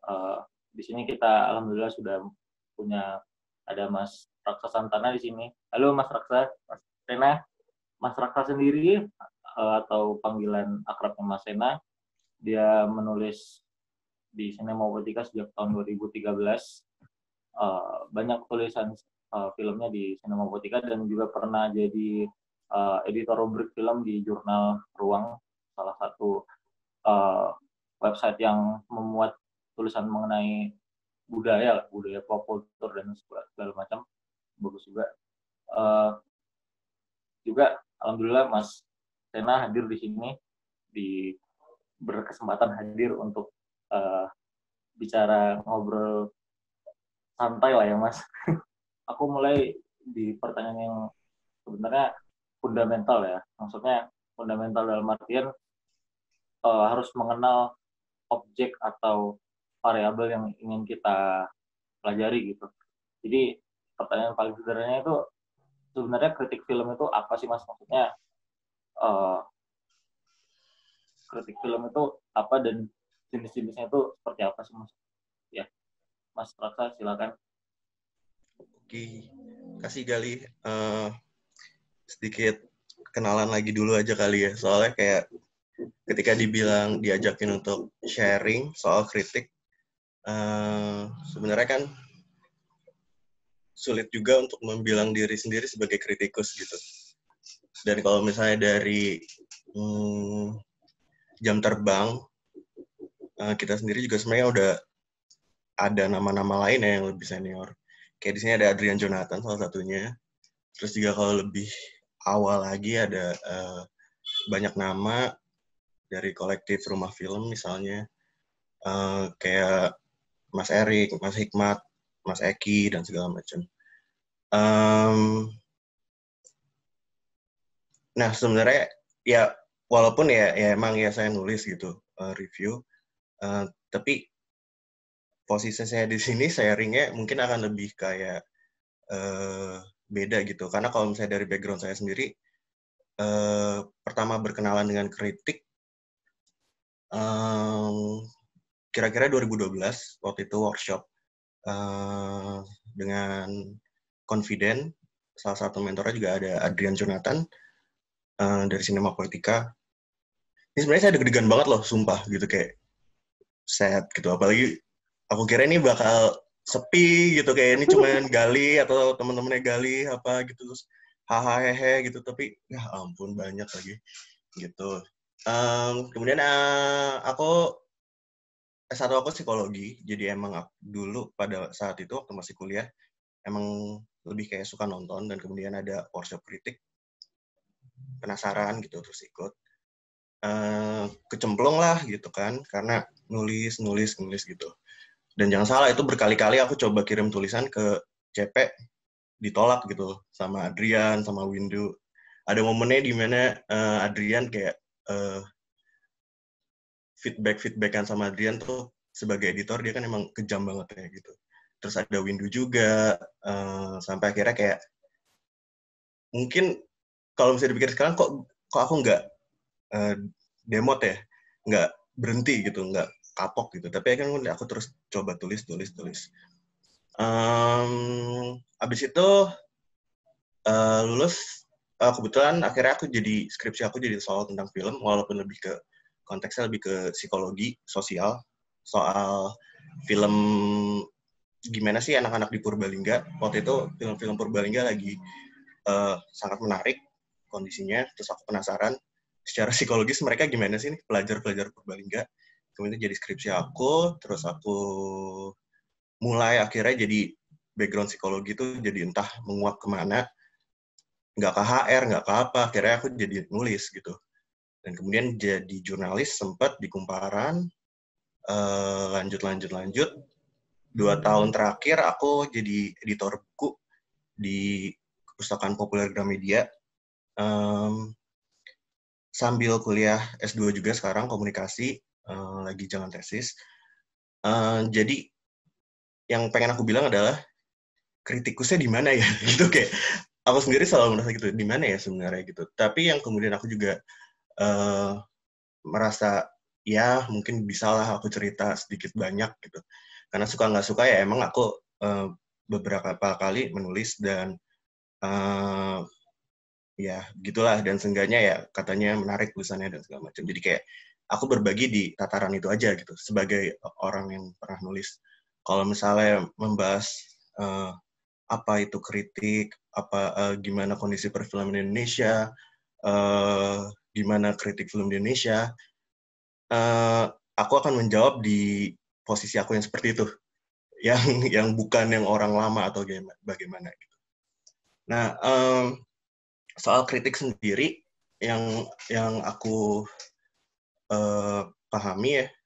Uh, di sini kita alhamdulillah sudah punya ada Mas Raksa Santana di sini. Halo Mas Raksa, Mas Rena. Mas Raksa sendiri atau panggilan akrabnya Mas Rena, dia menulis di Sinemapotika sejak tahun 2013. Banyak tulisan filmnya di Sinemapotika dan juga pernah jadi editor rubrik film di jurnal Ruang, salah satu website yang memuat tulisan mengenai budaya pop culture dan segala macam, bagus juga. Juga alhamdulillah Mas Sena hadir di sini, berkesempatan hadir untuk bicara ngobrol santai lah ya Mas. Aku mulai di pertanyaan yang sebenarnya fundamental ya, maksudnya fundamental dalam artian harus mengenal objek atau variabel yang ingin kita pelajari gitu. Jadi pertanyaan paling sederhananya itu sebenarnya kritik film itu apa sih Mas? Maksudnya kritik film itu apa dan jenis-jenisnya itu seperti apa sih Mas? Ya, Mas Raksa silakan. Oke, kasih Gali. Sedikit kenalan lagi dulu aja kali ya. Soalnya kayak ketika diajakin untuk sharing soal kritik, sebenarnya kan sulit juga untuk membilang diri sendiri sebagai kritikus gitu. Dan kalau misalnya dari jam terbang, kita sendiri juga sebenarnya udah ada nama-nama lain ya yang lebih senior. Kayak di sini ada Adrian Jonathan salah satunya. Terus juga kalau lebih awal lagi ada banyak nama dari kolektif Rumah Film misalnya. Kayak Mas Erik, Mas Hikmat, Mas Eki, dan segala macam. Nah, sebenarnya ya walaupun ya emang ya saya nulis gitu, review, tapi posisi saya di sini sharingnya mungkin akan lebih kayak beda gitu. Karena kalau misalnya dari background saya sendiri, pertama berkenalan dengan kritik, kira-kira 2012, waktu itu workshop dengan Confident, salah satu mentornya juga ada Adrian Jonathan dari Sinemapotika. Ini sebenarnya saya deg-degan banget loh, sumpah gitu, kayak sad gitu. Apalagi aku kira ini bakal sepi gitu, kayak ini cuman Gali atau teman-temannya Gali apa gitu, terus hahaha gitu, tapi ya ampun banyak lagi gitu. Kemudian aku S1 aku psikologi, jadi emang dulu pada saat itu waktu masih kuliah emang lebih kayak suka nonton, dan kemudian ada workshop kritik, penasaran gitu, terus ikut. Kecemplung lah gitu kan, karena nulis gitu. Dan jangan salah, itu berkali-kali aku coba kirim tulisan ke CP, ditolak gitu sama Adrian, sama Windu. Ada momennya di mana Adrian kayak feedbackan sama Adrian tuh, sebagai editor dia kan emang kejam banget kayak gitu. Terus ada Windu juga, sampai akhirnya kayak mungkin kalau bisa dipikir sekarang kok aku nggak demot ya, nggak berhenti gitu, nggak kapok gitu. Tapi kan aku terus coba tulis. Abis itu lulus, kebetulan akhirnya skripsi aku jadi soal tentang film, walaupun lebih ke konteksnya lebih ke psikologi sosial, soal film gimana sih anak-anak di Purbalingga. Waktu itu film-film Purbalingga lagi sangat menarik kondisinya, terus aku penasaran secara psikologis mereka gimana sih nih pelajar-pelajar Purbalingga. Kemudian jadi skripsi aku, terus aku mulai akhirnya jadi background psikologi itu jadi entah menguap kemana, nggak ke HR, nggak ke apa, akhirnya aku jadi nulis gitu. Dan kemudian jadi jurnalis, sempat di Kumparan, lanjut. 2 tahun terakhir aku jadi editor buku di Perpustakaan Populer Gramedia, sambil kuliah S2 juga sekarang komunikasi, lagi jalan tesis. Jadi yang pengen aku bilang adalah kritikusnya di mana ya gitu, kayak aku sendiri selalu merasa gitu, di mana ya sebenarnya gitu. Tapi yang kemudian aku juga merasa ya mungkin bisalah aku cerita sedikit banyak gitu. Karena suka nggak suka ya emang aku beberapa kali menulis dan ya gitulah, dan seenggaknya ya katanya menarik tulisannya dan segala macam. Jadi kayak aku berbagi di tataran itu aja gitu sebagai orang yang pernah nulis. Kalau misalnya membahas apa itu kritik, gimana kondisi perfilman di Indonesia, gimana kritik film di Indonesia, aku akan menjawab di posisi aku yang seperti itu, yang bukan yang orang lama atau bagaimana gitu. Nah, soal kritik sendiri yang aku pahami ya,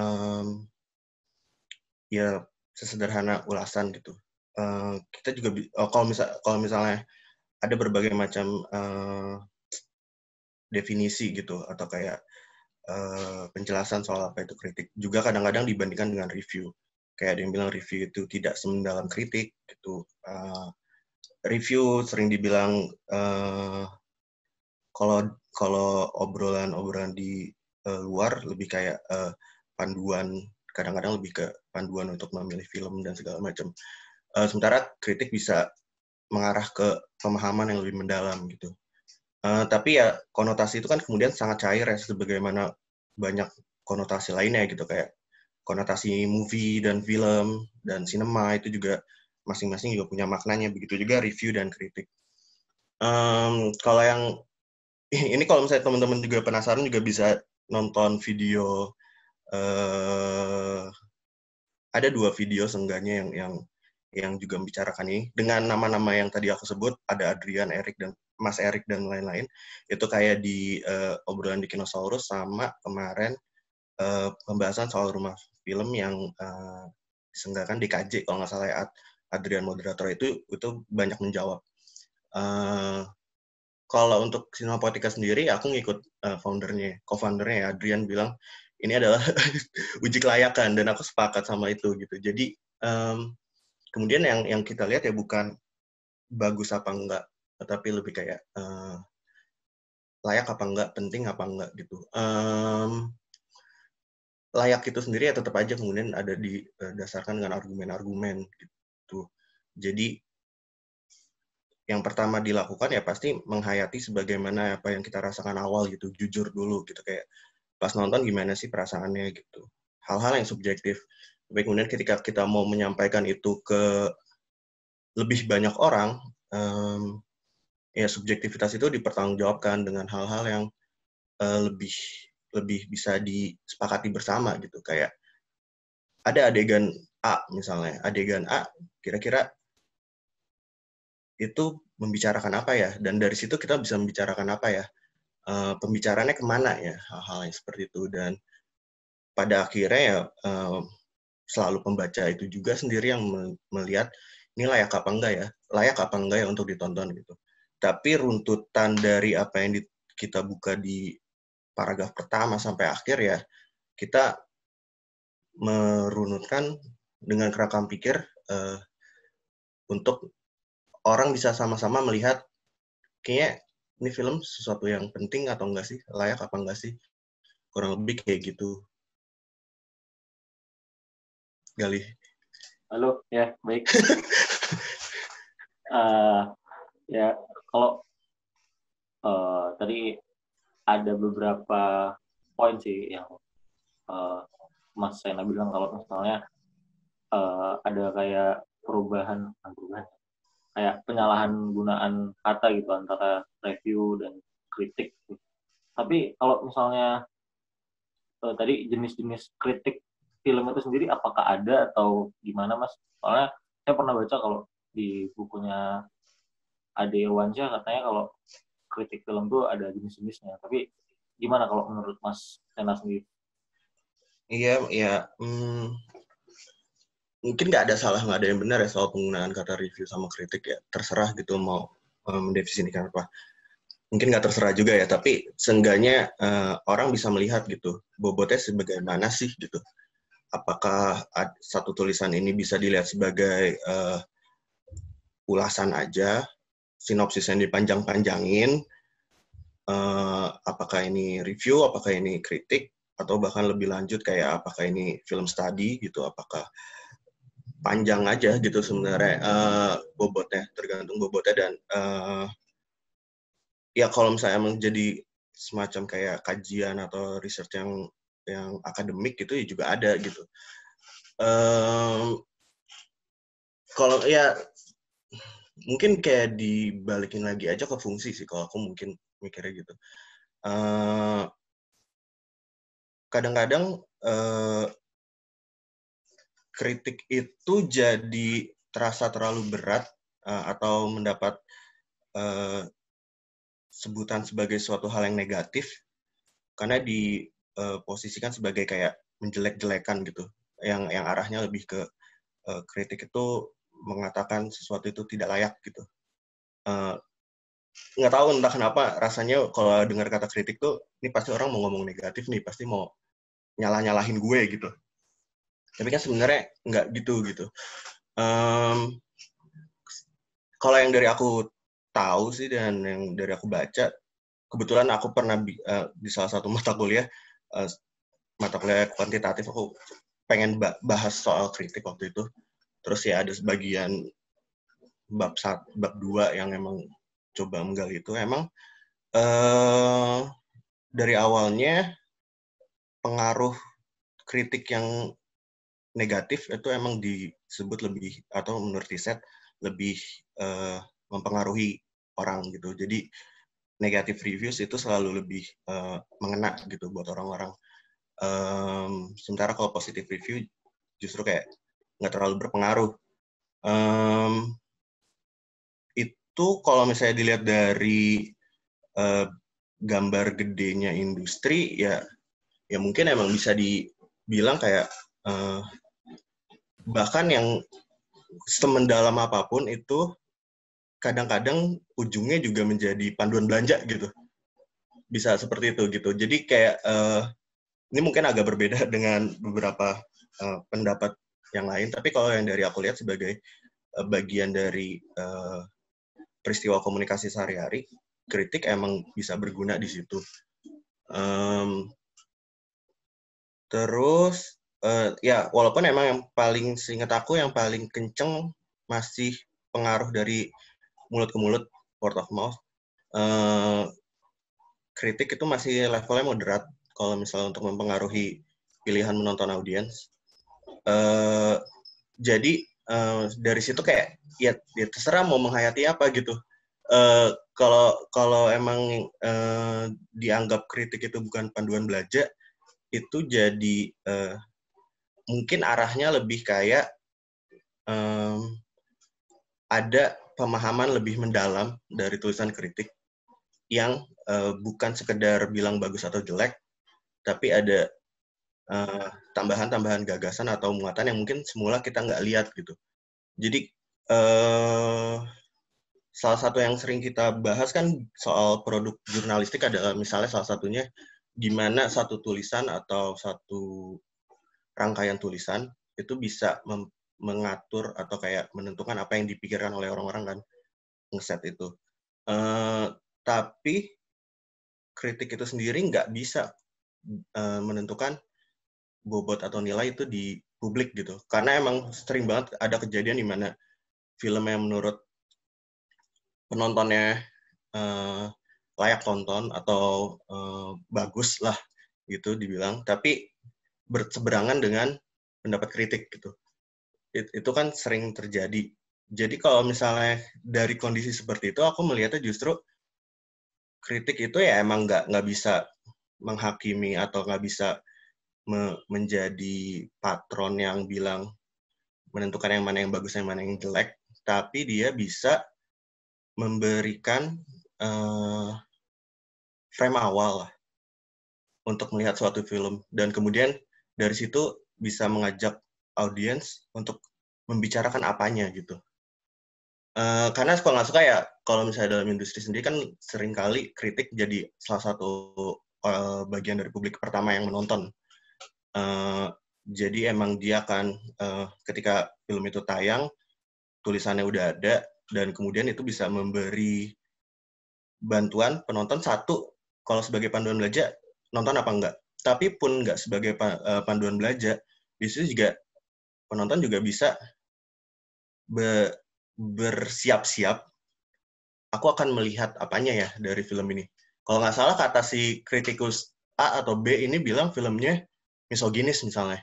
ya sesederhana ulasan gitu. Kita juga kalau misalnya ada berbagai macam definisi gitu atau kayak penjelasan soal apa itu kritik. Juga kadang-kadang dibandingkan dengan review. Kayak ada yang bilang review itu tidak semendalam kritik gitu. Review sering dibilang kalau obrolan di luar lebih kayak panduan, kadang-kadang lebih ke panduan untuk memilih film dan segala macam. Sementara kritik bisa mengarah ke pemahaman yang lebih mendalam gitu. Tapi ya konotasi itu kan kemudian sangat cair ya, sebagaimana banyak konotasi lainnya gitu, kayak konotasi movie dan film dan sinema itu juga masing-masing juga punya maknanya. Begitu juga review dan kritik. Kalau yang ini, kalau misalnya teman-teman juga penasaran juga bisa nonton video, ada 2 video seenggaknya yang juga membicarakan ini dengan nama-nama yang tadi aku sebut, ada Adrian, Erik, dan Mas Erik dan lain-lain. Itu kayak di obrolan di Kinosaurus, sama kemarin pembahasan soal rumah film yang diselenggarakan DKJ kalau nggak salah ya, Adrian moderator itu banyak menjawab. Kalau untuk Cinemapoetika sendiri, aku ngikut co-foundernya ya, Adrian bilang ini adalah uji kelayakan, dan aku sepakat sama itu gitu. Jadi kemudian yang kita lihat ya bukan bagus apa enggak, tapi lebih kayak layak apa enggak, penting apa enggak gitu. Layak itu sendiri ya tetap aja kemudian ada didasarkan dengan argumen-argumen gitu. Jadi yang pertama dilakukan ya pasti menghayati sebagaimana apa yang kita rasakan awal gitu, jujur dulu gitu, kayak pas nonton gimana sih perasaannya gitu. Hal-hal yang subjektif. Tapi kemudian ketika kita mau menyampaikan itu ke lebih banyak orang, ya subjektivitas itu dipertanggungjawabkan dengan hal-hal yang lebih bisa disepakati bersama gitu. Kayak ada adegan A misalnya, adegan A kira-kira itu membicarakan apa ya, dan dari situ kita bisa membicarakan apa ya, pembicaranya kemana ya, hal-hal yang seperti itu. Dan pada akhirnya ya selalu pembaca itu juga sendiri yang melihat ini layak apa enggak ya untuk ditonton gitu. Tapi runtutan dari apa yang kita buka di paragraf pertama sampai akhir ya, kita merunutkan dengan kerekam pikir untuk orang bisa sama-sama melihat kayaknya ini film sesuatu yang penting atau enggak sih, layak apa enggak sih, kurang lebih kayak gitu. Gali. Halo, ya baik. Ya kalau tadi ada beberapa poin sih yang Mas Sena bilang, kalau misalnya ada kayak perubahan, kayak penyalahan gunaan kata gitu antara review dan kritik. Tapi kalau misalnya tadi jenis-jenis kritik film itu sendiri apakah ada atau gimana, Mas? Soalnya saya pernah baca kalau di bukunya Ade Irwansyah katanya kalau kritik film tuh ada jenis-jenisnya. Tapi gimana kalau menurut Mas Sena sendiri? Iya, ya. Mungkin nggak ada salah, nggak ada yang benar ya soal penggunaan kata review sama kritik ya. Terserah gitu mau mendefinisikan apa. Mungkin nggak terserah juga ya, tapi seenggaknya orang bisa melihat gitu, bobotnya sebagaimana sih gitu. Apakah satu tulisan ini bisa dilihat sebagai ulasan aja, sinopsis yang dipanjang-panjangin, apakah ini review, apakah ini kritik, atau bahkan lebih lanjut kayak apakah ini film study gitu, apakah panjang aja gitu sebenarnya bobotnya, tergantung bobotnya. Dan ya kalau misalnya emang jadi semacam kayak kajian atau research yang akademik gitu ya juga ada gitu. Kalau ya mungkin kayak dibalikin lagi aja ke fungsi sih kalau aku mungkin mikirnya gitu. Kadang-kadang kritik itu jadi terasa terlalu berat atau mendapat sebutan sebagai suatu hal yang negatif karena diposisikan sebagai kayak menjelek-jelekan gitu, yang arahnya lebih ke kritik itu mengatakan sesuatu itu tidak layak gitu. Nggak tahu entah kenapa rasanya kalau dengar kata kritik tuh ini pasti orang mau ngomong negatif nih, pasti mau nyalah-nyalahin gue gitu. Tapi kan sebenarnya nggak gitu. Kalau yang dari aku tahu sih dan yang dari aku baca, kebetulan aku pernah di salah satu mata kuliah kuantitatif, aku pengen bahas soal kritik waktu itu. Terus ya ada sebagian bab 2 yang emang coba menggali itu. Emang dari awalnya pengaruh kritik yang negatif itu emang disebut lebih, atau menurut riset lebih mempengaruhi orang gitu. Jadi negative reviews itu selalu lebih mengena gitu buat orang-orang. Sementara kalau positive review justru kayak nggak terlalu berpengaruh. Itu kalau misalnya dilihat dari gambar gedenya industri, ya mungkin emang bisa dibilang kayak bahkan yang semendalam apapun itu kadang-kadang ujungnya juga menjadi panduan belanja gitu. Bisa seperti itu gitu. Jadi kayak ini mungkin agak berbeda dengan beberapa pendapat yang lain, tapi kalau yang dari aku lihat sebagai bagian dari peristiwa komunikasi sehari-hari, kritik emang bisa berguna di situ. Terus ya walaupun emang yang paling seingat aku yang paling kenceng masih pengaruh dari mulut ke mulut, word of mouth. Kritik itu masih levelnya moderat kalau misalnya untuk mempengaruhi pilihan menonton audiens. Jadi dari situ kayak ya terserah mau menghayati apa gitu. Kalau emang dianggap kritik itu bukan panduan belajar, itu jadi mungkin arahnya lebih kayak ada pemahaman lebih mendalam dari tulisan kritik yang bukan sekedar bilang bagus atau jelek, tapi ada tambahan-tambahan gagasan atau muatan yang mungkin semula kita nggak lihat gitu. Jadi salah satu yang sering kita bahas kan soal produk jurnalistik adalah misalnya salah satunya di mana satu tulisan atau satu rangkaian tulisan itu bisa mengatur atau kayak menentukan apa yang dipikirkan oleh orang-orang kan, ngeset itu. Tapi kritik itu sendiri nggak bisa menentukan bobot atau nilai itu di publik gitu. Karena emang sering banget ada kejadian di mana film yang menurut penontonnya layak tonton atau bagus lah gitu dibilang, tapi berseberangan dengan pendapat kritik gitu. Itu kan sering terjadi. Jadi kalau misalnya dari kondisi seperti itu, aku melihatnya justru kritik itu ya emang nggak bisa menghakimi atau nggak bisa menjadi patron yang bilang menentukan yang mana yang bagus yang mana yang jelek, tapi dia bisa memberikan frame awal lah untuk melihat suatu film, dan kemudian dari situ bisa mengajak audiens untuk membicarakan apanya gitu. Karena suka nggak suka ya, kalau misalnya dalam industri sendiri kan seringkali kritik jadi salah satu bagian dari publik pertama yang menonton. Jadi emang dia akan ketika film itu tayang, tulisannya udah ada, dan kemudian itu bisa memberi bantuan penonton satu, kalau sebagai panduan belajar, nonton apa enggak. tapi pun nggak sebagai panduan belajar, di situ juga penonton juga bisa bersiap-siap, aku akan melihat apanya ya dari film ini. Kalau nggak salah kata si kritikus A atau B ini bilang filmnya misoginis misalnya.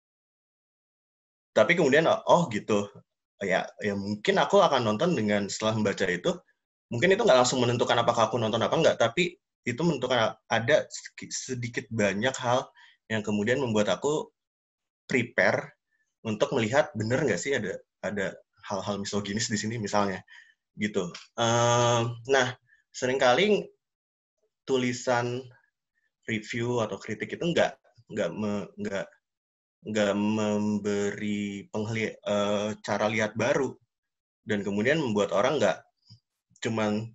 Tapi kemudian, oh gitu, ya mungkin aku akan nonton dengan setelah membaca itu, mungkin itu nggak langsung menentukan apakah aku nonton apa nggak, tapi itu menentukan ada sedikit banyak hal yang kemudian membuat aku prepare untuk melihat bener nggak sih ada hal-hal misoginis di sini misalnya gitu. Nah, seringkali tulisan review atau kritik itu nggak memberi cara lihat baru, dan kemudian membuat orang nggak cuman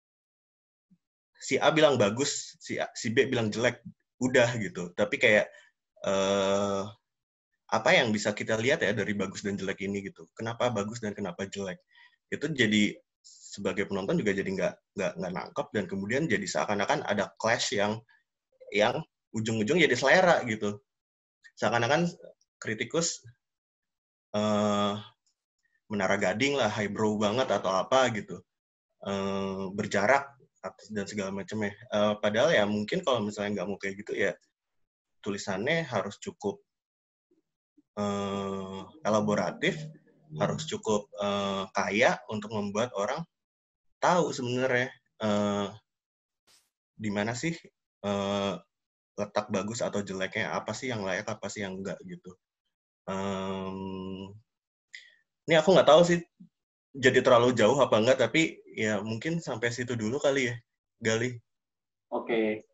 si A bilang bagus, si B bilang jelek, udah gitu. Tapi kayak apa yang bisa kita lihat ya dari bagus dan jelek ini gitu. Kenapa bagus dan kenapa jelek? Itu jadi sebagai penonton juga jadi nggak nangkep, dan kemudian jadi seakan-akan ada clash yang ujung-ujung jadi selera gitu. Seakan-akan kritikus menara gading lah, highbrow banget atau apa gitu, berjarak dan segala macamnya. Padahal ya mungkin kalau misalnya nggak mau kayak gitu ya tulisannya harus cukup elaboratif, harus cukup kaya untuk membuat orang tahu sebenarnya di mana sih letak bagus atau jeleknya, apa sih yang layak, apa sih yang enggak gitu. Ini aku nggak tahu sih jadi terlalu jauh apa enggak, tapi ya mungkin sampai situ dulu kali ya, Gali. Oke.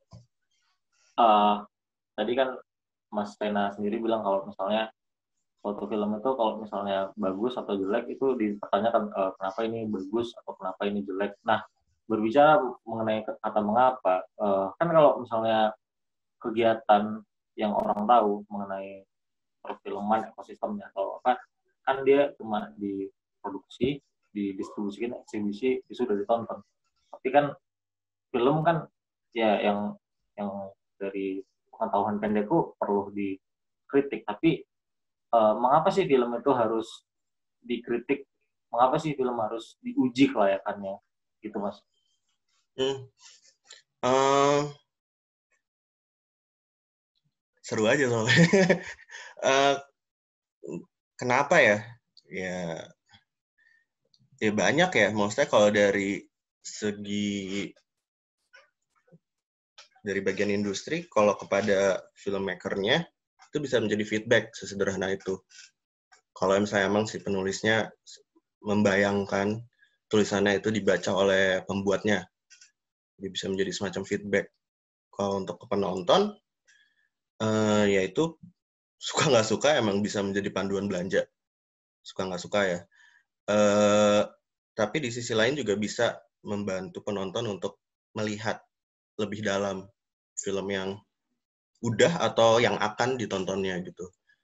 Tadi kan Mas Rena sendiri bilang kalau misalnya suatu film itu kalau misalnya bagus atau jelek itu dipertanyakan kenapa ini bagus atau kenapa ini jelek. Nah, berbicara mengenai kata mengapa, kan kalau misalnya kegiatan yang orang tahu mengenai perfilman ekosistemnya atau apa, kan dia cuma diproduksi, didistribusikan, eksibisi, sudah ditonton. Tapi kan film kan ya yang dari pengetahuan pendekku perlu dikritik. Tapi mengapa sih film itu harus dikritik? Mengapa sih film harus diuji kelayakannya? Gitu, Mas. Seru aja soalnya. Kenapa ya? Ya banyak ya. Maksudnya kalau dari segi dari bagian industri, kalau kepada filmmaker-nya itu bisa menjadi feedback sesederhana itu. Kalau misalnya emang si penulisnya membayangkan tulisannya itu dibaca oleh pembuatnya, dia bisa menjadi semacam feedback. Kalau untuk penonton, ya itu suka nggak suka emang bisa menjadi panduan belanja. Suka nggak suka ya. Tapi di sisi lain juga bisa membantu penonton untuk melihat lebih dalam film yang udah atau yang akan ditontonnya gitu.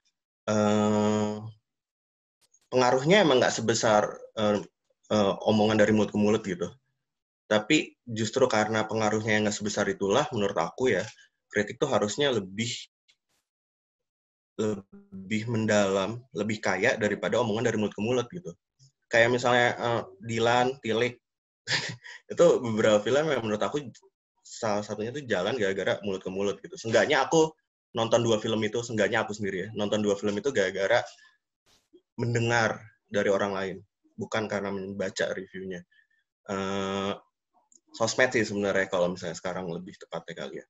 Pengaruhnya emang nggak sebesar omongan dari mulut ke mulut gitu. Tapi justru karena pengaruhnya yang nggak sebesar itulah, menurut aku ya, kritik tuh harusnya lebih mendalam, lebih kaya daripada omongan dari mulut ke mulut gitu. Kayak misalnya Dilan, Tilik, itu beberapa film yang menurut aku salah satunya tuh jalan gara-gara mulut ke mulut gitu. Seenggaknya aku nonton 2 film itu, seenggaknya aku sendiri ya, nonton 2 film itu gara-gara mendengar dari orang lain, bukan karena membaca reviewnya. Sosmed sih sebenarnya kalau misalnya sekarang lebih tepatnya kali ya.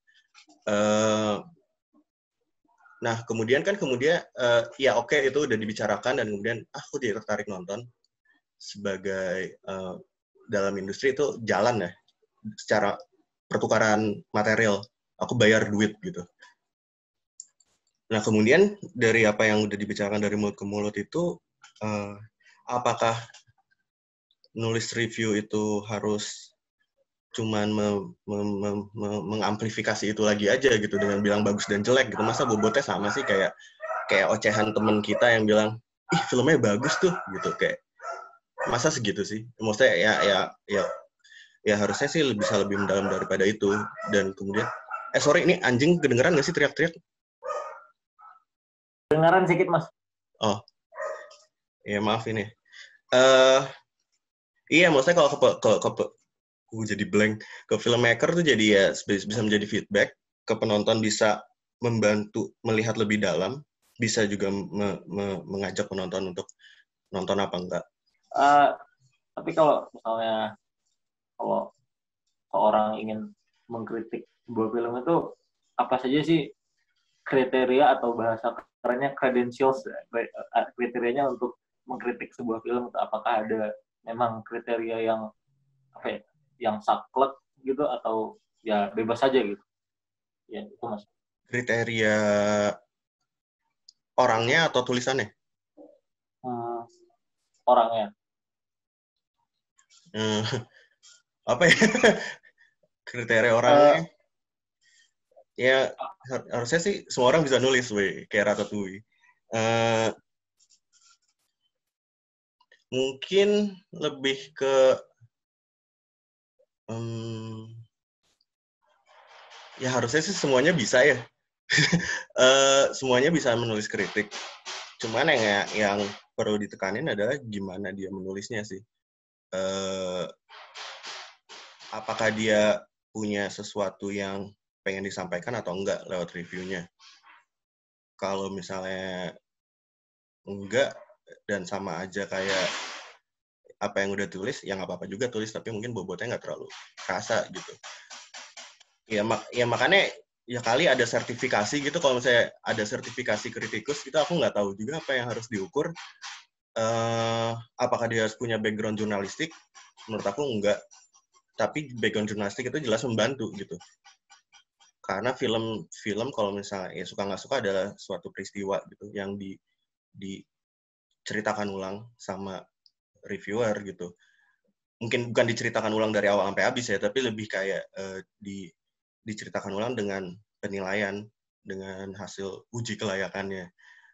Nah, kemudian ya oke, itu udah dibicarakan dan kemudian aku jadi tertarik nonton sebagai dalam industri itu jalan ya, secara pertukaran material, aku bayar duit gitu. Nah, kemudian dari apa yang udah dibicarakan dari mulut ke mulut itu, apakah nulis review itu harus cuman mengamplifikasi itu lagi aja gitu dengan bilang bagus dan jelek gitu? Masa bobotnya sama sih kayak ocehan temen kita yang bilang, ih filmnya bagus tuh gitu, kayak masa segitu sih? Maksudnya ya harusnya sih bisa lebih mendalam daripada itu, dan kemudian Sorry, ini anjing kedengeran nggak sih teriak-teriak? Dengaran sedikit mas. Oh, ya maaf ini. Eh, iya, maksudnya kalau gue jadi blank. Ke filmmaker tuh jadi ya bisa menjadi feedback. Ke penonton bisa membantu melihat lebih dalam. Bisa juga mengajak penonton untuk nonton apa enggak. Tapi kalau misalnya kalau seorang ingin mengkritik sebuah film itu apa saja sih kriteria atau bahasa kerennya credentials, kriterianya untuk mengkritik sebuah film? Apakah ada memang kriteria yang apa ya, yang saklek gitu atau ya bebas saja gitu? Ya itu mas. Kriteria orangnya atau tulisannya? Orangnya. Apa ya? Kriteria orangnya? Ya harusnya sih semua orang bisa nulis, kayak Ratatouille. Mungkin lebih ke ya harusnya sih semuanya bisa ya. Semuanya bisa menulis kritik. Cuman yang perlu ditekanin adalah gimana dia menulisnya sih. Apakah dia punya sesuatu yang pengen disampaikan atau enggak lewat reviewnya. Kalau misalnya enggak dan sama aja kayak apa yang udah tulis, ya nggak apa-apa juga tulis, tapi mungkin bobotnya nggak terlalu kerasa gitu. Ya makanya ya kali ada sertifikasi gitu. Kalau misalnya ada sertifikasi kritikus itu aku nggak tahu juga apa yang harus diukur. Apakah dia harus punya background jurnalistik? Menurut aku enggak. Tapi background jurnalistik itu jelas membantu gitu. Karena film kalau misalnya ya suka nggak suka adalah suatu peristiwa gitu yang diceritakan ulang sama reviewer gitu. Mungkin bukan diceritakan ulang dari awal sampai habis ya, tapi lebih kayak diceritakan ulang dengan penilaian, dengan hasil uji kelayakannya.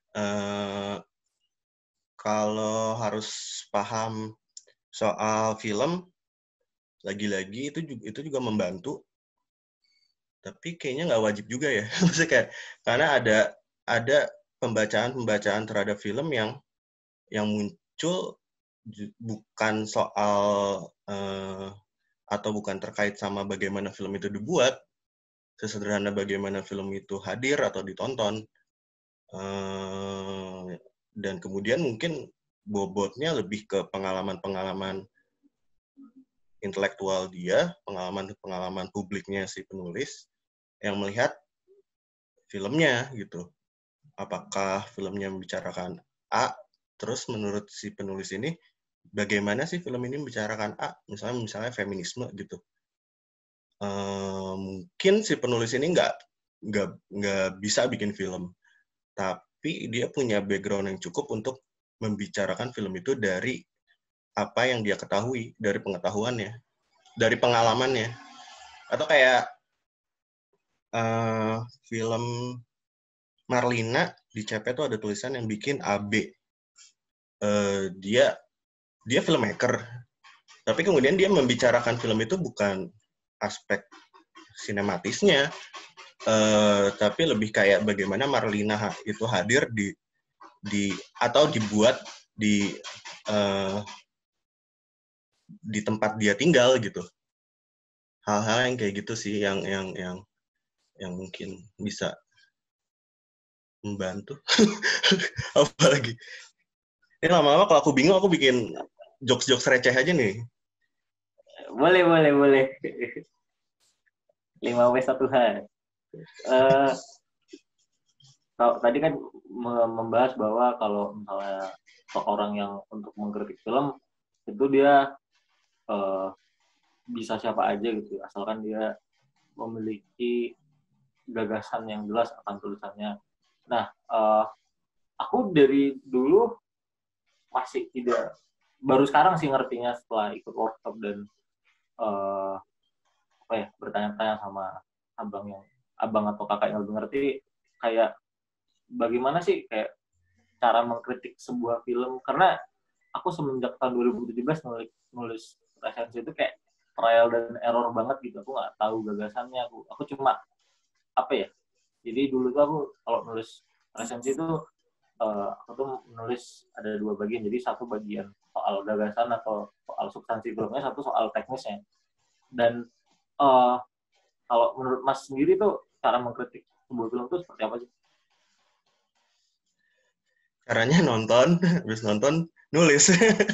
Kalau harus paham soal film, lagi-lagi itu juga membantu, tapi kayaknya nggak wajib juga ya. Maksudnya kayak karena ada pembacaan terhadap film yang muncul bukan soal atau bukan terkait sama bagaimana film itu dibuat, sesederhana bagaimana film itu hadir atau ditonton, dan kemudian mungkin bobotnya lebih ke pengalaman-pengalaman intelektual dia, pengalaman publiknya si penulis yang melihat filmnya gitu. Apakah filmnya membicarakan A, terus menurut si penulis ini bagaimana sih film ini membicarakan A, misalnya feminisme gitu. Mungkin si penulis ini nggak bisa bikin film, tapi dia punya background yang cukup untuk membicarakan film itu dari apa yang dia ketahui, dari pengetahuannya, dari pengalamannya. Atau kayak film Marlina di CP tuh ada tulisan yang bikin AB. Dia filmmaker, tapi kemudian dia membicarakan film itu bukan aspek sinematisnya, tapi lebih kayak bagaimana Marlina itu hadir di atau dibuat di tempat dia tinggal gitu. Hal-hal yang kayak gitu sih yang mungkin bisa membantu. Apalagi ini lama-lama kalau aku bingung aku bikin jokes receh aja nih. Boleh. 5W1H. Kalau tadi kan membahas bahwa kalau misalnya seorang yang untuk mengkritik film itu dia bisa siapa aja gitu, asalkan dia memiliki gagasan yang jelas akan tulisannya. Nah, aku dari dulu masih tidak, baru sekarang sih ngertinya setelah ikut workshop dan bertanya-tanya sama abang atau kakak yang lebih ngerti, kayak bagaimana sih kayak cara mengkritik sebuah film. Karena aku semenjak tahun 2017 nulis resensi itu kayak trial dan error banget gitu. Aku nggak tahu gagasannya. Aku cuma apa ya? Jadi dulu tuh aku kalau nulis resensi itu aku tuh menulis ada 2 bagian. Jadi satu bagian soal gagasan atau soal substansi filmnya, satu soal teknisnya. Dan uh, kalau menurut Mas sendiri tuh cara mengkritik sebuah film itu seperti apa sih? Caranya nonton, habis nonton nulis.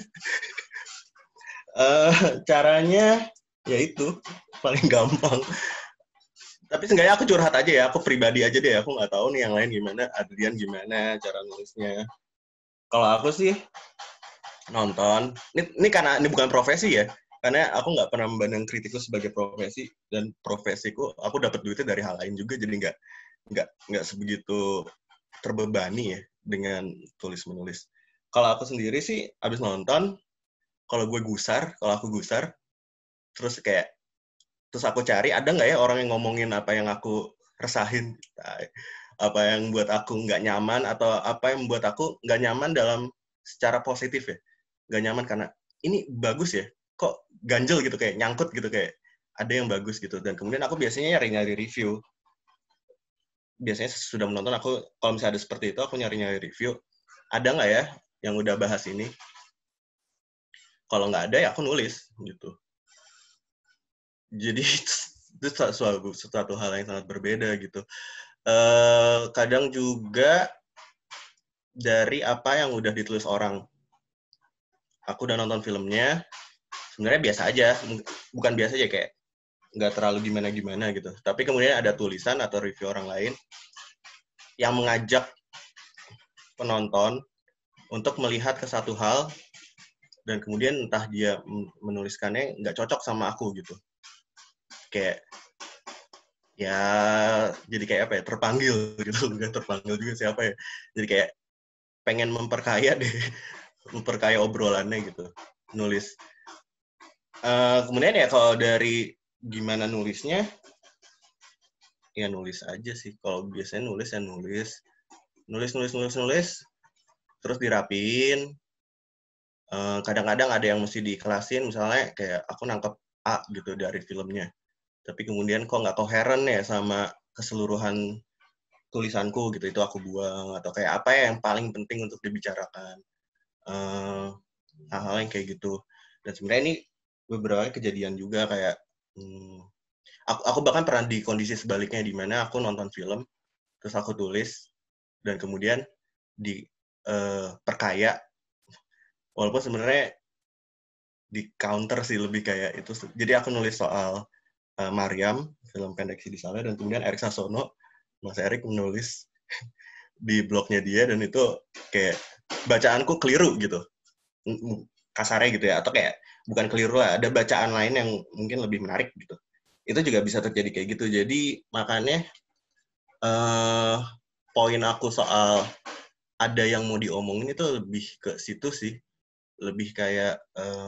Caranya ya itu paling gampang. Tapi seenggaknya aku curhat aja ya, aku pribadi aja deh. Aku nggak tahu nih yang lain gimana, Adrian gimana cara nulisnya. Kalau aku sih nonton. Ini karena ini bukan profesi ya, karena aku nggak pernah memandang kritikus sebagai profesi, dan profesiku aku dapat duitnya dari hal lain juga, jadi nggak sebegitu terbebani ya dengan tulis menulis. Kalau aku sendiri sih abis nonton, kalau aku gusar, terus kayak terus aku cari ada nggak ya orang yang ngomongin apa yang aku resahin, apa yang buat aku nggak nyaman, atau apa yang membuat aku nggak nyaman dalam secara positif ya, nggak nyaman karena ini bagus ya, kok ganjel gitu, kayak nyangkut gitu, kayak ada yang bagus gitu. Dan kemudian aku biasanya nyari-nyari review. Biasanya sudah menonton, aku kalau misalnya ada seperti itu, aku nyari-nyari review. Ada nggak ya yang udah bahas ini? Kalau nggak ada ya aku nulis gitu. Jadi itu suatu hal yang sangat berbeda gitu. Kadang juga dari apa yang udah ditulis orang. Aku udah nonton filmnya, sebenarnya biasa aja, bukan biasa aja, kayak nggak terlalu gimana-gimana gitu. Tapi kemudian ada tulisan atau review orang lain yang mengajak penonton untuk melihat ke satu hal, dan kemudian entah dia menuliskannya nggak cocok sama aku gitu. Kayak ya jadi kayak apa ya, terpanggil gitu, bukan terpanggil juga siapa ya. Jadi kayak pengen memperkaya deh, memperkaya obrolannya gitu, nulis. Kemudian ya kalau dari gimana nulisnya, ya nulis aja sih. Kalau biasanya nulis ya nulis, terus dirapiin. Kadang-kadang ada yang mesti dikelasin, misalnya kayak aku nangkep A gitu dari filmnya, tapi kemudian kok nggak koheren ya sama keseluruhan tulisanku gitu, itu aku buang. Atau kayak apa ya yang paling penting untuk dibicarakan, hal-hal yang kayak gitu. Dan sebenarnya ini beberapa kejadian juga, kayak aku bahkan pernah di kondisi sebaliknya, di mana aku nonton film terus aku tulis, dan kemudian diperkaya, walaupun sebenarnya di counter sih, lebih kayak itu. Jadi aku nulis soal Mariam, film pendek Si Disalah, dan kemudian Erik Sasono, Mas Erik menulis di blognya dia, dan itu kayak bacaanku keliru gitu, kasarnya gitu ya, atau kayak bukan keliru lah, ada bacaan lain yang mungkin lebih menarik gitu. Itu juga bisa terjadi kayak gitu. Jadi makanya poin aku soal ada yang mau diomongin itu lebih ke situ sih, lebih kayak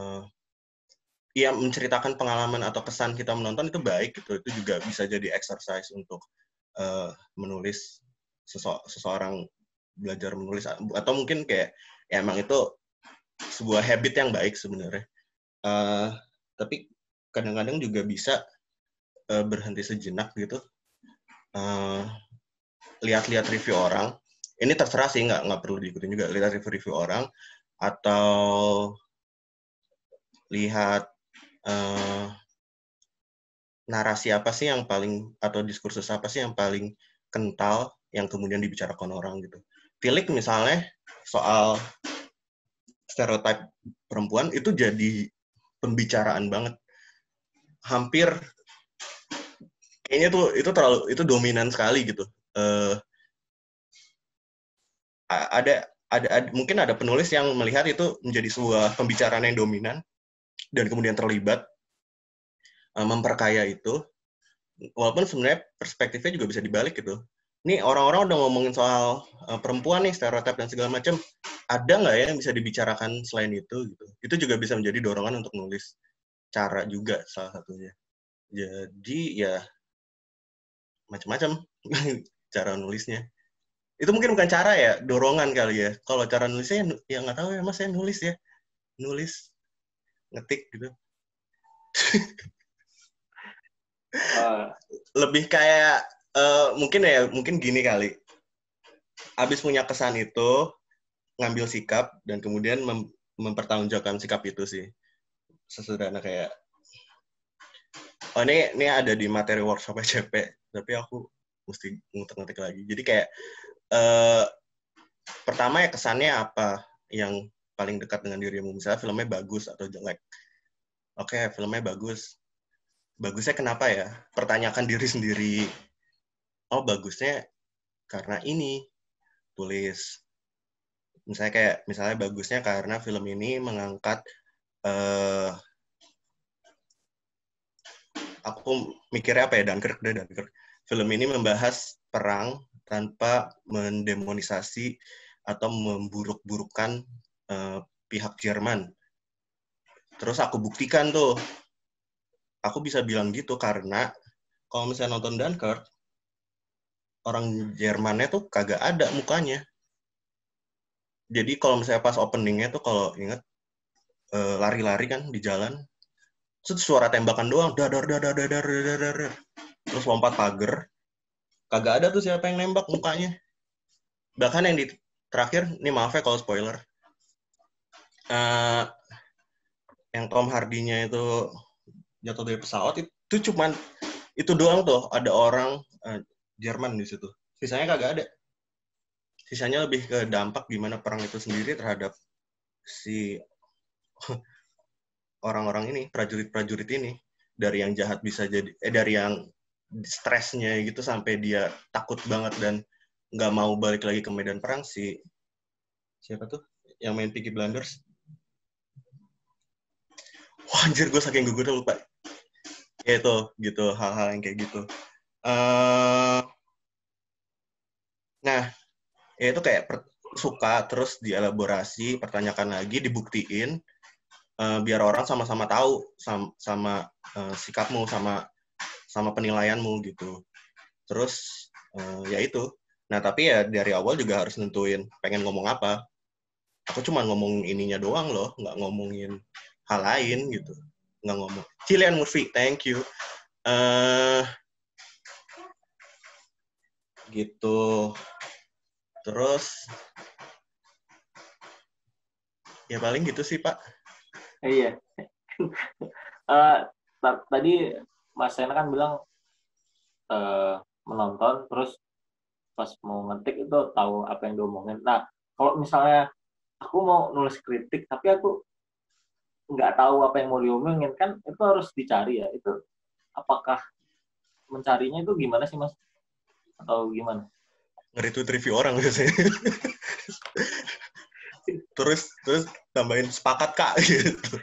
ya menceritakan pengalaman atau kesan kita menonton itu baik gitu, itu juga bisa jadi exercise untuk menulis, seseorang belajar menulis, atau mungkin kayak ya emang itu sebuah habit yang baik sebenarnya. Tapi kadang-kadang juga bisa berhenti sejenak gitu, lihat-lihat review orang. Ini terserah sih, nggak perlu diikutin juga, lihat review orang, atau lihat narasi apa sih yang paling, atau diskursus apa sih yang paling kental yang kemudian dibicarakan orang gitu. Tilik misalnya soal stereotip perempuan itu jadi pembicaraan banget. Hampir kayaknya tuh itu dominan sekali gitu. Ada mungkin ada penulis yang melihat itu menjadi sebuah pembicaraan yang dominan dan kemudian terlibat memperkaya itu, walaupun sebenarnya perspektifnya juga bisa dibalik gitu. Nih orang-orang udah ngomongin soal perempuan nih, stereotip dan segala macam, ada nggak ya yang bisa dibicarakan selain itu gitu. Itu juga bisa menjadi dorongan untuk nulis, cara juga salah satunya. Jadi ya macam-macam cara nulisnya. Itu mungkin bukan cara ya, dorongan kali ya. Kalau cara nulisnya ya nggak tahu ya, Mas, saya nulis ya. Nulis, ngetik gitu. Lebih kayak Mungkin gini kali. Abis punya kesan itu, ngambil sikap, dan kemudian mempertanggungjawabkan sikap itu sih. Sesederhana kayak, oh ini ada di materi workshop CP, tapi aku mesti ngutek-ngutek lagi. Jadi kayak, pertama ya kesannya apa yang paling dekat dengan dirimu. Misalnya filmnya bagus atau jelek. Oke, filmnya bagus. Bagusnya kenapa ya? Pertanyakan diri sendiri. Oh, bagusnya karena ini. Tulis. Misalnya bagusnya karena film ini mengangkat aku mikirnya apa ya, Dunkirk. Film ini membahas perang tanpa mendemonisasi atau memburuk-burukkan pihak Jerman. Terus aku buktikan tuh, aku bisa bilang gitu karena kalau misalnya nonton Dunkirk, orang Jermannya tuh kagak ada mukanya. Jadi kalau misalnya pas openingnya tuh kalau inget lari-lari kan di jalan, terus suara tembakan doang, dadar dadar dadar dadar, terus lompat pagar, kagak ada tuh siapa yang nembak mukanya. Bahkan yang di terakhir, ini maaf ya kalau spoiler, yang Tom Hardy-nya itu jatuh dari pesawat, itu cuman itu doang tuh, ada orang Jerman di situ. Sisanya kagak ada. Sisanya lebih ke dampak gimana perang itu sendiri terhadap si orang-orang ini, prajurit-prajurit ini. Dari yang jahat bisa jadi, dari yang stresnya gitu sampai dia takut banget dan nggak mau balik lagi ke medan perang, siapa tuh yang main Peaky Blinders? Wah, anjir, gue saking gugur lupa. Ya itu, gitu, hal-hal yang kayak gitu. Nah, ya itu kayak suka, terus dielaborasi, pertanyakan lagi, dibuktiin, biar orang sama-sama tahu sama sikapmu, sama penilaianmu gitu. Terus ya itu. Nah, tapi ya dari awal juga harus nentuin pengen ngomong apa. Aku cuma ngomong ininya doang loh, nggak ngomongin hal lain gitu. Nggak ngomong. Cillian Murphy, thank you. Gitu. Terus ya paling gitu sih, Pak. Iya. Tadi Mas Sena kan bilang menonton terus pas mau ngetik itu tahu apa yang diomongin. Nah, kalau misalnya aku mau nulis kritik tapi aku nggak tahu apa yang mau diomongin, kan itu harus dicari ya. Itu apakah mencarinya itu gimana sih, Mas? Atau gimana? Nge-retweet review orang biasanya. terus tambahin sepakat, Kak, gitu.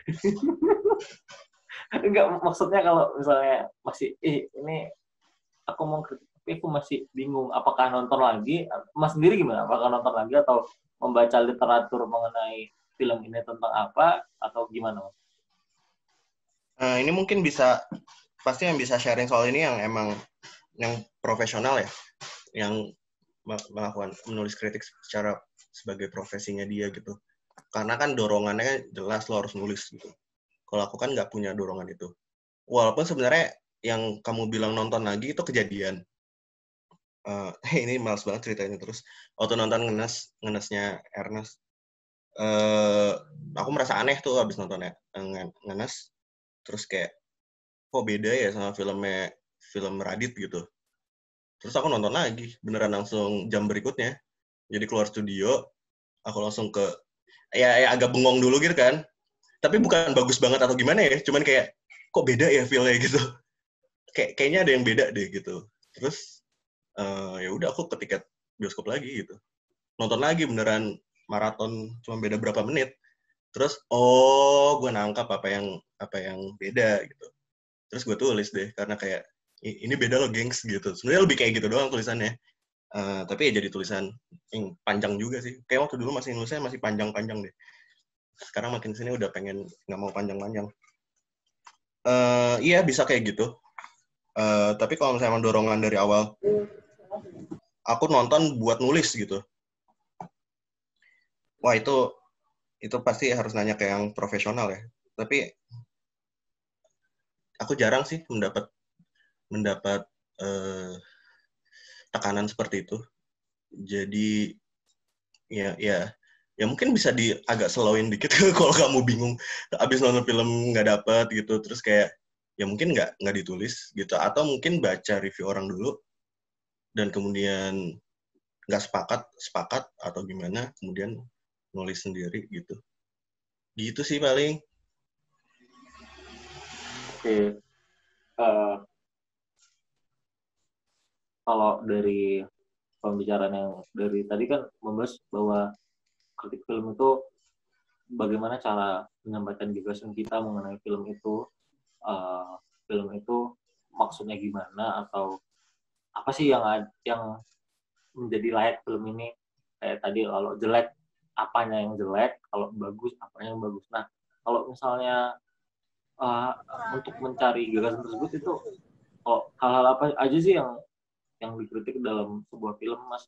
Enggak, maksudnya kalau misalnya masih ini aku mau kritik tapi aku masih bingung apakah nonton lagi. Mas sendiri gimana? Apakah nonton lagi atau membaca literatur mengenai film ini tentang apa atau gimana, Mas? Ini mungkin pasti yang bisa sharing soal ini yang emang yang profesional ya, yang melakukan menulis kritik sebagai profesinya dia gitu. Karena kan dorongannya jelas lo harus nulis gitu. Kalau aku kan nggak punya dorongan itu. Walaupun sebenarnya yang kamu bilang nonton lagi itu kejadian. Ini males banget ceritanya terus. Waktu nonton ngenesnya Ernest, aku merasa aneh tuh abis nontonnya ngenes. Terus kayak, kok beda ya sama film Radit gitu. Terus aku nonton lagi, beneran langsung jam berikutnya. Jadi keluar studio, aku langsung ya agak bengong dulu gitu kan. Tapi bukan bagus banget atau gimana ya, cuman kayak, kok beda ya feel-nya gitu. Kayaknya ada yang beda deh gitu. Terus, ya udah aku ke tiket bioskop lagi gitu. Nonton lagi beneran maraton, cuma beda berapa menit. Terus, gue nangkap apa yang beda gitu. Terus gue tulis deh, karena kayak, ini beda loh gengs gitu. Sebenarnya lebih kayak gitu doang tulisannya. Tapi ya jadi tulisan yang panjang juga sih. Kayak waktu dulu masih nulisnya masih panjang-panjang deh. Sekarang makin sini udah pengen nggak mau panjang-panjang. Iya bisa kayak gitu. Tapi kalau misalnya dorongan dari awal, aku nonton buat nulis gitu. Wah itu pasti harus nanya ke yang profesional ya. Tapi aku jarang sih mendapat tekanan seperti itu. Jadi ya mungkin bisa agak slowin dikit kalau kamu bingung abis nonton film nggak dapet gitu, terus kayak ya mungkin nggak ditulis gitu, atau mungkin baca review orang dulu dan kemudian nggak sepakat atau gimana, kemudian nulis sendiri gitu sih paling. Oke. Eh, Kalau dari pembicaraan yang dari tadi kan membahas bahwa kritik film itu bagaimana cara menyampaikan gagasan kita mengenai film itu, uh, film itu maksudnya gimana, atau apa sih yang menjadi layak film ini. Kayak tadi kalau jelek apanya yang jelek, kalau bagus apanya yang bagus. Nah, kalau misalnya uh, untuk mencari gagasan tersebut itu, oh, hal-hal apa aja sih yang dikritik dalam sebuah film, Mas?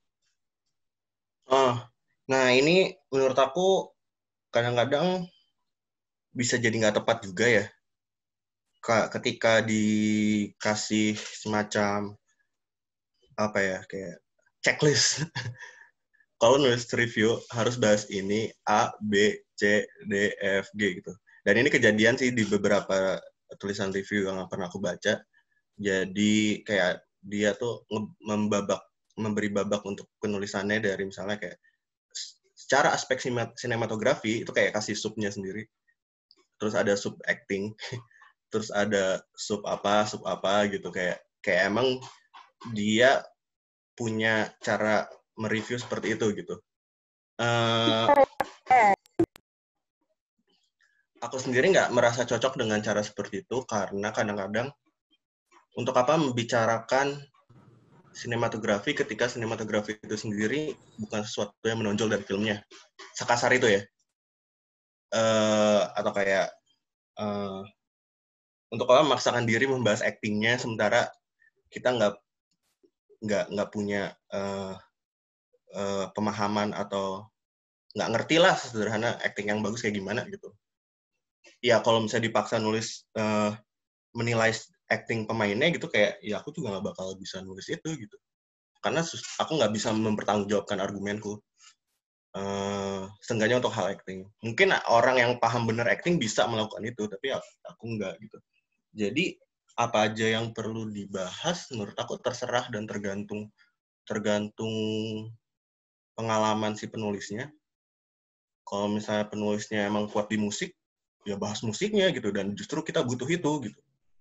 Oh, nah ini menurut aku kadang-kadang bisa jadi nggak tepat juga ya. Ketika dikasih semacam apa ya, kayak checklist. Kalau nulis review harus bahas ini A, B, C, D, F, G gitu. Dan ini kejadian sih di beberapa tulisan review yang pernah aku baca. Jadi kayak dia tuh memberi babak untuk penulisannya dari misalnya kayak secara aspek sinematografi itu kayak kasih subnya sendiri. Terus ada sub acting, terus ada sub apa gitu, kayak emang dia punya cara mereview seperti itu gitu. Aku sendiri nggak merasa cocok dengan cara seperti itu karena kadang-kadang untuk apa membicarakan sinematografi ketika sinematografi itu sendiri bukan sesuatu yang menonjol dari filmnya. Sekasar itu ya. Atau kayak untuk apa memaksakan diri membahas actingnya sementara kita nggak punya pemahaman atau nggak ngerti lah sederhana acting yang bagus kayak gimana gitu. Ya kalau misalnya dipaksa nulis menilai acting pemainnya gitu, kayak ya aku juga nggak bakal bisa nulis itu gitu. Karena aku nggak bisa mempertanggungjawabkan argumenku. Seenggaknya untuk hal acting. Mungkin orang yang paham bener acting bisa melakukan itu, tapi aku nggak gitu. Jadi apa aja yang perlu dibahas menurut aku terserah dan tergantung pengalaman si penulisnya. Kalau misalnya penulisnya emang kuat di musik, ya bahas musiknya gitu, dan justru kita butuh itu gitu.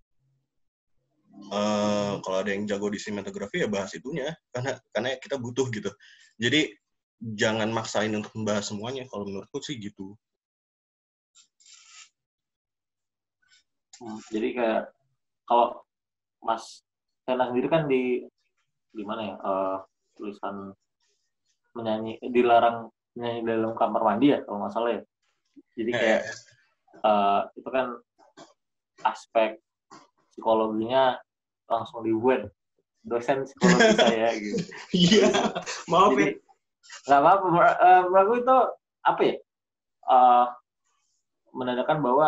Kalau ada yang jago di sinematografi ya bahas itunya, karena kita butuh gitu. Jadi jangan maksain untuk membahas semuanya, kalau menurutku sih gitu. Jadi kayak kalau Mas Sena sendiri kan di mana ya, tulisan menyanyi dilarang menyanyi dalam kamar mandi ya kalau nggak salah ya. Jadi kayak itu kan aspek psikologinya langsung dibuat dosen psikologi saya gitu. Iya, maaf ya. Nggak apa-apa. Menurut itu apa ya? Menandakan bahwa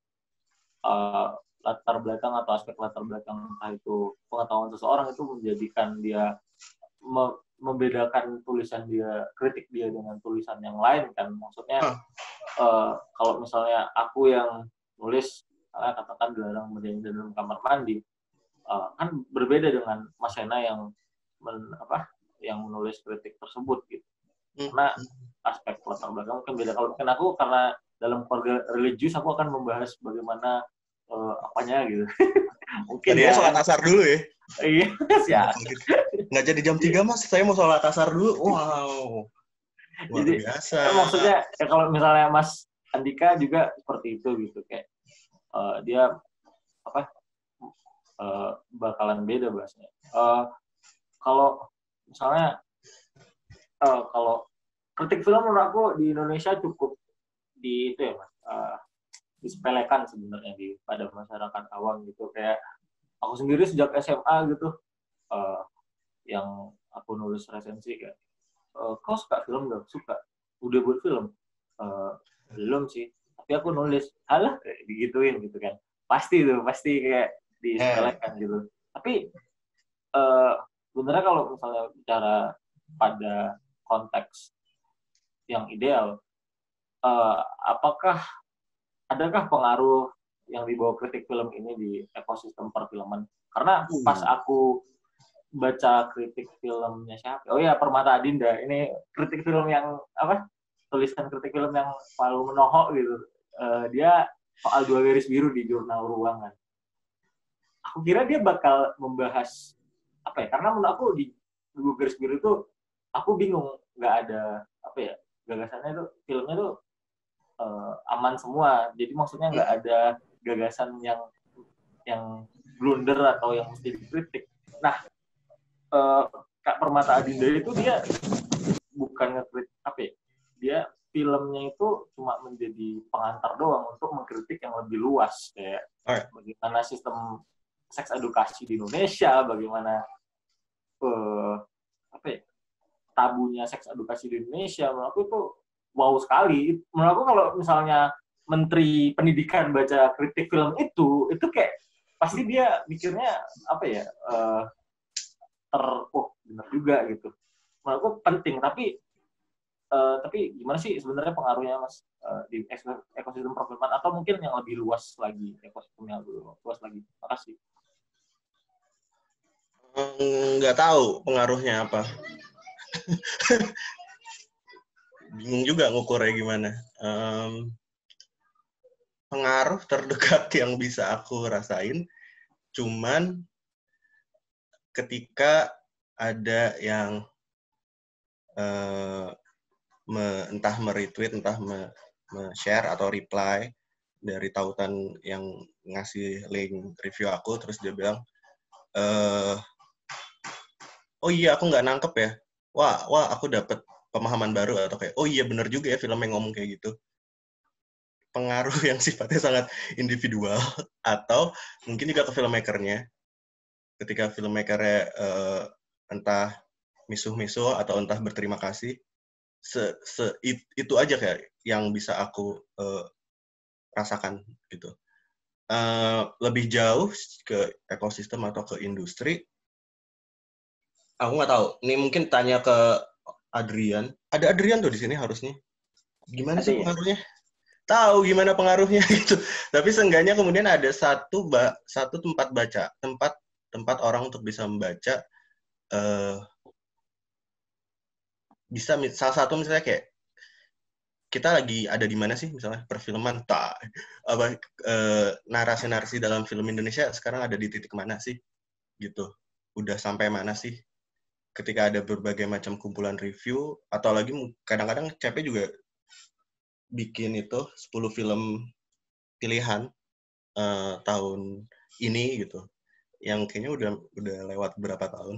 latar belakang atau aspek latar belakang entah itu pengetahuan seseorang itu menjadikan dia membedakan tulisan dia, kritik dia dengan tulisan yang lain kan. Maksudnya kalau misalnya aku yang nulis katakan dilarang menyanyi dalam kamar mandi, kan berbeda dengan Mas Hena yang yang menulis kritik tersebut gitu. Karena aspek latar belakang mungkin beda. Kalau mungkin aku karena dalam keluarga religius aku akan membahas bagaimana apanya gitu. Mungkin tadinya ya. sholat asar dulu ya. Iya, siap. Nggak jadi jam 3 Mas, saya mau sholat asar dulu. Wow. Luar Jadi biasa. maksudnya ya kalau misalnya Mas Andika juga seperti itu gitu, kayak dia bakalan beda bahasanya. Kalau misalnya kalau kritik film menurut aku di Indonesia cukup di itu ya Mas, disepelekan sebenarnya pada masyarakat awam gitu. Kayak aku sendiri sejak SMA gitu, yang aku nulis resensi kayak, kau suka film gak? Suka. Udah buat film? Belum sih, tapi aku nulis. Halah, digituin gitu kan. Pasti kayak disepelekan gitu. Tapi sebenarnya kalau misalnya bicara pada konteks yang ideal, adakah pengaruh yang dibawa kritik film ini di ekosistem perfilman? Karena pas aku baca kritik filmnya siapa? Oh ya, Permata Adinda. Ini kritik film yang apa? Tulisan kritik film yang selalu menohok gitu. Dia soal 2 garis biru di jurnal Ruangan. Aku kira dia bakal membahas apa ya? Karena menurut aku di 2 garis biru itu aku bingung, nggak ada apa ya, gagasannya tuh filmnya tuh aman semua. Jadi maksudnya nggak ada gagasan yang blunder atau yang mesti dikritik. Nah, Kak Permata Adinda itu dia bukan ngekritik apa ya? Dia filmnya itu cuma menjadi pengantar doang untuk mengkritik yang lebih luas, kayak bagaimana sistem seks edukasi di Indonesia, bagaimana apa ya, tabunya seks edukasi di Indonesia. Menurut aku itu wow sekali. Menurut aku kalau misalnya Menteri Pendidikan baca kritik film itu kayak pasti dia mikirnya apa ya, benar juga gitu. Menurut aku penting, tapi gimana sih sebenarnya pengaruhnya Mas di ekosistem perfilman, atau mungkin yang lebih luas lagi, ekosistem yang lebih luas lagi. Makasih. Nggak tahu pengaruhnya apa. Bingung juga ngukurnya gimana. Pengaruh terdekat yang bisa aku rasain cuman ketika ada yang entah meretweet, entah share atau reply dari tautan yang ngasih link review aku, terus dia bilang, oh iya aku nggak nangkep ya, wah aku dapet pemahaman baru, atau kayak, oh iya bener juga ya filmnya ngomong kayak gitu. Pengaruh yang sifatnya sangat individual, atau mungkin juga ke filmmaker-nya. Ketika filmmaker-nya entah misuh-misuh atau entah berterima kasih, itu aja kayak yang bisa aku rasakan gitu. Lebih jauh ke ekosistem atau ke industri, aku nggak tahu. Ini mungkin tanya ke Adrian. Ada Adrian tuh di sini harusnya. Gimana sih pengaruhnya? Tahu gimana pengaruhnya gitu. Tapi seenggaknya kemudian ada satu tempat orang untuk bisa membaca. Bisa salah satu misalnya kayak kita lagi ada di mana sih misalnya perfilman, narasi-narasi dalam film Indonesia sekarang ada di titik mana sih gitu, udah sampai mana sih, ketika ada berbagai macam kumpulan review, atau lagi kadang-kadang CP juga bikin itu 10 film pilihan tahun ini gitu, yang kayaknya udah lewat berapa tahun,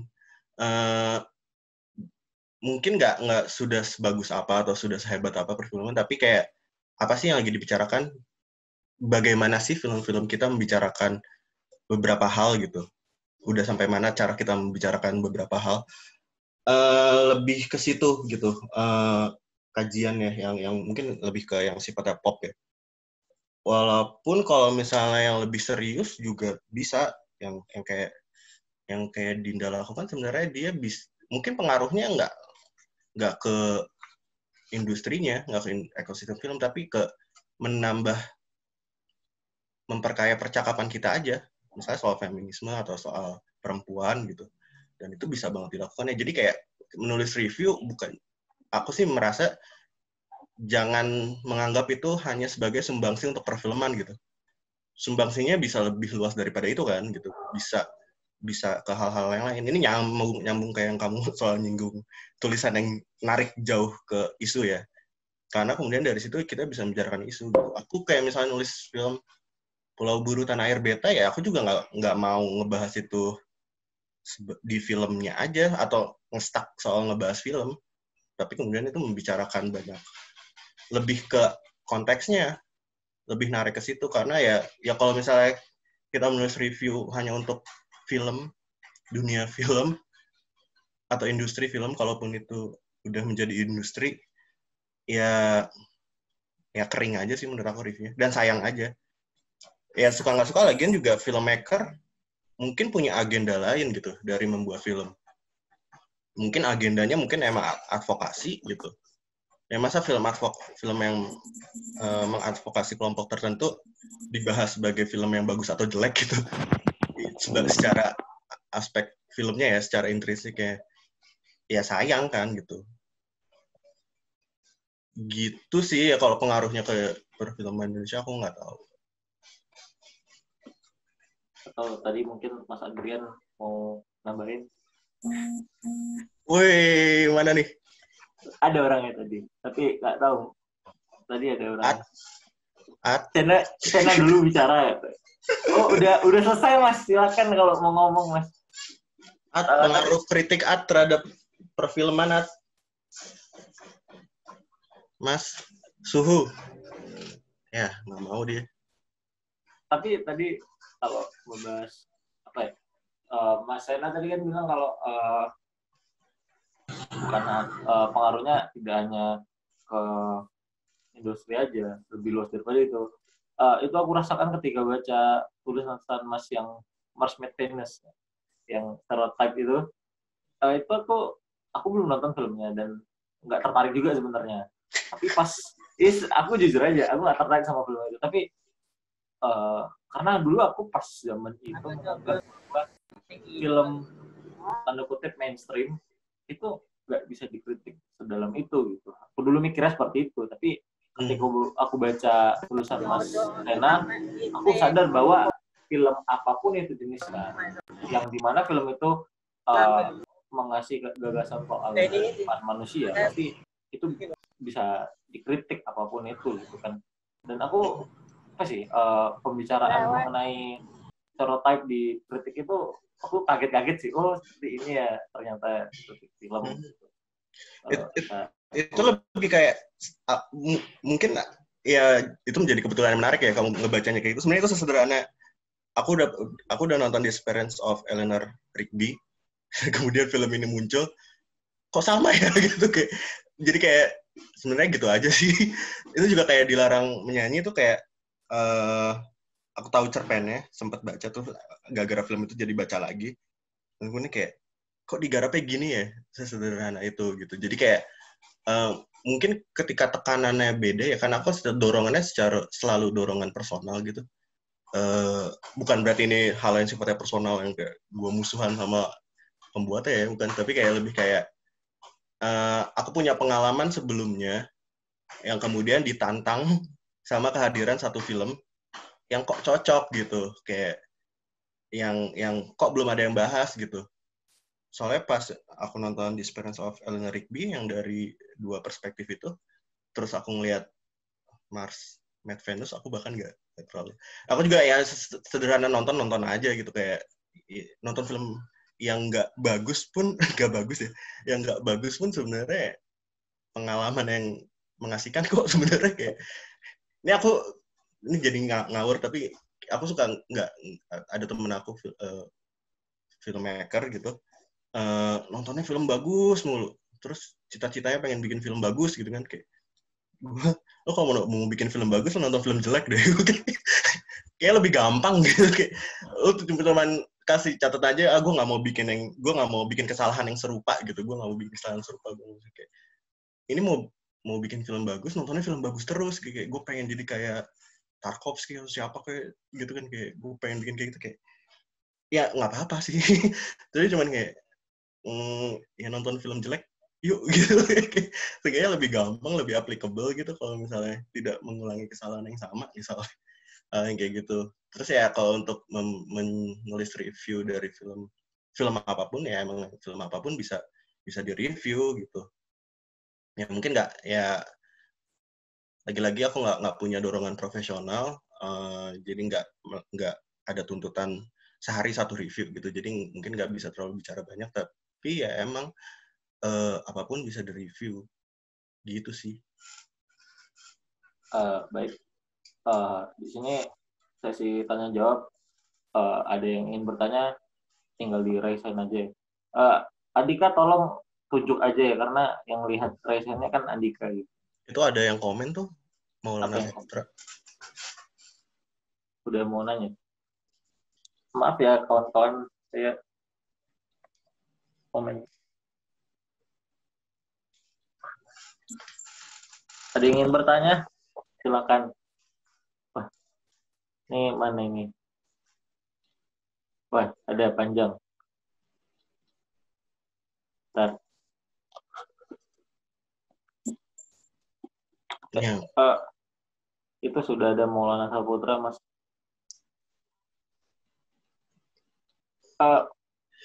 mungkin nggak sudah sebagus apa atau sudah sehebat apa perfilman, tapi kayak apa sih yang lagi dibicarakan, bagaimana sih film-film kita membicarakan beberapa hal gitu, udah sampai mana cara kita membicarakan beberapa hal, lebih ke situ gitu, kajiannya yang mungkin lebih ke yang sifatnya pop ya. Walaupun kalau misalnya yang lebih serius juga bisa, yang kayak Dinda lakukan, sebenarnya dia mungkin pengaruhnya nggak ke industrinya, nggak ke ekosistem film, tapi ke memperkaya percakapan kita aja, misalnya soal feminisme atau soal perempuan gitu, dan itu bisa banget dilakukan ya. Jadi kayak menulis review, aku sih merasa jangan menganggap itu hanya sebagai sumbangsi untuk perfilman gitu. Sumbangsinya bisa lebih luas daripada itu kan gitu, bisa ke hal-hal yang lain. Ini nyambung kayak yang kamu soal nyinggung tulisan yang narik jauh ke isu ya, karena kemudian dari situ kita bisa membicarakan isu gitu. Aku kayak misalnya nulis film Pulau Buru Tanah Air Beta ya, aku juga nggak mau ngebahas itu di filmnya aja atau nge-stuck soal ngebahas film, tapi kemudian itu membicarakan banyak, lebih ke konteksnya, lebih narik ke situ. Karena ya kalau misalnya kita menulis review hanya untuk film, dunia film atau industri film, kalaupun itu udah menjadi industri, ya kering aja sih menurut aku reviewnya, dan sayang aja. Ya suka nggak suka, lagian juga filmmaker mungkin punya agenda lain gitu dari membuat film. mungkin agendanya mungkin emang advokasi gitu. Ya masa film yang mengadvokasi kelompok tertentu dibahas sebagai film yang bagus atau jelek gitu. Secara aspek filmnya ya, secara intrinsik ya sayang kan gitu. Gitu sih ya kalau pengaruhnya ke perfilman Indonesia aku nggak tahu. Atau tadi mungkin Mas Adrian mau nambahin? Woi, mana nih? Ada orangnya tadi, tapi nggak tahu. Tadi ada orang. Sena dulu bicara ya. Oh, udah selesai Mas. Silakan kalau mau ngomong Mas. Pengaruh kritik terhadap perfilman Mas Suhu. Ya, nggak mau dia. Tapi tadi kalau membahas apa ya? Mas Sena tadi kan bilang kalau bukan pengaruhnya tidak hanya ke industri aja, lebih luas daripada itu. Itu aku rasakan ketika baca tulisan Mas yang Mars Made Famous, yang stereotype itu aku belum nonton filmnya dan nggak tertarik juga sebenarnya. Tapi pas, aku jujur aja, aku nggak tertarik sama film itu. Tapi karena dulu aku pas zaman itu menganggap bahwa film tanda kutip mainstream itu nggak bisa dikritik sedalam itu gitu. Aku dulu mikirnya seperti itu, tapi ketika aku baca tulisan Mas Rena, aku sadar bahwa film apapun itu jenisnya, yang dimana film itu mengasih gagasan soal kehidupan manusia, pasti itu bisa dikritik apapun itu gitu kan. Dan aku pembicaraan mengenai stereotype di kritik itu aku kaget-kaget sih. Oh, seperti ini ya ternyata kritik film. Itu lebih kayak mungkin ya itu menjadi kebetulan yang menarik ya kamu ngebacanya kayak gitu. Sebenarnya itu sesederhana aku udah nonton The Disappearance of Eleanor Rigby. Kemudian film ini muncul, kok sama ya gitu kayak. Jadi kayak sebenarnya gitu aja sih. Itu juga kayak dilarang menyanyi tuh kayak aku tahu cerpennya, sempat baca tuh gara-gara film itu jadi baca lagi. Dan kemudian kayak kok digarapnya gini ya, sesederhana itu gitu. Jadi kayak mungkin ketika tekanannya beda ya, karena aku dorongannya selalu dorongan personal gitu. Bukan berarti ini hal yang sifatnya personal yang kayak gue musuhan sama pembuatnya ya, bukan. Tapi kayak lebih kayak aku punya pengalaman sebelumnya yang kemudian ditantang sama kehadiran satu film yang kok cocok gitu, kayak yang kok belum ada yang bahas gitu. Soalnya pas aku nonton Disappearance of Eleanor Rigby yang dari dua perspektif itu, terus aku ngeliat Mars Mad Venus, aku bahkan nggak terlalu. Aku juga ya sederhana nonton aja gitu, kayak nonton film yang nggak bagus pun nggak bagus ya, yang nggak bagus pun sebenarnya pengalaman yang mengasihkan kok sebenarnya. Kayak ini jadi ngawur, tapi aku suka nggak ada temen aku filmmaker gitu, nontonnya film bagus mulu, terus cita-citanya pengen bikin film bagus gitu kan. Kayak lo kalau mau bikin film bagus lo nonton film jelek deh. Kayak lebih gampang gitu. Kayak lo cuma kasih catat aja, gue nggak mau bikin kesalahan yang serupa gitu, gue nggak mau bikin kesalahan serupa. Gue kayak ini mau bikin film bagus, nontonnya film bagus terus. Kayak gue pengen jadi kayak Tarkovsky atau siapa kayak gitu kan, kayak gue pengen bikin kayak gitu. Kayak ya nggak apa-apa sih. Jadi cuman kayak ya nonton film jelek yuk gitu. Kayaknya lebih gampang, lebih applicable gitu kalau misalnya tidak mengulangi kesalahan yang sama misalnya. Yang kayak gitu. Terus ya kalau untuk menulis review dari film apapun ya, emang film apapun bisa direview gitu. Ya mungkin nggak, ya lagi-lagi aku nggak punya dorongan profesional, jadi nggak ada tuntutan sehari satu review gitu, jadi mungkin nggak bisa terlalu bicara banyak, tapi ya emang apapun bisa di-review gitu sih. Baik, di sini sesi tanya jawab, ada yang ingin bertanya tinggal di raise hand aja. Andika tolong tunjuk aja ya, karena yang lihat raise hand-nya kan Andika gitu. Itu ada yang komen tuh, Maulana Putra. Udah mau nanya. Maaf ya kawan-kawan, saya komen. Ada yang ingin bertanya? Silakan. Wah, ini mana ini? Wah, ada panjang. Bentar. Ya. Itu sudah ada Maulana Saputra, Mas. Uh,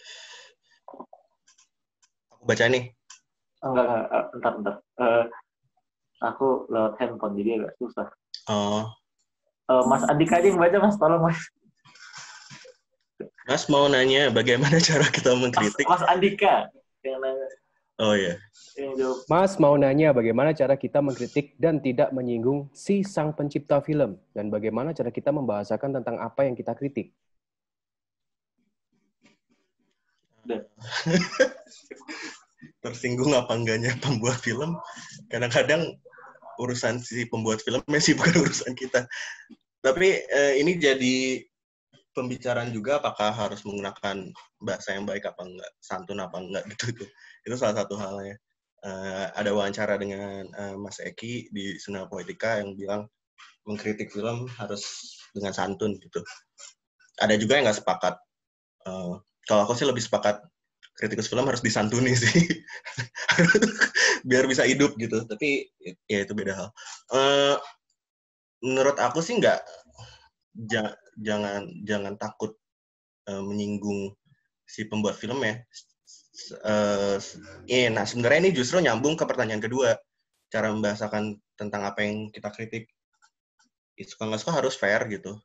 Aku baca nih. enggak, bentar. Aku lewat handphone, jadi agak susah. Oh, Mas Andika aja yang baca, Mas. Tolong, Mas. Mas mau nanya bagaimana cara kita mengkritik? Mas Andika yang nanya. Oh ya. Yang jawab. Mas mau nanya bagaimana cara kita mengkritik dan tidak menyinggung si sang pencipta film, dan bagaimana cara kita membahasakan tentang apa yang kita kritik. Tersinggung apa enggaknya pembuat film? Kadang-kadang urusan si pembuat filmnya sih, bukan urusan kita. Tapi ini jadi pembicaraan juga, apakah harus menggunakan bahasa yang baik apa enggak, santun apa enggak gitu. Itu salah satu halnya. Ada wawancara dengan Mas Eki di Sunda Poetika yang bilang mengkritik film harus dengan santun gitu. Ada juga yang nggak sepakat. Kalau aku sih lebih sepakat kritikus film harus disantuni sih. Biar bisa hidup gitu. Tapi ya itu beda hal. Menurut aku sih nggak, jangan takut menyinggung si pembuat film ya. Nah sebenarnya ini justru nyambung ke pertanyaan kedua, cara membahasakan tentang apa yang kita kritik. Suka nggak suka harus fair gitu.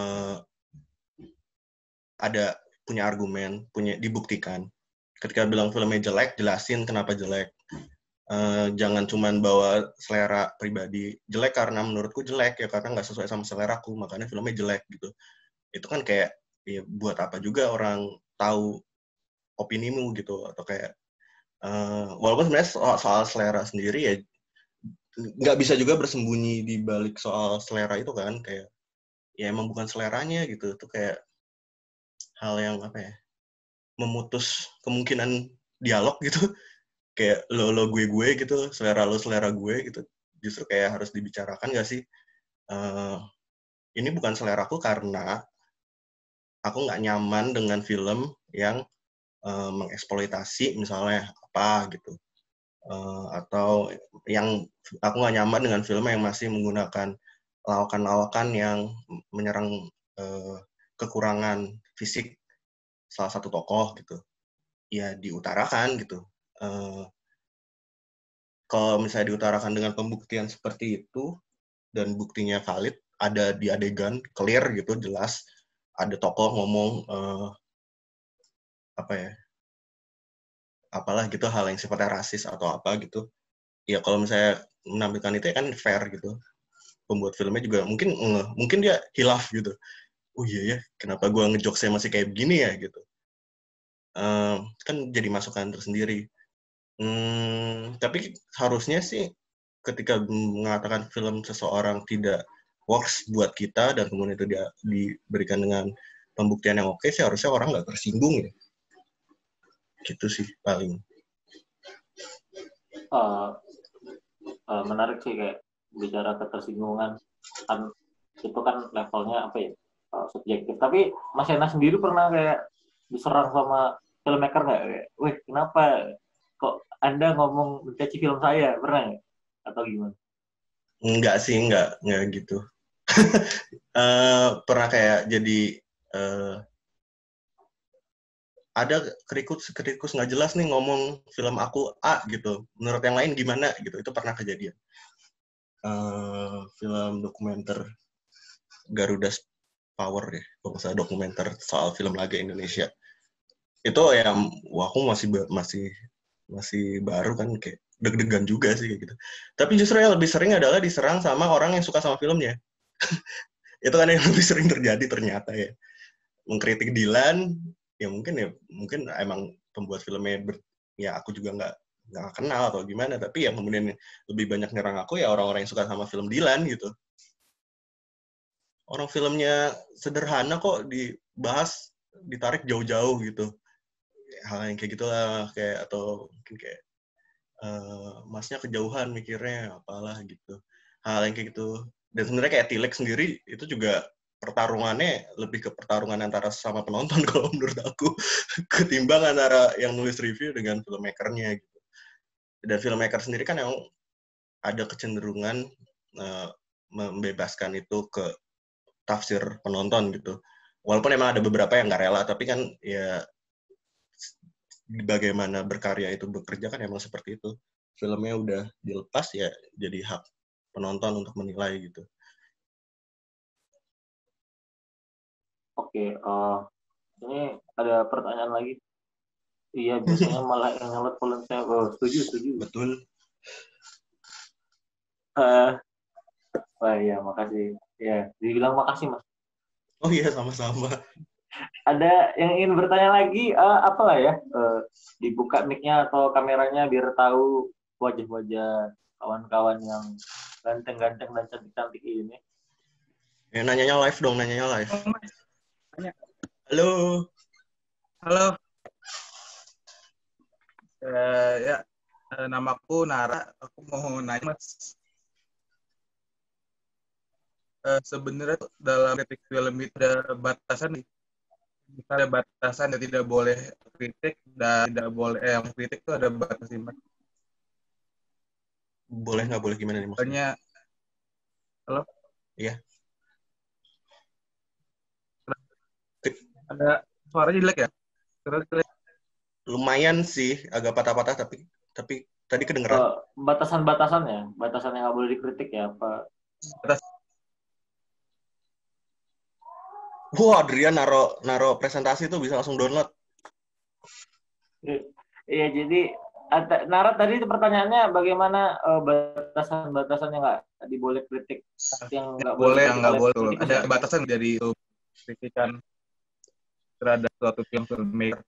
Ada punya argumen, dibuktikan. Ketika bilang filmnya jelek, jelasin kenapa jelek. Jangan cuman bawa selera pribadi. Jelek karena menurutku jelek, ya karena nggak sesuai sama seleraku, makanya filmnya jelek gitu. Itu kan kayak, ya buat apa juga orang tahu opinimu gitu, atau kayak, walaupun sebenarnya soal selera sendiri ya, nggak bisa juga bersembunyi di balik soal selera itu kan, kayak, ya emang bukan seleranya gitu, itu kayak hal yang apa ya, memutus kemungkinan dialog gitu, kayak lo gue gitu, selera lo selera gue gitu, justru kayak harus dibicarakan nggak sih, ini bukan seleraku karena aku nggak nyaman dengan film yang mengeksploitasi misalnya apa gitu, atau yang aku nggak nyaman dengan film yang masih menggunakan lawakan-lawakan yang menyerang kekurangan fisik salah satu tokoh gitu, ya diutarakan gitu. Kalau misalnya diutarakan dengan pembuktian seperti itu dan buktinya valid, ada di adegan clear gitu, jelas ada tokoh ngomong apa ya, apalah gitu, hal yang sifatnya rasis atau apa gitu, ya kalau misalnya menampilkan itu ya kan fair gitu. Pembuat filmnya juga mungkin dia hilaf gitu, oh iya ya, kenapa gue ngejokesnya masih kayak begini ya gitu. Kan jadi masukan tersendiri. Tapi harusnya sih ketika mengatakan film seseorang tidak works buat kita dan kemudian itu dia diberikan dengan pembuktian yang oke sih, harusnya orang nggak tersinggung ya. Gitu sih paling. Menarik sih, kayak bicara ketersinggungan kan, itu kan levelnya apa ya, subjektif. Tapi Mas Yana sendiri pernah kayak diserang sama filmmaker nggak, kayak, weh kenapa kok Anda ngomong mencaci film saya, pernah nggak atau gimana? Enggak sih, enggak gitu. Pernah kayak jadi ada kritikus nggak jelas nih ngomong film aku A gitu, menurut yang lain gimana gitu, itu pernah kejadian. Film dokumenter Garuda Power ya, kalau nggak salah, dokumenter soal film laga Indonesia. Itu ya, wah aku masih baru kan, kayak deg-degan juga sih kayak gitu. Tapi justru yang lebih sering adalah diserang sama orang yang suka sama filmnya. Itu kan yang lebih sering terjadi ternyata ya. Mengkritik Dilan, ya mungkin emang pembuat filmnya ya aku juga nggak kenal atau gimana, tapi yang kemudian lebih banyak nyerang aku ya orang-orang yang suka sama film Dilan gitu. Orang filmnya sederhana kok dibahas, ditarik jauh-jauh gitu. Hal yang kayak gitulah, kayak, atau mungkin kayak masnya kejauhan mikirnya apalah gitu, hal yang kayak gitu. Dan sebenarnya kayak Tilek sendiri itu juga pertarungannya lebih ke pertarungan antara sama penonton kalau menurut aku ketimbang antara yang nulis review dengan filmmakernya gitu. Dan filmmaker sendiri kan yang ada kecenderungan membebaskan itu ke tafsir penonton gitu. Walaupun emang ada beberapa yang nggak rela, tapi kan ya bagaimana berkarya itu bekerja kan emang seperti itu. Filmnya udah dilepas ya jadi hak penonton untuk menilai gitu. Oke, ini ada pertanyaan lagi. Iya, biasanya malah yang nyelot film saya. Oh, setuju. Betul. Wah, ya, makasih. Ya, dibilang makasih, Mas. Oh iya, sama-sama. Ada yang ingin bertanya lagi, apa lah ya? Dibuka mic-nya atau kameranya biar tahu wajah-wajah kawan-kawan yang ganteng-ganteng dan cantik-cantik ini. Ya, nanyanya live dong, nanyanya live. Halo. Halo. Namaku Nara. Aku mau nanya, Mas. Sebenarnya dalam kritik film itu ada batasan, ada batasan yang tidak boleh kritik dan tidak boleh yang kritik itu ada batasan, Mas. Boleh nggak boleh gimana nih maksudnya? Halo? Iya. Ada suaranya jelek ya? Lumayan sih, agak patah-patah tapi tadi kedengeran. Batasan-batasannya, batasan yang nggak boleh dikritik ya, apa? Wah, Adrian naro presentasi tuh bisa langsung download. Iya, jadi Nara tadi itu pertanyaannya bagaimana batasan-batasan yang nggak diboleh kritik, yang nggak boleh, yang nggak boleh. Ada ya? batasan dari itu kritikan terhadap suatu filmmaker.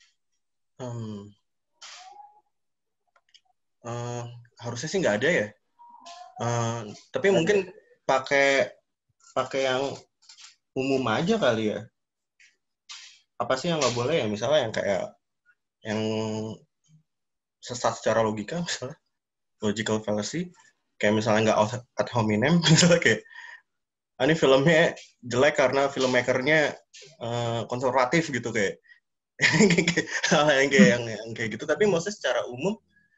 Harusnya sih nggak ada ya. Tapi mungkin pakai yang umum aja kali ya. Apa sih yang nggak boleh ya? Misalnya yang kayak yang sesat secara logika, misalnya logical fallacy, kayak misalnya nggak ad hominem, misalnya kayak ini filmnya jelek karena filmmakernya konservatif gitu kayak hal yang kayak gitu. Tapi maksudnya secara umum,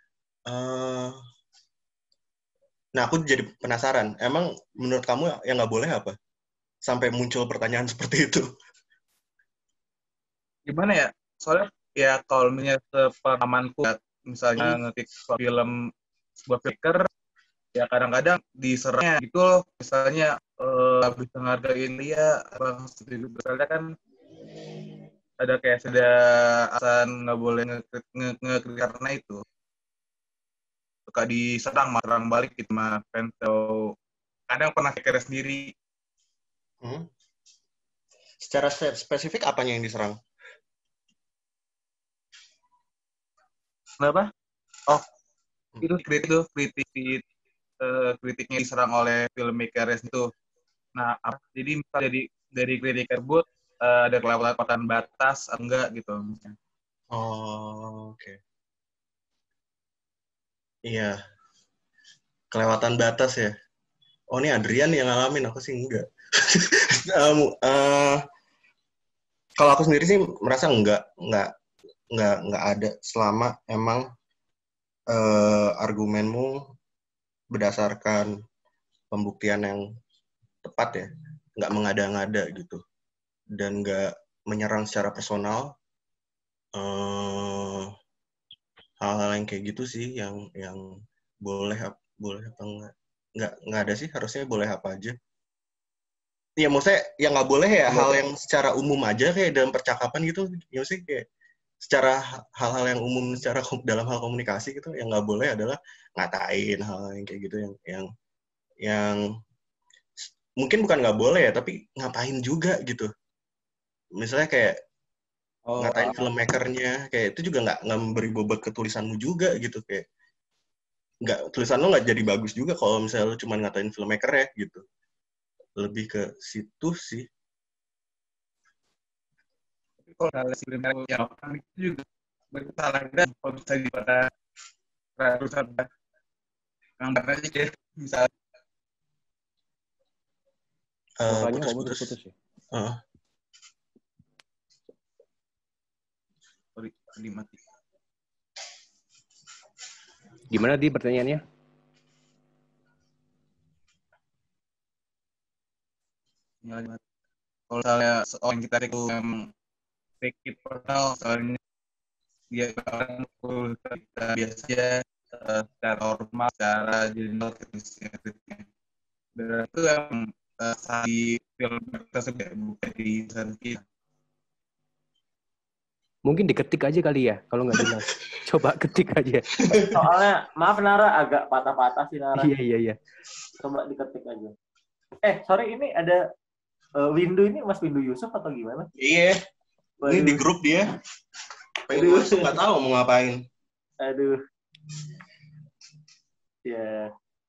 nah aku jadi penasaran, emang menurut kamu yang nggak boleh apa? Sampai muncul pertanyaan seperti itu. Gimana ya? Soalnya ya kalau misalnya sepengalamanku, misalnya ngetik film sebuah filmmaker, ya kadang-kadang diserangnya gitu loh, misalnya bisa ngargain dia, misalnya kan ada kayak ada alasan nggak boleh ngekritik karena itu suka diserang marang balik gitu sama fans atau kadang pernah kira sendiri. Secara spesifik apanya yang diserang? Kenapa? Oh, itu kritiknya diserang oleh filmmaker itu. Nah, jadi misalnya dari kritik tersebut ada kelewatan batas enggak gitu misalnya. Oh, oke. Iya. Kelewatan batas ya. Oh, ini Adrian yang ngalamin, aku sih enggak. Kalau aku sendiri sih merasa enggak ada selama emang argumenmu berdasarkan pembuktian yang tepat ya, nggak mengada-ngada gitu, dan nggak menyerang secara personal. Hal-hal yang kayak gitu sih yang boleh apa nggak ada sih, harusnya boleh apa aja. Iya, maksudnya yang nggak boleh ya hal yang secara umum aja kayak dalam percakapan gitu, ya sih kayak secara hal-hal yang umum secara dalam hal komunikasi gitu, yang nggak boleh adalah ngatain hal yang kayak gitu yang mungkin bukan nggak boleh ya, tapi ngapain juga gitu. Misalnya kayak ngatain filmmakernya, kayak itu juga nggak memberi bobot ke tulisanmu juga gitu, kayak nggak, tulisan lo nggak jadi bagus juga kalau misalnya lo cuma ngatain filmmaker ya gitu. Lebih ke situ sih. Kalau ada filmmaker yang itu juga bersalah dan kalau bisa terus ada yang benar aja deh, misalnya Suaranya kok putus-putus. putus-putus ya? sorry, tadi mati. Gimana di pertanyaannya? Kalau misalnya seorang kita itu yang take it personal, soalnya dia kan kita biasa secara normal, secara general kritisnya. Dan itu yang di film tersebut bukan di kita. Mungkin diketik aja kali ya, kalau nggak jelas. Coba ketik aja. Soalnya, maaf Nara, agak patah-patah sih Nara. Iya. Coba diketik aja. Sorry, ini ada Windu ini Mas Windu Yusuf atau gimana? Iya. Ini di grup dia. Windu Yusuf nggak tahu mau ngapain. Aduh. Ya.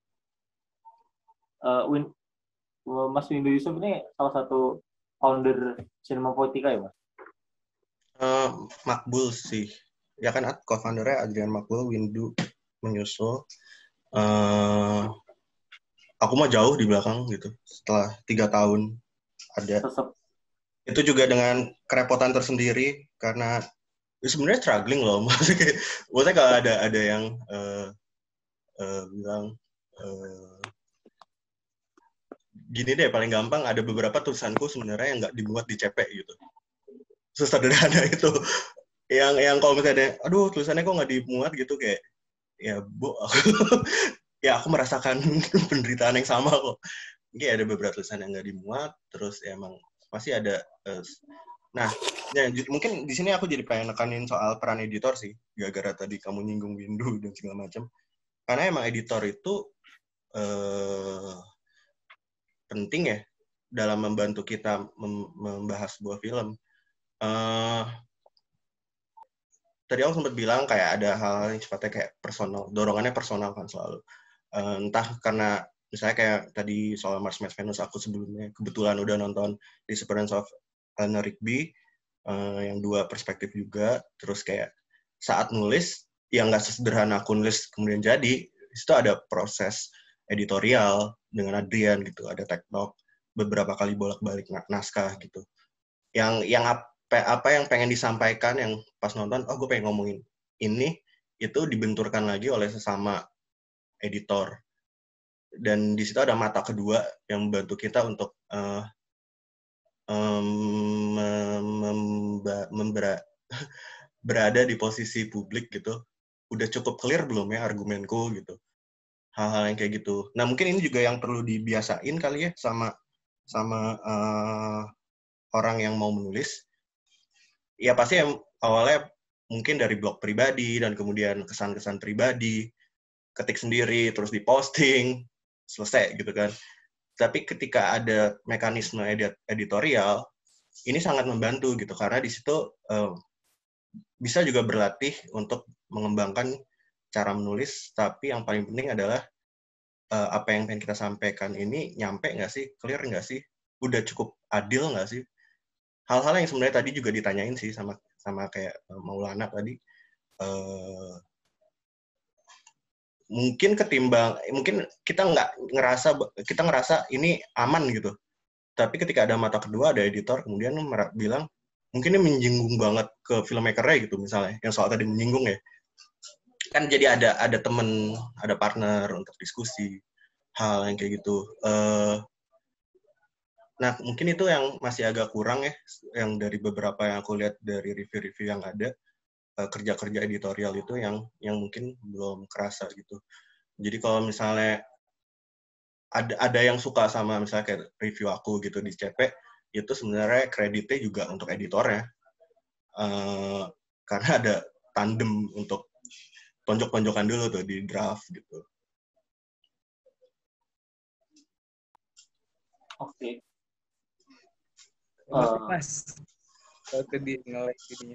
Mas Windu Yusuf ini salah satu founder Cinemapoetica ya, Mas? Makbul sih. Ya kan co-foundernya Adrian Makbul, Windu menyusul. Aku mah jauh di belakang gitu. Setelah 3 tahun ada. Itu juga dengan kerepotan tersendiri karena sebenarnya struggling loh. Maksudnya kalau ada yang bilang gini deh, paling gampang ada beberapa tulisanku sebenarnya yang nggak dimuat di CP gitu. Sesederhana itu. Yang kalau misalnya, aduh tulisannya kok nggak dimuat gitu, kayak ya ya aku merasakan penderitaan yang sama kok. Mungkin ada beberapa tulisan yang nggak dimuat, terus ya emang pasti ada. Nah, ya, mungkin di sini aku jadi pengen nekanin soal peran editor sih, gara-gara tadi kamu nyinggung Windu dan segala macam. Karena emang editor itu penting ya dalam membantu kita membahas sebuah film. Tadi aku sempat bilang kayak ada hal yang sifatnya kayak personal, dorongannya personal kan selalu. Entah karena misalnya kayak tadi soal Mars Mads Venus, aku sebelumnya kebetulan udah nonton Disappearance of Eleanor Rigby, yang 2 perspektif juga. Terus kayak saat nulis, yang nggak sesederhana aku nulis kemudian jadi, itu ada proses editorial dengan Adrian gitu, ada tektok, beberapa kali bolak-balik naskah gitu. Yang apa yang pengen disampaikan yang pas nonton, gue pengen ngomongin ini, itu dibenturkan lagi oleh sesama editor. Dan di situ ada mata kedua yang membantu kita untuk berada di posisi publik gitu. Udah cukup clear belum ya argumenku gitu. Hal-hal yang kayak gitu. Nah, mungkin ini juga yang perlu dibiasain kali ya sama orang yang mau menulis. Ya pasti awalnya mungkin dari blog pribadi dan kemudian kesan-kesan pribadi, ketik sendiri, terus diposting, selesai gitu kan. Tapi ketika ada mekanisme editorial, ini sangat membantu gitu, karena di situ bisa juga berlatih untuk mengembangkan cara menulis, tapi yang paling penting adalah apa yang pengen kita sampaikan ini nyampe nggak sih, clear nggak sih, udah cukup adil nggak sih. Hal-hal yang sebenarnya tadi juga ditanyain sih sama kayak Maulana tadi. Mungkin kita ngerasa ini aman gitu. Tapi ketika ada mata kedua, ada editor kemudian bilang mungkin ini menyinggung banget ke filmmaker-nya gitu misalnya, yang soal tadi menyinggung ya. Kan jadi ada temen, ada partner untuk diskusi hal yang kayak gitu. Nah, mungkin itu yang masih agak kurang ya, yang dari beberapa yang aku lihat dari review-review yang ada, kerja-kerja editorial itu yang mungkin belum kerasa gitu. Jadi kalau misalnya ada yang suka sama misalnya kayak review aku gitu di CP, itu sebenarnya kreditnya juga untuk editornya. Karena ada tandem untuk tonjok-tonjokan dulu tuh di draft gitu. Oke. Mas, ke di nge-like videonya.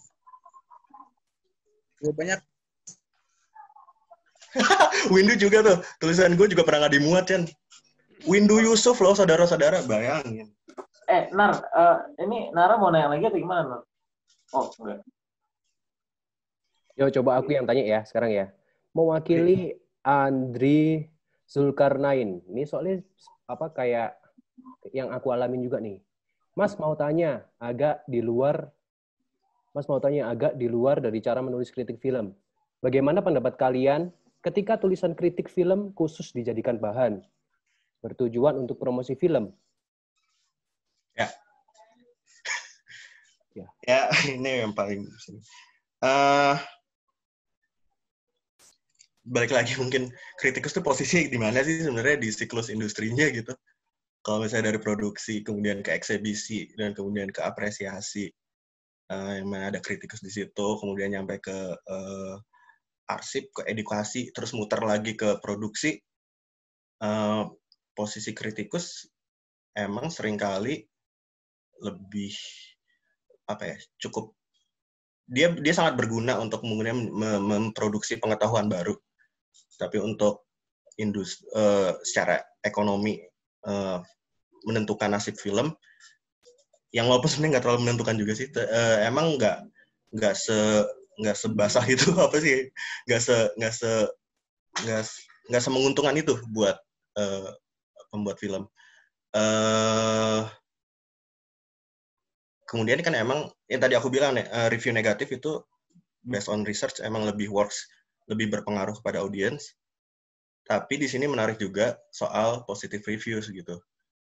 Gue banyak. Windu juga tuh, tulisan gue juga pernah nggak dimuat, Chan. Windu Yusuf loh, saudara-saudara, bayangin. Nar, ini Nara mau nanya lagi atau gimana, Nar? Oh, enggak. Yo, coba aku yang tanya ya sekarang ya. mewakili Andri Zulkarnain. Ini soalnya kayak yang aku alamin juga nih. Mas mau tanya agak di luar dari cara menulis kritik film. Bagaimana pendapat kalian ketika tulisan kritik film khusus dijadikan bahan bertujuan untuk promosi film? Ya. Ya, ini yang paling balik lagi mungkin kritikus tuh posisi di mana sih sebenarnya di siklus industrinya gitu. Kalau misalnya dari produksi, kemudian ke eksibisi, dan kemudian ke apresiasi, yang mana ada kritikus di situ, kemudian nyampe ke arsip, ke edukasi, terus muter lagi ke produksi, posisi kritikus emang seringkali lebih cukup dia sangat berguna untuk kemudian memproduksi pengetahuan baru, tapi untuk industri secara ekonomi menentukan nasib film yang walaupun sebenarnya nggak terlalu menentukan juga sih, emang nggak sebasah itu apa sih, nggak semenguntungkan itu buat pembuat film. Kemudian kan emang yang tadi aku bilang review negatif itu based on research emang lebih berpengaruh kepada audiens. Tapi di sini menarik juga soal positive reviews gitu.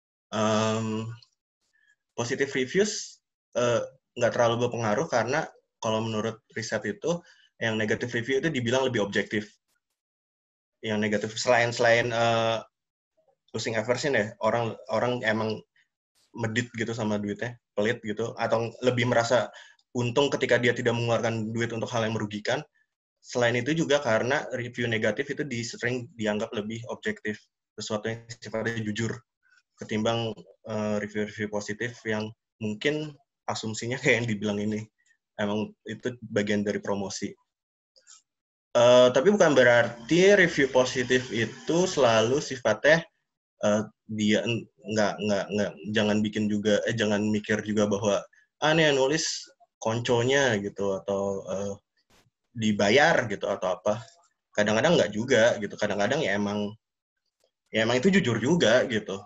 Positive reviews nggak terlalu berpengaruh karena kalau menurut riset itu yang negative review itu dibilang lebih objektif. Yang negatif selain losing aversion ya, orang emang medit gitu sama duitnya, pelit gitu, atau lebih merasa untung ketika dia tidak mengeluarkan duit untuk hal yang merugikan. Selain itu juga karena review negatif itu sering dianggap lebih objektif, sesuatu yang sifatnya jujur, ketimbang review-review positif yang mungkin asumsinya kayak yang dibilang ini. Emang itu bagian dari promosi. Tapi bukan berarti review positif itu selalu sifatnya dia jangan mikir juga bahwa nih yang nulis konconya gitu atau dibayar gitu atau apa. Kadang-kadang nggak juga gitu. Kadang-kadang ya emang itu jujur juga gitu.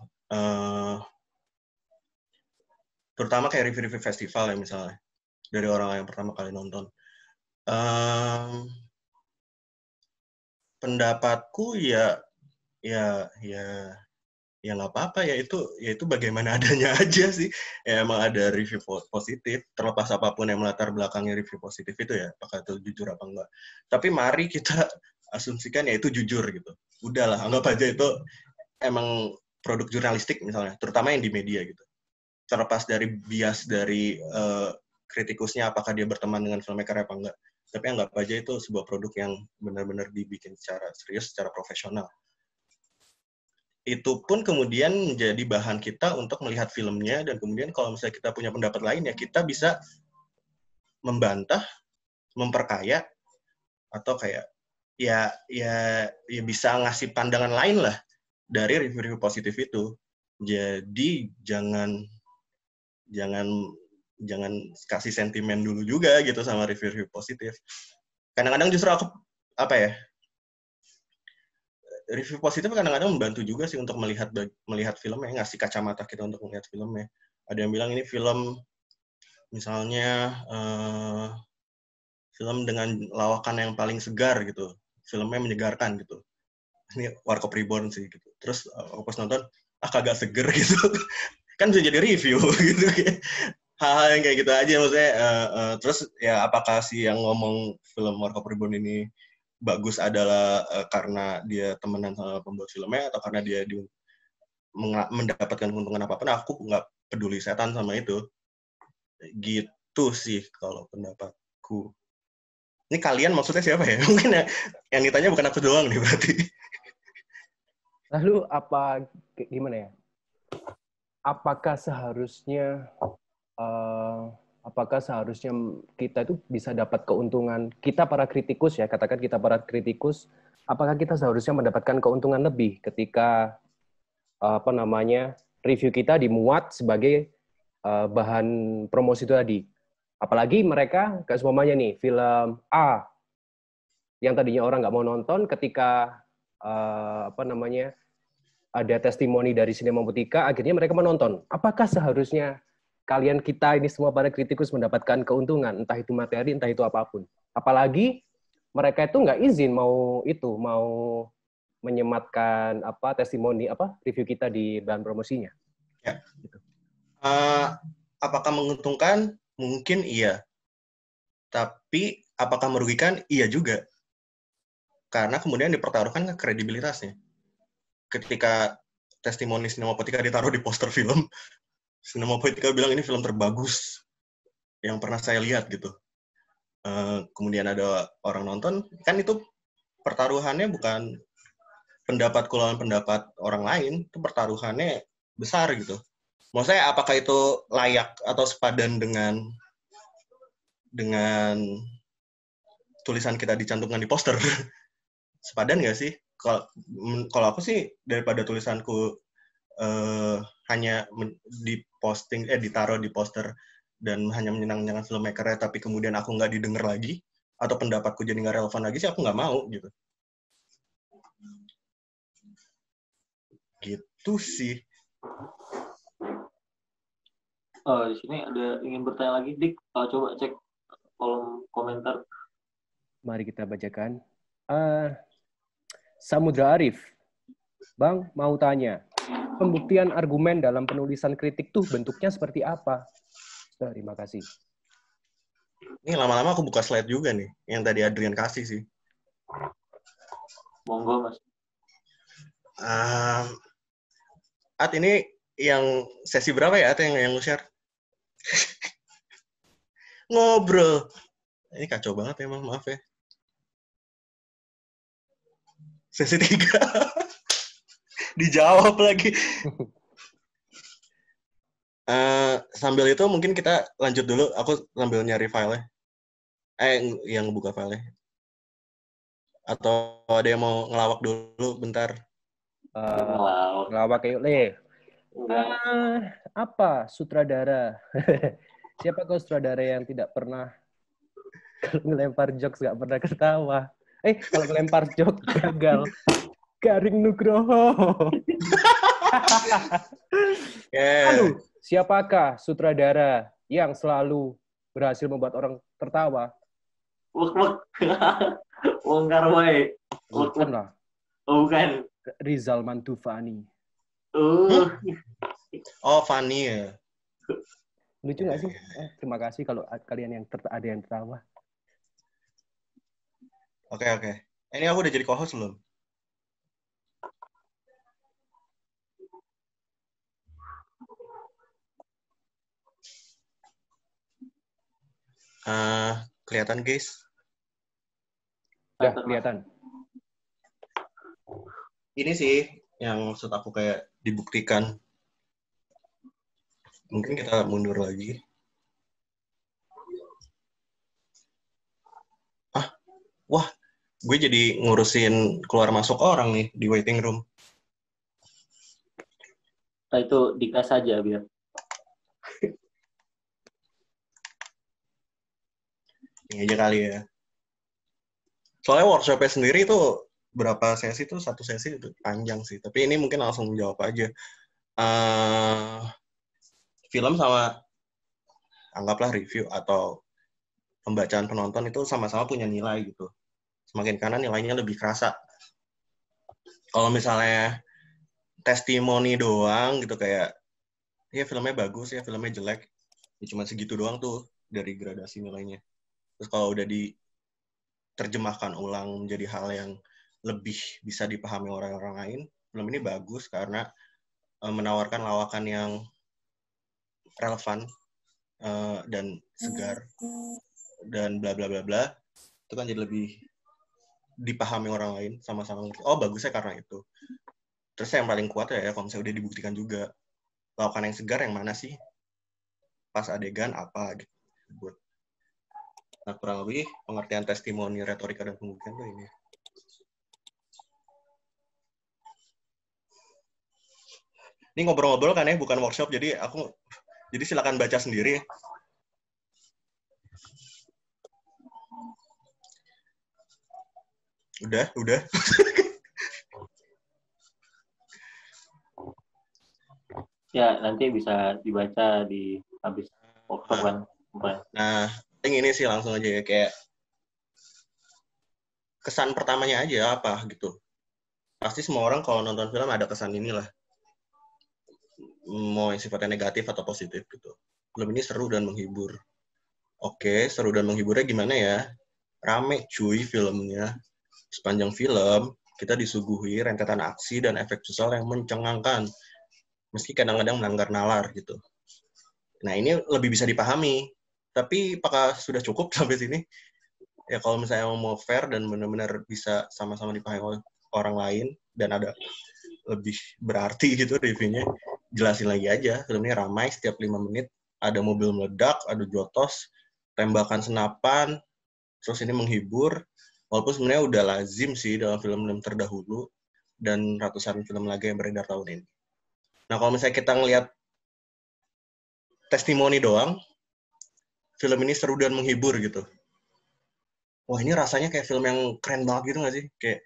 Terutama kayak review-review festival ya misalnya dari orang yang pertama kali nonton. Pendapatku ya nggak apa-apa, ya itu bagaimana adanya aja sih. Ya, emang ada review positif, terlepas apapun yang melatar belakangnya review positif itu ya, apakah itu jujur apa enggak. Tapi mari kita asumsikan ya itu jujur gitu. Udahlah, anggap aja itu emang produk jurnalistik misalnya, terutama yang di media gitu. Terlepas dari bias dari kritikusnya, apakah dia berteman dengan filmmaker apa enggak. Tapi anggap aja itu sebuah produk yang benar-benar dibikin secara serius, secara profesional. Itu pun kemudian menjadi bahan kita untuk melihat filmnya, dan kemudian kalau misalnya kita punya pendapat lain, ya kita bisa membantah, memperkaya, atau kayak ya bisa ngasih pandangan lain lah dari review-review positif itu. Jadi jangan kasih sentimen dulu juga gitu sama review-review positif. Kadang-kadang justru aku review positif kadang-kadang membantu juga sih untuk melihat filmnya, ngasih kacamata kita untuk melihat filmnya. Ada yang bilang ini film misalnya film dengan lawakan yang paling segar gitu, filmnya menyegarkan gitu. Ini Warkop Reborn sih gitu. Terus pas nonton kagak seger gitu. Kan bisa jadi review gitu. Hal-hal yang kayak gitu aja maksudnya. Terus ya apakah sih yang ngomong film Warkop Reborn ini bagus adalah karena dia temenan sama pembuat filmnya, atau karena dia mendapatkan keuntungan apapun, aku nggak peduli setan sama itu. Gitu sih kalau pendapatku. Ini kalian maksudnya siapa ya? Mungkin yang ditanya bukan aku doang nih berarti. Lalu gimana ya? Apakah seharusnya kita itu bisa dapat keuntungan, kita para kritikus ya, katakan kita para kritikus, apakah kita seharusnya mendapatkan keuntungan lebih ketika review kita dimuat sebagai bahan promosi itu tadi? Apalagi mereka, kayak semuanya nih, film A yang tadinya orang nggak mau nonton ketika ada testimoni dari Sinemapotika, akhirnya mereka menonton. Apakah seharusnya kalian kita ini semua para kritikus mendapatkan keuntungan, entah itu materi, entah itu apapun? Apalagi mereka itu nggak izin mau menyematkan testimoni review kita di bahan promosinya. Ya. Gitu. Apakah menguntungkan? Mungkin iya. Tapi apakah merugikan? Iya juga. Karena kemudian dipertaruhkan kredibilitasnya. Ketika testimoni Sinemapotika ditaruh di poster film, Sinemapotika bilang ini film terbagus yang pernah saya lihat gitu. Kemudian ada orang nonton, kan itu pertaruhannya bukan pendapatku lawan pendapat orang lain, itu pertaruhannya besar gitu. Maksudnya apakah itu layak atau sepadan dengan tulisan kita dicantumkan di poster? Sepadan nggak sih? Kalau aku sih daripada tulisanku hanya ditaruh di poster dan hanya menyenang-nyenangkan filmmaker-nya, tapi kemudian aku nggak didengar lagi, atau pendapatku jadi nggak relevan lagi sih, aku nggak mau, gitu. Gitu sih. Di sini ada ingin bertanya lagi, Dik. Coba cek kolom komentar. Mari kita bacakan. Samudra Arif. Bang, mau tanya. Pembuktian argumen dalam penulisan kritik tuh bentuknya seperti apa? Terima kasih. Ini lama-lama aku buka slide juga nih, yang tadi Adrian kasih sih. Monggo, Mas. Ini yang sesi berapa ya? Atau yang lu share? Ngobrol. Ini kacau banget emang, maaf ya. Sesi 3. Dijawab lagi. Sambil itu mungkin kita lanjut dulu. Aku sambil nyari file-nya. Yang buka file-nya. Atau ada yang mau ngelawak dulu bentar? Ngelawak kayak Le. Apa sutradara? Siapa kau sutradara yang tidak pernah ngelempar jokes gak pernah ketawa? Kalau ngelempar jokes gagal. Garing Nugroho. Aduh, siapakah sutradara yang selalu berhasil membuat orang tertawa? Wong Karwai. Bukan lah. Oh, bukan. Rizal Mantufani. Fani ya. Lucu nggak sih? Terima kasih kalau kalian yang ada yang tertawa. Oke. Ini aku udah jadi co-host belum? Kelihatan guys? Udah kelihatan. Ini sih yang maksud aku kayak dibuktikan. Mungkin kita mundur lagi. Wah, gue jadi ngurusin keluar masuk orang nih di waiting room. Itu dikas saja biar. Ini aja kali ya. Soalnya workshop-nya sendiri itu berapa sesi tuh? 1 sesi itu panjang sih. Tapi ini mungkin langsung jawab aja. Film sama anggaplah review atau pembacaan penonton itu sama-sama punya nilai gitu. Semakin kanan nilainya lebih kerasa. Kalau misalnya testimoni doang gitu kayak ya filmnya bagus, ya filmnya jelek, ya cuma segitu doang tuh dari gradasi nilainya. Terus kalau udah diterjemahkan ulang menjadi hal yang lebih bisa dipahami orang-orang lain, film ini bagus karena menawarkan lawakan yang relevan dan segar dan bla bla bla bla, itu kan jadi lebih dipahami orang lain, sama-sama ngerti. Oh, bagusnya karena itu. Terus yang paling kuat ya kalau misalnya udah dibuktikan juga lawakan yang segar yang mana sih pas adegan apa gitu. Nah, kurang lebih pengertian testimoni, retorika, dan pembuktian tuh ini. Ini ngobrol-ngobrol kan ya, bukan workshop, jadi silakan baca sendiri. Udah. Ya, nanti bisa dibaca di habis workshop kan. Nah, ini sih langsung aja ya, kayak kesan pertamanya aja apa gitu. Pasti semua orang kalau nonton film ada kesan inilah. Mau yang sifatnya negatif atau positif gitu. Film ini seru dan menghibur. Oke, seru dan menghiburnya gimana ya? Rame cuy filmnya. Sepanjang film, kita disuguhi rentetan aksi dan efek visual yang mencengangkan. Meski kadang-kadang melanggar nalar gitu. Nah, ini lebih bisa dipahami. Tapi apakah sudah cukup sampai sini? Ya kalau misalnya mau fair dan benar-benar bisa sama-sama dipahami oleh orang lain dan ada lebih berarti gitu reviewnya, jelasin lagi aja. Filmnya ramai setiap 5 menit, ada mobil meledak, ada jotos, tembakan senapan, terus ini menghibur. Walaupun sebenarnya udah lazim sih dalam film-film terdahulu dan ratusan film lagi yang beredar tahun ini. Nah, kalau misalnya kita ngelihat testimoni doang, film ini seru dan menghibur gitu. Wah, ini rasanya kayak film yang keren banget gitu nggak sih? Kayak,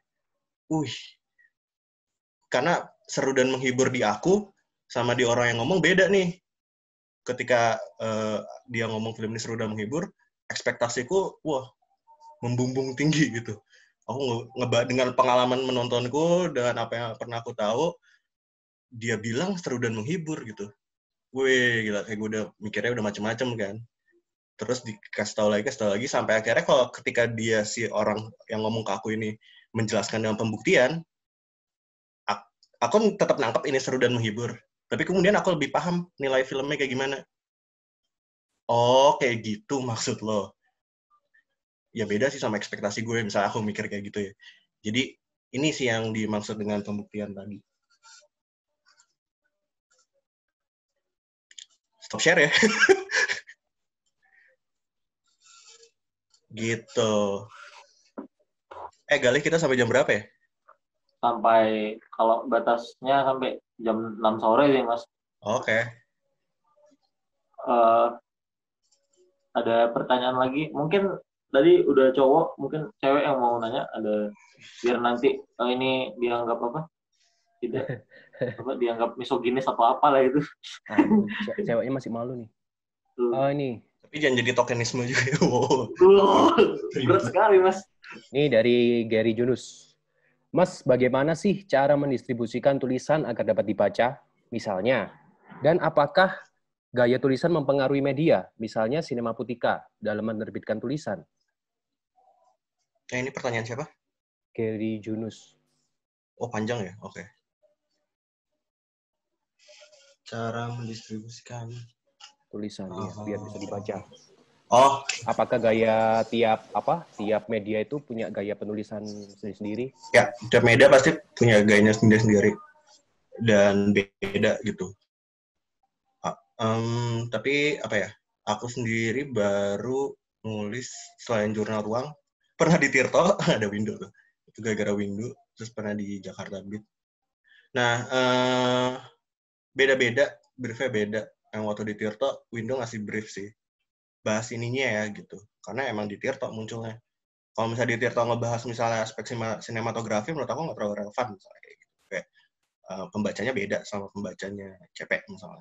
karena seru dan menghibur di aku sama di orang yang ngomong beda nih. Ketika dia ngomong film ini seru dan menghibur, ekspektasiku, wah, membumbung tinggi gitu. Aku dengan pengalaman menontonku, dengan apa yang pernah aku tahu, dia bilang seru dan menghibur gitu. Gila, kayak gue udah mikirnya udah macem-macem kan. Terus dikasih tahu lagi, sampai akhirnya kalau ketika dia si orang yang ngomong ke aku ini menjelaskan dengan pembuktian, aku tetap nangkep ini seru dan menghibur. Tapi kemudian aku lebih paham nilai filmnya kayak gimana. Oh, kayak gitu maksud lo. Ya beda sih sama ekspektasi gue, misalnya aku mikir kayak gitu ya. Jadi ini sih yang dimaksud dengan pembuktian tadi. Stop share ya. Gitu. Galih, kita sampai jam berapa ya? Sampai, kalau batasnya sampai jam 6 sore sih, Mas. Oke. Ada pertanyaan lagi. Mungkin tadi udah cowok, mungkin cewek yang mau nanya, ada biar nanti ini dianggap apa? Tidak apa, dianggap misoginis atau apa lah itu. Ceweknya masih malu nih. Ini. Tapi jangan jadi tokenisme juga. Berat sekali, Mas. Ini dari Gary Junus. Mas, bagaimana sih cara mendistribusikan tulisan agar dapat dibaca? Misalnya, dan apakah gaya tulisan mempengaruhi media? Misalnya Sinemaputika dalam menerbitkan tulisan. Ini pertanyaan siapa? Gary Junus. Oh, panjang ya? Oke. Cara mendistribusikan tulisan ya, biar bisa dibaca. Oh, apakah gaya tiap media itu punya gaya penulisan sendiri? Ya, tiap media pasti punya gayanya sendiri-sendiri dan beda gitu. Tapi apa ya? Aku sendiri baru nulis selain Jurnal Ruang, pernah di Tirto ada Windu tuh. Itu gara-gara Windu, terus pernah di Jakarta Beat. Nah, beda-beda, briefnya beda. Yang waktu di Tirto, Windu ngasih brief sih. Bahas ininya ya gitu. Karena emang di Tirto munculnya. Kalau misalnya di Tirto ngebahas misalnya aspek sinematografi, menurut aku nggak terlalu relevan misalnya kayak gitu. Kayak pembacanya beda sama pembacanya CP misalnya.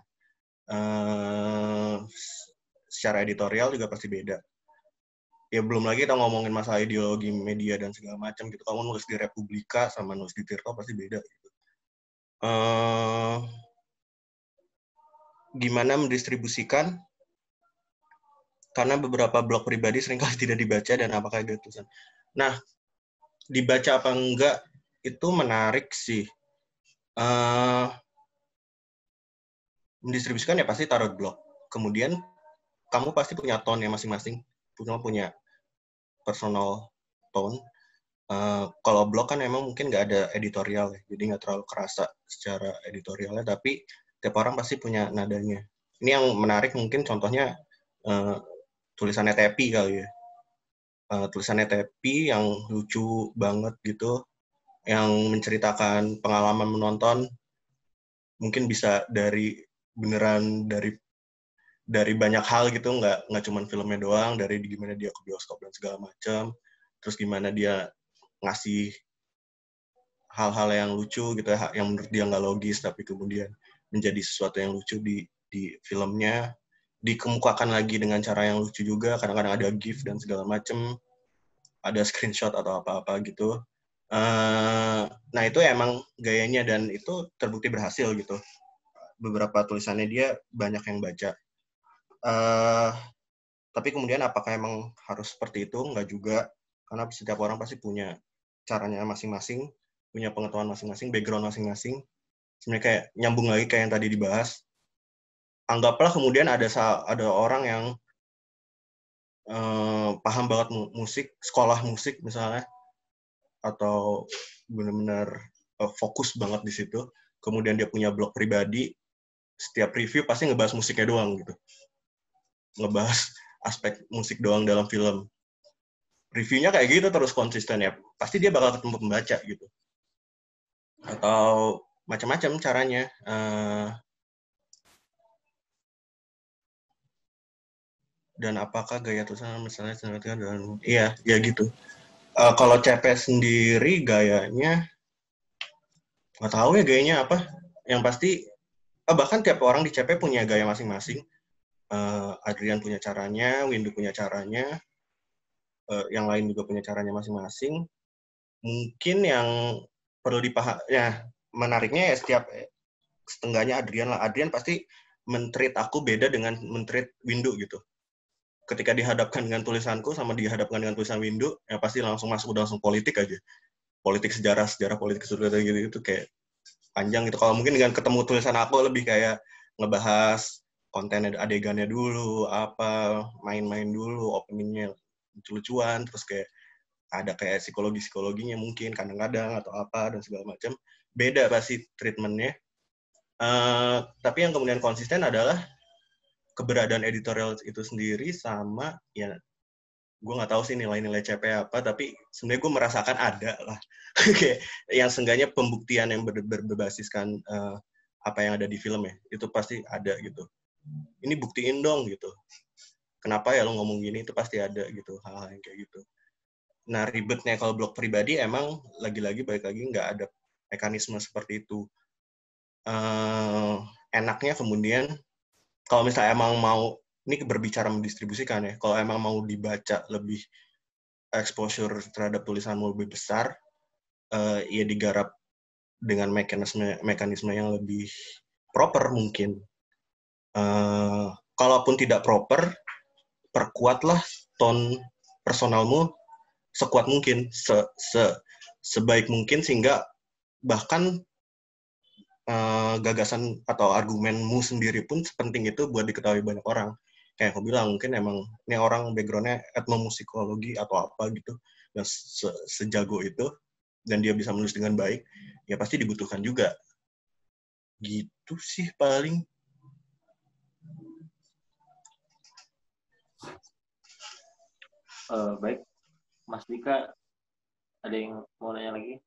Secara editorial juga pasti beda. Ya belum lagi kita ngomongin masalah ideologi media dan segala macam gitu. Kamu nulis di Republika sama nulis di Tirto pasti beda gitu. Gimana mendistribusikan? Karena beberapa blog pribadi seringkali tidak dibaca dan apakah ada tulisan. Nah, dibaca apa enggak itu menarik sih. Mendistribusikan ya pasti taruh di blog. Kemudian kamu pasti punya tone yang masing-masing. Punya personal tone. Kalau blog kan emang mungkin nggak ada editorial ya, jadi nggak terlalu kerasa secara editorialnya, tapi tiap orang pasti punya nadanya. Ini yang menarik mungkin contohnya tulisannya Tepi kali ya. Tulisannya Tepi yang lucu banget gitu, yang menceritakan pengalaman menonton, mungkin bisa dari banyak hal gitu, nggak cuma filmnya doang, dari gimana dia ke bioskop dan segala macam, terus gimana dia ngasih hal-hal yang lucu gitu ya, yang menurut dia nggak logis tapi kemudian menjadi sesuatu yang lucu di filmnya, dikemukakan lagi dengan cara yang lucu juga, kadang-kadang ada GIF dan segala macem, ada screenshot atau apa-apa gitu. Nah itu emang gayanya dan itu terbukti berhasil gitu. Beberapa tulisannya dia banyak yang baca. Tapi kemudian apakah emang harus seperti itu? Nggak juga, karena setiap orang pasti punya caranya masing-masing, punya pengetahuan masing-masing, background masing-masing. Sebenarnya kayak nyambung lagi kayak yang tadi dibahas. Anggaplah kemudian ada orang yang paham banget musik, sekolah musik misalnya, atau benar-benar fokus banget di situ. Kemudian dia punya blog pribadi, setiap review pasti ngebahas musiknya doang gitu. Ngebahas aspek musik doang dalam film. Reviewnya kayak gitu terus konsisten ya. Pasti dia bakal ketemu pembaca gitu. Atau macam-macam caranya. Dan apakah gaya tulisan misalnya dengan iya ya gitu. Kalau CP sendiri gayanya nggak tahu ya gayanya apa. Yang pasti bahkan tiap orang di CP punya gaya masing-masing. Adrian punya caranya, Windu punya caranya, yang lain juga punya caranya masing-masing. Mungkin yang perlu dipahami, ya menariknya ya setengahnya Adrian pasti men-treat aku beda dengan men-treat Windu gitu. Ketika dihadapkan dengan tulisanku sama dihadapkan dengan tulisan Windu, ya pasti langsung masuk udah langsung politik aja. Politik sejarah politik sejarah gitu kayak panjang gitu. Kalau mungkin dengan ketemu tulisan aku lebih kayak ngebahas konten adegannya dulu, apa main-main dulu, openingnya lucu-lucuan, terus kayak ada kayak psikologinya mungkin kadang-kadang atau apa dan segala macam. Beda pasti treatmentnya. Tapi yang kemudian konsisten adalah keberadaan editorial itu sendiri sama ya gue nggak tahu sih nilai-nilai CP apa, tapi sebenarnya gue merasakan ada lah. Kayak yang seenggaknya pembuktian yang berbasiskan apa yang ada di film ya, itu pasti ada gitu. Ini buktiin dong gitu. Kenapa ya lo ngomong gini, itu pasti ada gitu, hal-hal yang kayak gitu. Nah ribetnya kalau blog pribadi emang lagi-lagi balik lagi nggak ada mekanisme seperti itu. Enaknya kemudian kalau misalnya emang mau, ini berbicara mendistribusikan ya, kalau emang mau dibaca lebih exposure terhadap tulisanmu lebih besar, ya digarap dengan mekanisme yang lebih proper mungkin. Kalaupun tidak proper, perkuatlah tone personalmu sekuat mungkin, sebaik mungkin, sehingga bahkan gagasan atau argumenmu sendiri pun sepenting itu buat diketahui banyak orang. Kayak aku bilang, mungkin emang ini orang background-nya etnomusikologi atau apa gitu, dan sejago itu, dan dia bisa menulis dengan baik, ya pasti dibutuhkan juga. Gitu sih paling. Baik, Mas Dika, ada yang mau nanya lagi?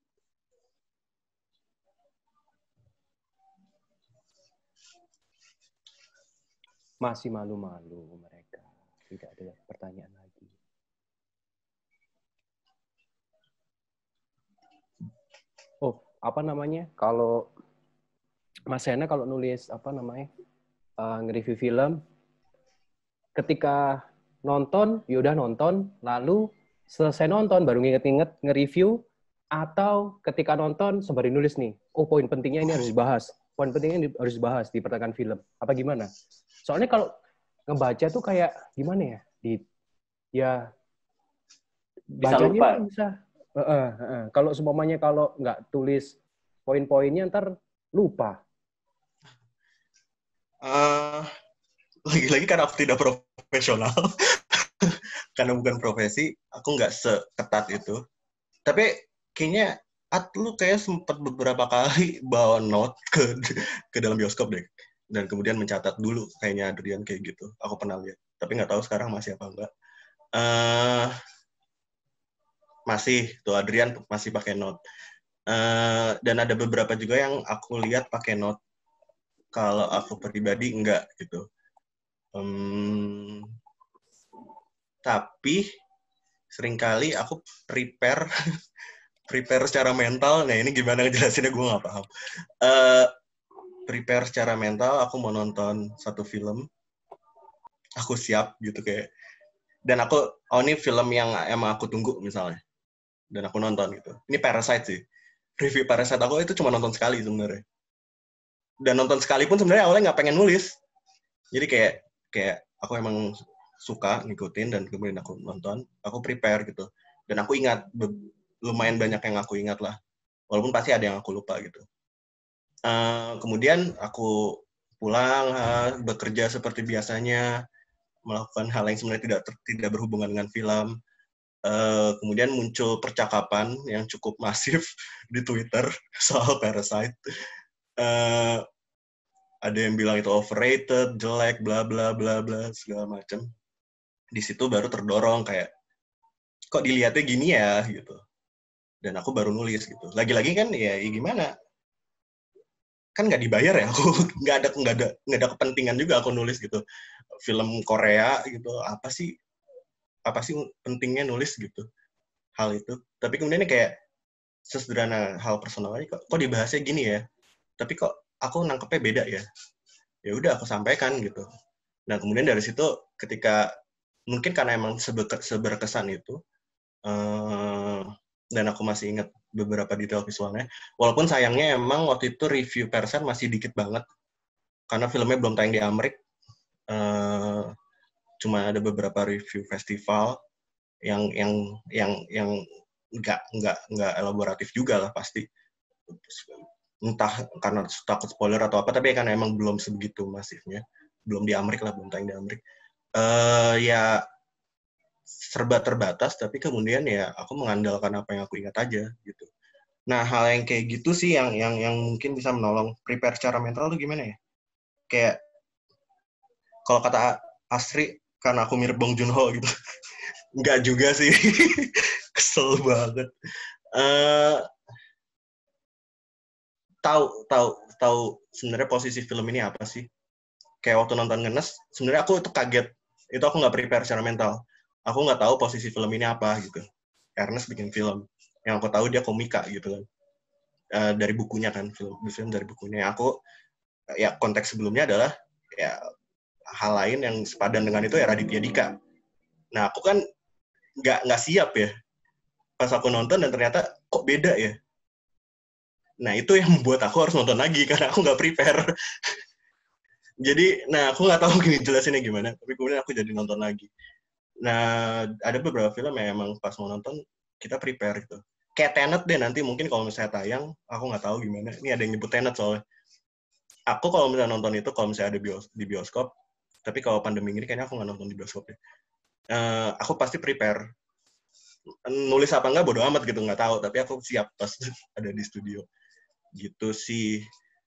Masih malu-malu mereka. Tidak ada pertanyaan lagi. Oh, apa namanya? Kalau Mas Hena kalau nulis apa namanya? Nge-review film, ketika nonton, yaudah nonton, lalu selesai nonton baru nginget-nginget nge-review, atau ketika nonton sembari nulis nih, oh poin pentingnya ini harus dibahas. Poin pentingnya ini harus dibahas di pertengahan film. Apa gimana? Soalnya kalau ngebaca tuh kayak gimana ya? Ya Bisa bacanya lupa. tuh bisa. Kalau seumpamanya kalau nggak tulis poin-poinnya ntar lupa. Lagi-lagi karena aku tidak profesional, karena bukan profesi, aku nggak seketat itu. Tapi kayaknya lu kayak sempat beberapa kali bawa note ke dalam bioskop deh, dan kemudian mencatat dulu kayaknya Adrian kayak gitu. Aku pernah lihat, tapi nggak tahu sekarang masih apa enggak. Masih tuh Adrian masih pakai note. Dan ada beberapa juga yang aku lihat pakai note. Kalau aku pribadi enggak gitu. Tapi seringkali aku prepare prepare secara mental, nah ini gimana ngejelasinnya gue nggak paham. Prepare secara mental, aku mau nonton satu film, aku siap gitu kayak, dan aku, ini film yang emang aku tunggu misalnya, dan aku nonton gitu. Ini Parasite sih. Review Parasite aku itu cuma nonton sekali sebenarnya. Dan nonton sekali pun sebenarnya awalnya nggak pengen nulis. Jadi kayak aku emang suka ngikutin dan kemudian aku nonton, aku prepare gitu. Dan aku ingat, lumayan banyak yang aku ingat lah. Walaupun pasti ada yang aku lupa gitu. Kemudian aku pulang, bekerja seperti biasanya, melakukan hal yang sebenarnya tidak berhubungan dengan film. Kemudian muncul percakapan yang cukup masif di Twitter soal Parasite. Ada yang bilang itu overrated, jelek, bla bla bla bla segala macam. Di situ baru terdorong kayak, kok dilihatnya gini ya gitu. Dan aku baru nulis gitu. Lagi-lagi kan ya gimana? Kan nggak dibayar ya aku, nggak ada kepentingan juga aku nulis gitu. Film Korea gitu, apa sih pentingnya nulis gitu hal itu. Tapi kemudian kayak sesederhana hal personal aja, kok dibahasnya gini ya, tapi kok aku nangkepnya beda ya. Ya udah aku sampaikan gitu. Nah kemudian dari situ ketika mungkin karena emang seberkesan itu, dan aku masih ingat beberapa detail visualnya, walaupun sayangnya emang waktu itu review persen masih dikit banget karena filmnya belum tayang di Amerika. Cuma ada beberapa review festival yang nggak elaboratif juga lah pasti, entah karena takut spoiler atau apa, tapi karena emang belum sebegitu masifnya, belum di Amerika lah, belum tayang di Amerika. Ya serba terbatas, tapi kemudian ya aku mengandalkan apa yang aku ingat aja gitu. Nah hal yang kayak gitu sih yang mungkin bisa menolong prepare secara mental tuh gimana ya? Kayak kalau kata Asri, karena aku mirip Bong Joon-ho gitu. Enggak juga sih. Kesel banget. Tahu sebenarnya posisi film ini apa sih? Kayak waktu nonton Ngenes, sebenarnya aku itu kaget. Itu aku nggak prepare secara mental. Aku nggak tahu posisi film ini apa gitu. Ernest bikin film. Yang aku tahu dia komika gitu kan. Dari bukunya kan, film dari bukunya. Aku, ya konteks sebelumnya adalah ya hal lain yang sepadan dengan itu ya Raditya Dika. Nah aku kan nggak siap ya pas aku nonton dan ternyata kok beda ya. Nah itu yang membuat aku harus nonton lagi karena aku nggak prepare. Jadi, nah aku nggak tahu gini jelasinnya gimana, tapi kemudian aku jadi nonton lagi. Nah ada beberapa film yang emang pas mau nonton kita prepare gitu. Kayak Tenet deh nanti mungkin kalau misalnya tayang, aku nggak tahu gimana. Ini ada yang nyebut Tenet soalnya. Aku kalau misalnya nonton itu kalau misalnya ada di bioskop, tapi kalau pandemi ini kayaknya aku nggak nonton di bioskop ya. Aku pasti prepare. Nulis apa enggak bodo amat gitu, nggak tahu, tapi aku siap pas ada di studio gitu sih.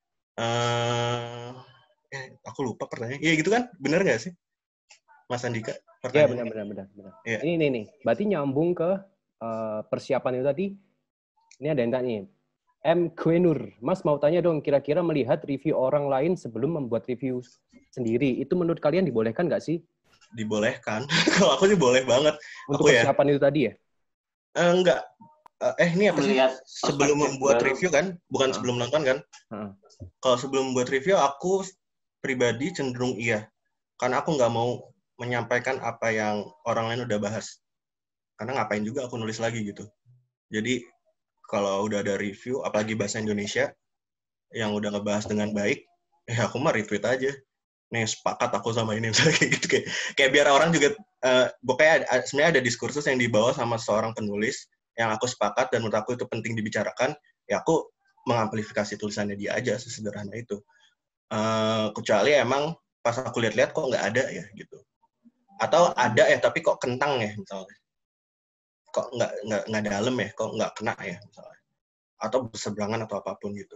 Aku lupa pertanyaan. Iya gitu kan, bener nggak sih Mas Andika Ya, pertanyaannya? benar. Ya. Ini nih, berarti nyambung ke persiapan itu tadi. Ini ada yang tanya. M. Quenur, Mas mau tanya dong, kira-kira melihat review orang lain sebelum membuat review sendiri, itu menurut kalian dibolehkan nggak sih? Dibolehkan. Kalau aku sih boleh banget. Untuk Aku persiapan itu tadi ya? Enggak. Ini apa sih? Melihat Sebelum membuat baru. review kan? Bukan sebelum nonton kan? Kalau sebelum membuat review, aku pribadi cenderung iya. Karena aku nggak mau menyampaikan apa yang orang lain udah bahas. Karena ngapain juga aku nulis lagi gitu. Jadi, kalau udah ada review, apalagi bahasa Indonesia, yang udah ngebahas dengan baik, aku mah retweet aja. Nih, sepakat aku sama ini. Misalnya kayak gitu. Kayak biar orang juga, pokoknya sebenarnya ada diskursus yang dibawa sama seorang penulis, yang aku sepakat dan menurut aku itu penting dibicarakan, ya aku mengamplifikasi tulisannya dia aja, sesederhana itu. Kecuali emang pas aku lihat-lihat kok nggak ada ya gitu. Atau ada ya tapi kok kentang ya misalnya. Kok nggak dalam ya, kok nggak kena ya misalnya. Atau berseberangan atau apapun gitu.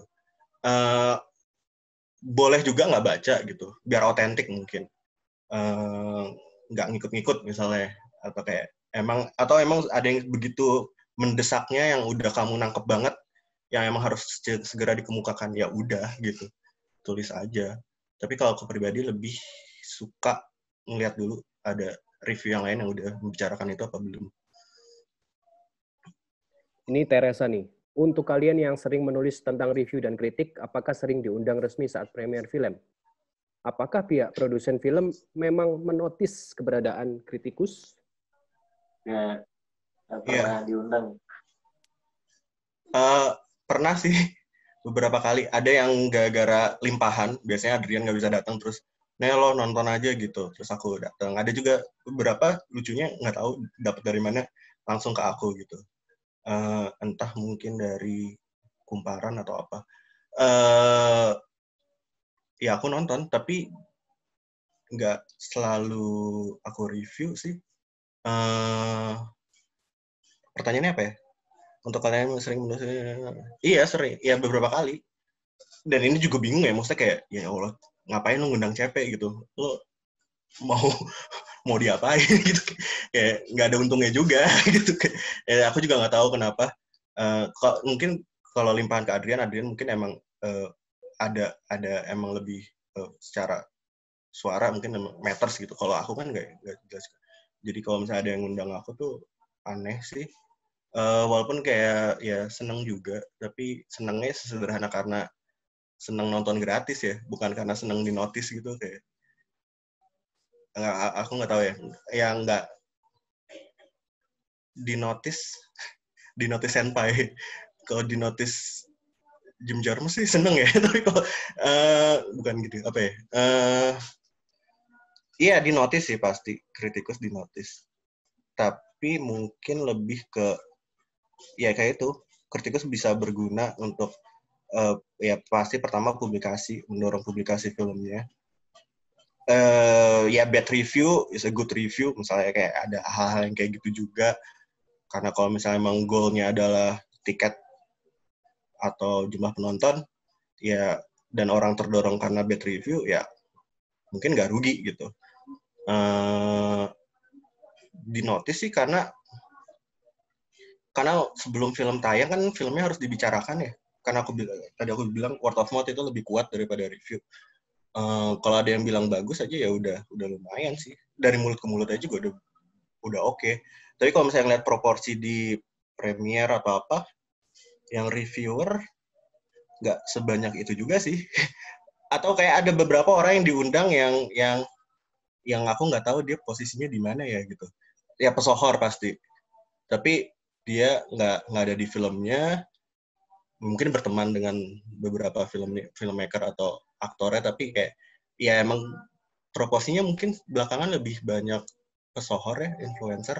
Boleh juga nggak baca gitu, biar otentik mungkin. Nggak ngikut-ngikut misalnya. Atau emang ada yang begitu mendesaknya yang udah kamu nangkep banget, yang emang harus segera dikemukakan, ya udah gitu. Tulis aja. Tapi kalau aku pribadi lebih suka ngeliat dulu ada review yang lain yang udah membicarakan itu apa belum. Ini Teresa nih. Untuk kalian yang sering menulis tentang review dan kritik, apakah sering diundang resmi saat premier film? Apakah pihak produsen film memang menotis keberadaan kritikus? Ya, nggak Iya. pernah diundang. Pernah sih beberapa kali. Ada yang gara-gara limpahan, biasanya Adrian nggak bisa datang, terus lo nonton aja gitu, terus aku datang. Ada juga beberapa lucunya nggak tahu dapat dari mana langsung ke aku gitu. Entah mungkin dari kumparan atau apa. Ya aku nonton, tapi nggak selalu aku review sih. Pertanyaannya apa ya? Untuk kalian yang sering menulis, iya sering, ya beberapa kali. Dan ini juga bingung ya, maksudnya kayak, ya Allah, ngapain lu ngundang CP gitu? Lu mau diapain gitu? Kayak nggak ada untungnya juga gitu. Ya, aku juga nggak tahu kenapa. Mungkin kalau limpahan ke Adrian mungkin emang ada emang lebih secara suara mungkin matters gitu. Kalau aku kan nggak jelas. Jadi kalau misalnya ada yang ngundang aku tuh aneh sih. Walaupun kayak ya seneng juga, tapi senengnya sesederhana karena seneng nonton gratis ya, bukan karena seneng di notice gitu kayak. Aku nggak tahu ya, yang nggak di notice senpai. Kalau di notice Jim Jarmusch sih seneng ya, tapi kalau bukan gitu apa ya? Iya di notice sih pasti, kritikus di notice. Tapi mungkin lebih ke ya kayak itu, kritikus bisa berguna untuk ya pasti pertama publikasi, mendorong publikasi filmnya. Ya bad review is a good review, misalnya kayak ada hal-hal yang kayak gitu juga. Karena kalau misalnya emang goalnya adalah tiket atau jumlah penonton, ya dan orang terdorong karena bad review, ya mungkin nggak rugi gitu. Di notice sih karena sebelum film tayang kan filmnya harus dibicarakan ya. Karena tadi aku bilang word of mouth itu lebih kuat daripada review. Kalau ada yang bilang bagus aja ya udah lumayan sih. Dari mulut ke mulut aja juga udah oke. Tapi kalau misalnya ngeliat proporsi di premier atau apa, yang reviewer nggak sebanyak itu juga sih. Atau kayak ada beberapa orang yang diundang yang aku nggak tahu dia posisinya di mana ya gitu. Ya pesohor pasti. Tapi dia nggak ada di filmnya, mungkin berteman dengan beberapa filmmaker atau aktornya, tapi kayak ya emang proporsinya mungkin belakangan lebih banyak pesohor ya, influencer.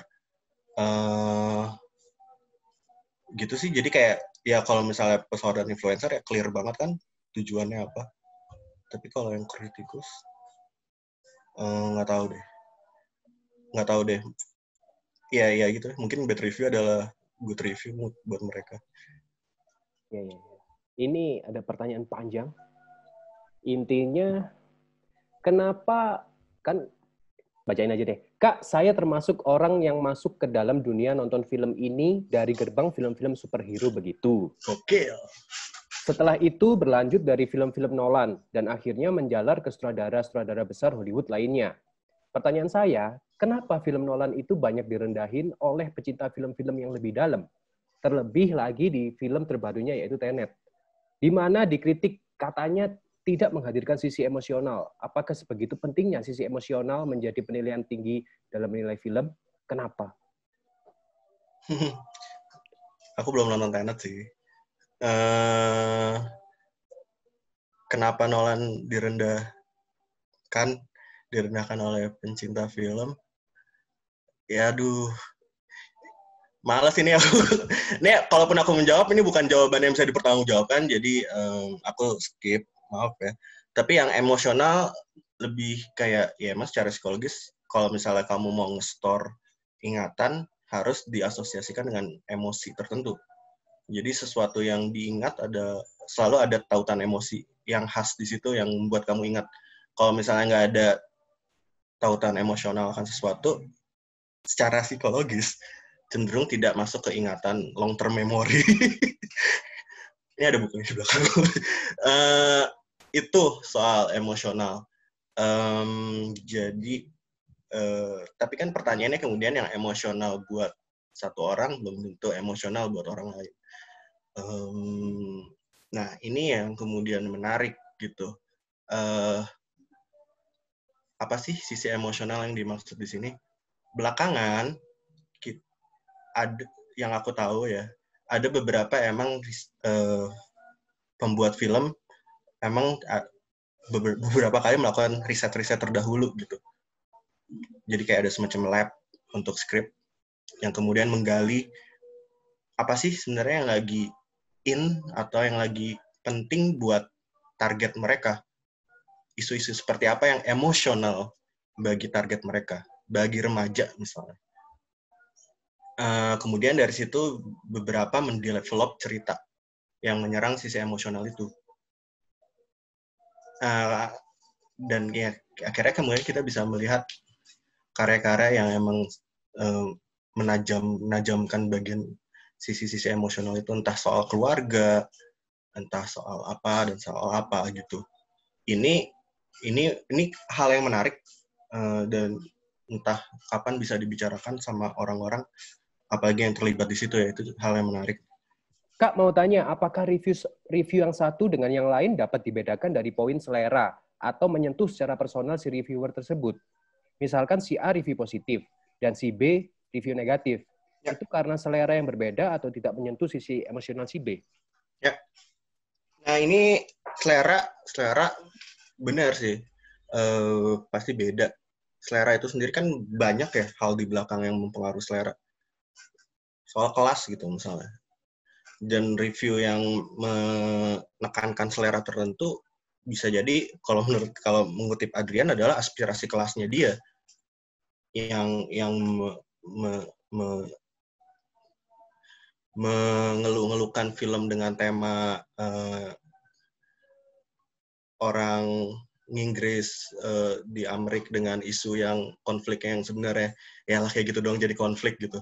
Gitu sih, jadi kayak ya kalau misalnya pesohor dan influencer ya clear banget kan tujuannya apa. Tapi kalau yang kritikus nggak tahu deh. Ya gitu, mungkin bad review adalah good review buat mereka. Ya. Ini ada pertanyaan panjang. Intinya, kenapa, kan bacain aja deh. Kak, saya termasuk orang yang masuk ke dalam dunia nonton film ini dari gerbang film-film superhero begitu. Oke. Setelah itu berlanjut dari film-film Nolan dan akhirnya menjalar ke sutradara-sutradara besar Hollywood lainnya. Pertanyaan saya, kenapa film Nolan itu banyak direndahin oleh pecinta film-film yang lebih dalam? Terlebih lagi di film terbarunya yaitu Tenet, di mana dikritik katanya tidak menghadirkan sisi emosional. Apakah sebegitu pentingnya sisi emosional menjadi penilaian tinggi dalam menilai film? Kenapa? Aku belum nonton Tenet sih. Kenapa Nolan direndahkan oleh pencinta film? Ya aduh, malas ini aku. Ini kalaupun aku menjawab, ini bukan jawaban yang bisa dipertanggungjawabkan, jadi aku skip, maaf ya. Tapi yang emosional lebih kayak, ya emang secara psikologis, kalau misalnya kamu mau nge-store ingatan, harus diasosiasikan dengan emosi tertentu. Jadi sesuatu yang diingat selalu ada tautan emosi yang khas di situ yang membuat kamu ingat. Kalau misalnya nggak ada tautan emosional akan sesuatu, secara psikologis cenderung tidak masuk ke ingatan long term memory. Ini ada bukunya di belakang. Itu soal emosional. Jadi tapi kan pertanyaannya kemudian yang emosional buat satu orang belum tentu emosional buat orang lain. Nah, ini yang kemudian menarik gitu. Apa sih sisi emosional yang dimaksud di sini? Belakangan, ada yang aku tahu ya, ada beberapa emang pembuat film emang beberapa kali melakukan riset-riset terdahulu gitu. Jadi kayak ada semacam lab untuk skrip yang kemudian menggali apa sih sebenarnya yang lagi in atau yang lagi penting buat target mereka. Isu-isu seperti apa yang emosional bagi target mereka, bagi remaja misalnya. Kemudian dari situ beberapa mendevelop cerita yang menyerang sisi emosional itu. Dan ya, akhirnya kemudian kita bisa melihat karya-karya yang emang menajamkan bagian sisi-sisi emosional itu, entah soal keluarga, entah soal apa dan soal apa gitu. Ini hal yang menarik dan entah kapan bisa dibicarakan sama orang-orang, apalagi yang terlibat di situ ya, itu hal yang menarik. Kak, mau tanya, apakah review yang satu dengan yang lain dapat dibedakan dari poin selera atau menyentuh secara personal si reviewer tersebut? Misalkan si A review positif dan si B review negatif. Ya. Itu karena selera yang berbeda atau tidak menyentuh sisi emosional si B? Ya. Nah, ini selera benar sih. Pasti beda. Selera itu sendiri kan banyak ya hal di belakang yang mempengaruhi selera. Soal kelas gitu misalnya. Dan review yang menekankan selera tertentu bisa jadi kalau mengutip Adrian adalah aspirasi kelasnya dia yang mengeluh-ngeluhkan film dengan tema orang Inggris di Amerika dengan isu yang konflik yang sebenarnya ya lah kayak gitu doang jadi konflik gitu.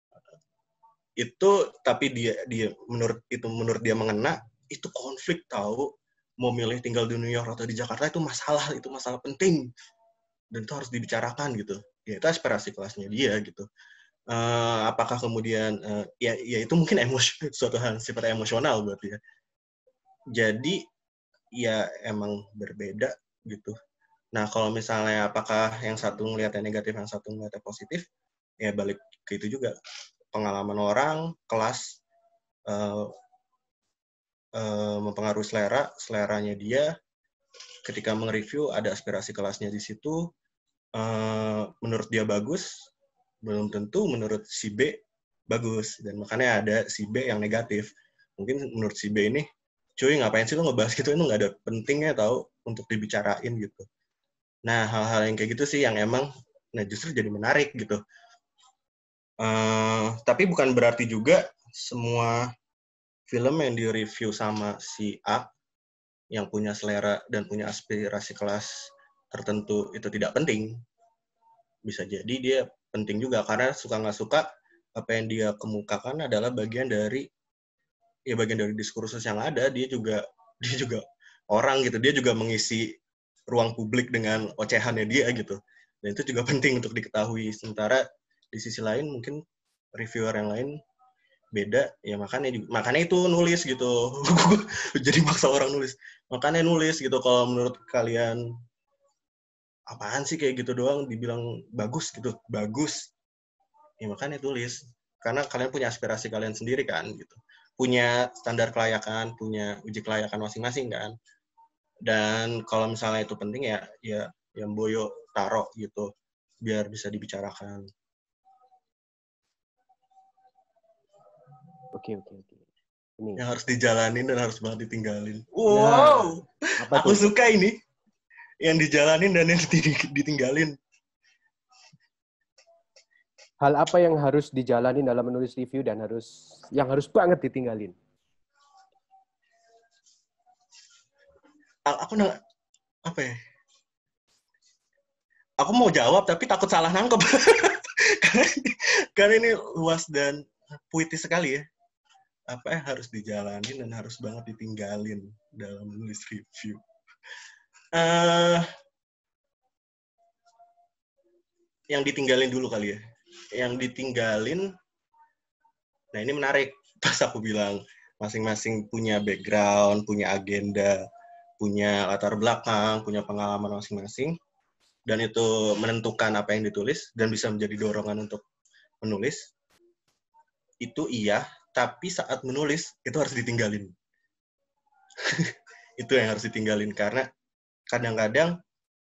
Itu tapi dia menurut dia mengena, itu konflik tahu, mau milih tinggal di New York atau di Jakarta itu masalah penting dan itu harus dibicarakan gitu. Ya itu aspirasi kelasnya dia gitu. Apakah kemudian ya itu mungkin suatu hal sifat emosional buat dia. Jadi ya emang berbeda gitu. Nah, kalau misalnya apakah yang satu ngelihatnya negatif, yang satu ngelihatnya positif, ya balik ke itu juga. Pengalaman orang, kelas, mempengaruhi seleranya dia. Ketika mereview, ada aspirasi kelasnya di situ. Menurut dia bagus, belum tentu menurut si B bagus. Dan makanya ada si B yang negatif. Mungkin menurut si B ini, cuy ngapain sih lo ngebahas gitu, itu nggak ada pentingnya tahu untuk dibicarain gitu. Nah, hal-hal yang kayak gitu sih yang emang justru jadi menarik gitu. Tapi bukan berarti juga semua film yang direview sama si A yang punya selera dan punya aspirasi kelas tertentu itu tidak penting. Bisa jadi dia penting juga karena suka nggak suka apa yang dia kemukakan adalah bagian dari diskursus yang ada. Dia juga orang gitu, dia juga mengisi ruang publik dengan ocehannya dia gitu. Dan itu juga penting untuk diketahui. Sementara di sisi lain mungkin reviewer yang lain beda, ya makanya itu nulis gitu. Jadi maksa orang nulis. Makanya nulis gitu, kalau menurut kalian apaan sih kayak gitu doang dibilang bagus gitu. Bagus. Ya makanya tulis. Karena kalian punya aspirasi kalian sendiri kan gitu. Punya standar kelayakan, punya uji kelayakan masing-masing kan. Dan kalau misalnya itu penting ya yang Boyo taruh gitu biar bisa dibicarakan. Oke. Ini. Yang harus dijalanin dan harus banget ditinggalin. Wow. Nah, aku suka ini. Yang dijalanin dan yang ditinggalin. Hal apa yang harus dijalani dalam menulis review dan yang harus banget ditinggalin? Aku apa ya? Aku mau jawab tapi takut salah nangkep. karena ini luas dan puitis sekali ya. Apa yang harus dijalanin dan harus banget ditinggalin dalam menulis review. Yang ditinggalin dulu kali ya. Yang ditinggalin Nah ini menarik, pas aku bilang masing-masing punya background, punya agenda, punya latar belakang, punya pengalaman masing-masing, dan itu menentukan apa yang ditulis, dan bisa menjadi dorongan untuk menulis, itu iya, tapi saat menulis, itu harus ditinggalin. Itu yang harus ditinggalin, karena kadang-kadang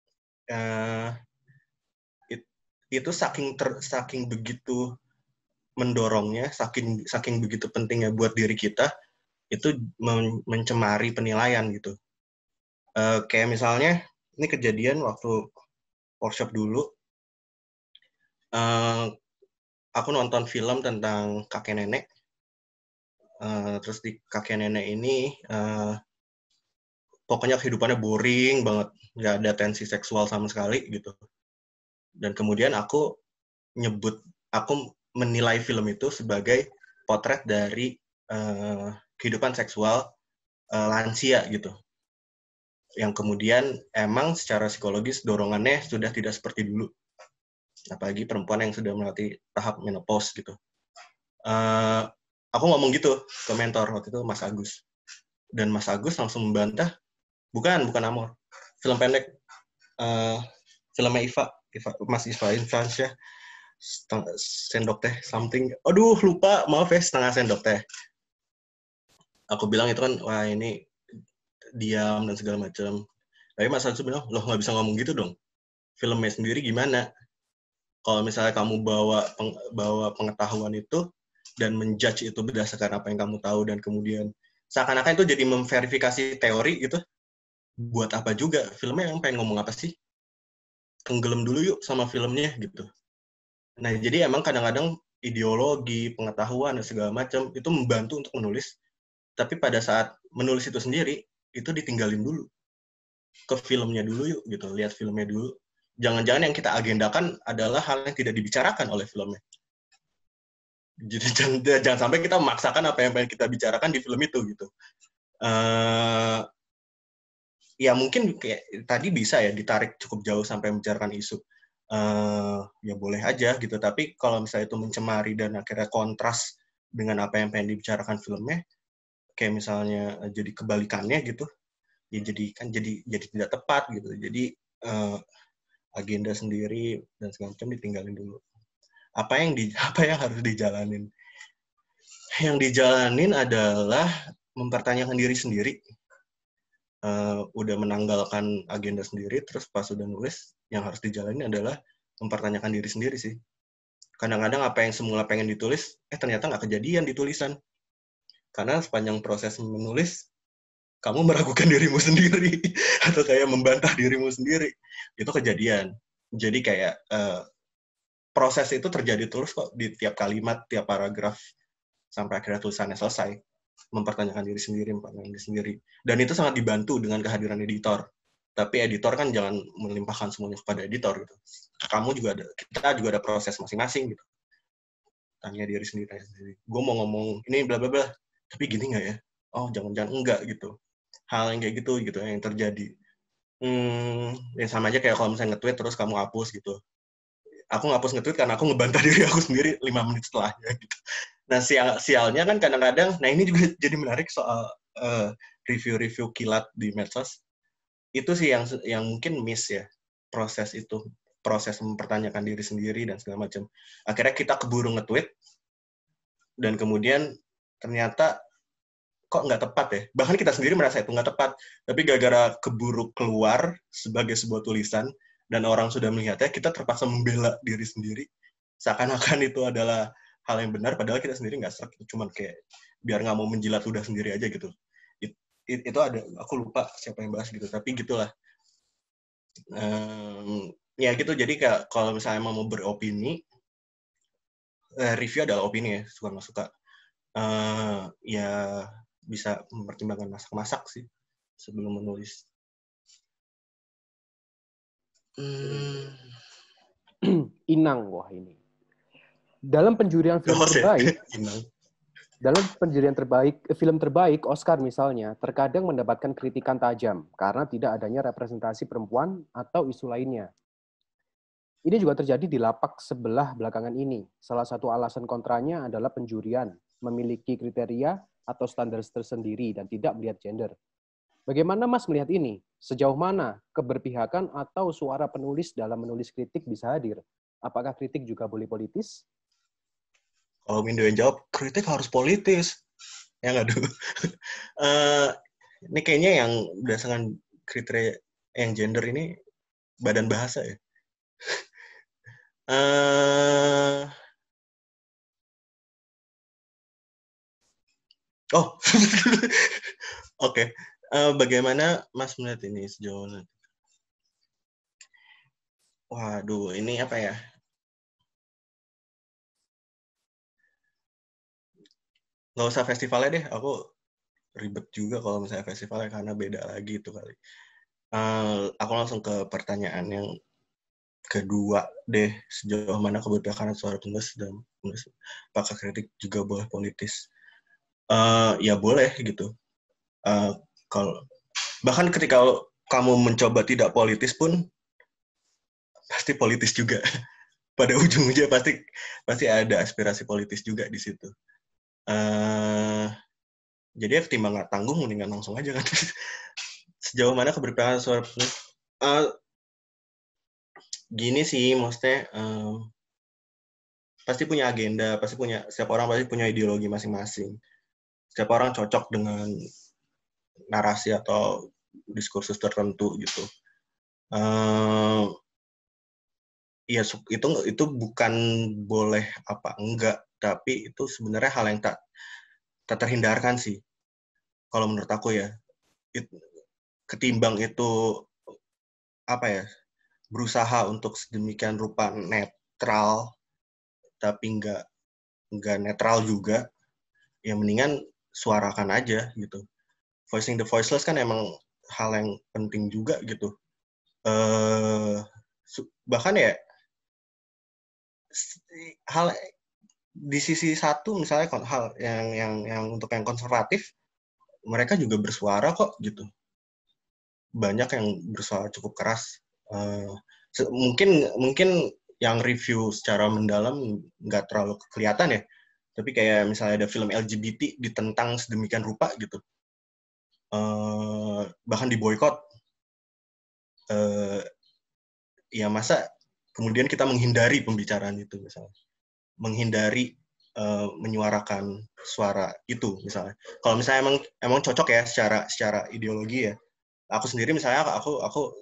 itu saking begitu mendorongnya, saking begitu pentingnya buat diri kita, itu mencemari penilaian gitu. Kayak misalnya, ini kejadian waktu workshop dulu, aku nonton film tentang kakek nenek, terus di kakek nenek ini, pokoknya kehidupannya boring banget, nggak ada tensi seksual sama sekali gitu. Dan kemudian aku menilai film itu sebagai potret dari kehidupan seksual lansia gitu. Yang kemudian emang secara psikologis dorongannya sudah tidak seperti dulu. Apalagi perempuan yang sudah melewati tahap menopause gitu. Aku ngomong gitu ke mentor waktu itu, Mas Agus. Dan Mas Agus langsung membantah, bukan Amor. Film pendek, filmnya Mas Iva Infransyah, sendok teh something. Aduh, lupa, maaf ya, setengah sendok teh. Aku bilang itu kan, wah ini diam dan segala macam. Tapi Mas Agus bilang, loh nggak bisa ngomong gitu dong. Filmnya sendiri gimana? Kalau misalnya kamu bawa pengetahuan itu dan menjudge itu berdasarkan apa yang kamu tahu dan kemudian seakan-akan itu jadi memverifikasi teori gitu, buat apa juga? Filmnya yang pengen ngomong apa sih? Tenggelam dulu yuk sama filmnya gitu. Nah, jadi emang kadang-kadang ideologi, pengetahuan, dan segala macam itu membantu untuk menulis, tapi pada saat menulis itu sendiri, itu ditinggalin dulu. Ke filmnya dulu yuk, gitu. Lihat filmnya dulu. Jangan-jangan yang kita agendakan adalah hal yang tidak dibicarakan oleh filmnya. Jadi jangan sampai kita memaksakan apa yang pengen kita bicarakan di film itu, gitu. Ya mungkin kayak tadi bisa ya ditarik cukup jauh sampai membicarakan isu. Ya boleh aja gitu, tapi kalau misalnya itu mencemari dan akhirnya kontras dengan apa yang pengen dibicarakan filmnya, kayak misalnya jadi kebalikannya gitu, ya jadi tidak tepat gitu. Jadi agenda sendiri dan segala macam ditinggalin dulu. Apa yang harus dijalanin? Yang dijalanin adalah mempertanyakan diri sendiri. Udah menanggalkan agenda sendiri, terus pas udah nulis, yang harus dijalani adalah mempertanyakan diri sendiri sih. Kadang-kadang apa yang semula pengen ditulis, ternyata nggak kejadian di tulisan. Karena sepanjang proses menulis, kamu meragukan dirimu sendiri, atau kayak membantah dirimu sendiri. Itu kejadian. Jadi kayak proses itu terjadi terus kok di tiap kalimat, tiap paragraf, sampai akhirnya tulisannya selesai. Mempertanyakan diri sendiri. Dan itu sangat dibantu dengan kehadiran editor. Tapi editor kan jangan melimpahkan semuanya kepada editor gitu. Kita juga ada proses masing-masing gitu. Tanya diri sendiri. Gue mau ngomong ini bla bla bla, tapi gini nggak ya? Oh jangan-jangan enggak gitu. Hal yang kayak gitu yang terjadi. Ya sama aja kayak kalau misalnya nge-tweet terus kamu hapus gitu. Aku ngapus nge-tweet karena aku ngebantah diri aku sendiri 5 menit setelahnya gitu. Nah, sialnya kan kadang-kadang, nah ini juga jadi menarik soal review-review kilat di medsos. Itu sih yang mungkin miss ya, proses mempertanyakan diri sendiri dan segala macam. Akhirnya kita keburu nge-tweet, dan kemudian ternyata kok nggak tepat ya. Bahkan kita sendiri merasa itu nggak tepat, tapi gara-gara keburu keluar sebagai sebuah tulisan, dan orang sudah melihatnya, kita terpaksa membela diri sendiri. Seakan-akan itu adalah hal yang benar, padahal kita sendiri nggak serak, cuman kayak biar nggak mau menjilat ludah sendiri aja gitu. Itu ada, aku lupa siapa yang bahas gitu, tapi gitulah. Ya gitu, jadi kalau misalnya mau beropini, review adalah opini ya, suka nggak suka. Ya bisa mempertimbangkan masak-masak sih sebelum menulis. Inang, wah ini. Dalam penjurian film terbaik, film terbaik Oscar misalnya, terkadang mendapatkan kritikan tajam karena tidak adanya representasi perempuan atau isu lainnya. Ini juga terjadi di lapak sebelah belakangan ini. Salah satu alasan kontranya adalah penjurian. memiliki kriteria atau standar tersendiri dan tidak melihat gender. Bagaimana Mas melihat ini? Sejauh mana keberpihakan atau suara penulis dalam menulis kritik bisa hadir? Apakah kritik juga boleh politis? Kalau Mindo yang jawab, kritik harus politis. Ya nggak dulu. Ini kayaknya yang berdasarkan kriteria yang gender ini badan bahasa ya. Oke. Bagaimana Mas melihat ini sejauh mana? Waduh, ini apa ya? Nggak usah festivalnya deh, aku ribet juga kalau misalnya festivalnya karena beda lagi itu kali. Aku langsung ke pertanyaan yang kedua deh, sejauh mana keberpihakan suara penulis dan penulis, apakah kritik juga boleh politis? Ya boleh gitu. Kalau bahkan ketika kamu mencoba tidak politis pun pasti politis juga. Pada ujungnya pasti ada aspirasi politis juga di situ. Jadi ya ketimbang nggak tanggung, mendingan langsung aja kan. Sejauh mana keberpihakan suara penulis? Gini sih, maksudnya pasti punya agenda, setiap orang pasti punya ideologi masing-masing. Setiap orang cocok dengan narasi atau diskursus tertentu gitu. Ya itu bukan boleh apa enggak, tapi itu sebenarnya hal yang tak terhindarkan sih. Kalau menurut aku ya, ketimbang itu apa ya, berusaha untuk sedemikian rupa netral, tapi nggak netral juga, ya mendingan suarakan aja gitu. Voicing the voiceless kan emang hal yang penting juga gitu. Bahkan ya hal di sisi satu misalnya hal yang untuk yang konservatif, mereka juga bersuara kok gitu. Banyak yang bersuara cukup keras. Mungkin yang review secara mendalam nggak terlalu kelihatan ya, tapi kayak misalnya ada film LGBT ditentang sedemikian rupa gitu, bahkan diboykot, ya masa kemudian kita menghindari pembicaraan itu, misalnya menghindari menyuarakan suara itu misalnya. Kalau misalnya emang cocok ya secara ideologi ya, aku sendiri misalnya aku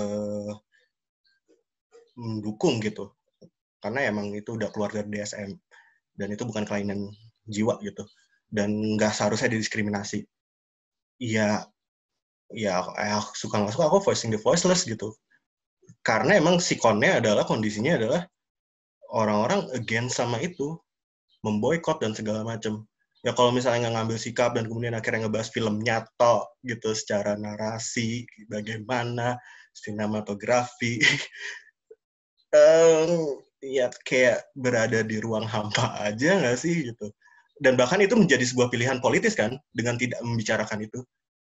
mendukung gitu, karena emang itu udah keluar dari DSM dan itu bukan kelainan jiwa gitu, dan nggak seharusnya didiskriminasi. Ya suka nggak suka, aku voicing the voiceless gitu, karena emang sikonnya adalah, kondisinya adalah orang-orang against sama itu, memboikot dan segala macam. Ya kalau misalnya nggak ngambil sikap dan kemudian akhirnya ngebahas filmnya tok gitu, secara narasi bagaimana, sinematografi, ya kayak berada di ruang hampa aja nggak sih gitu. Dan bahkan itu menjadi sebuah pilihan politis kan, dengan tidak membicarakan itu.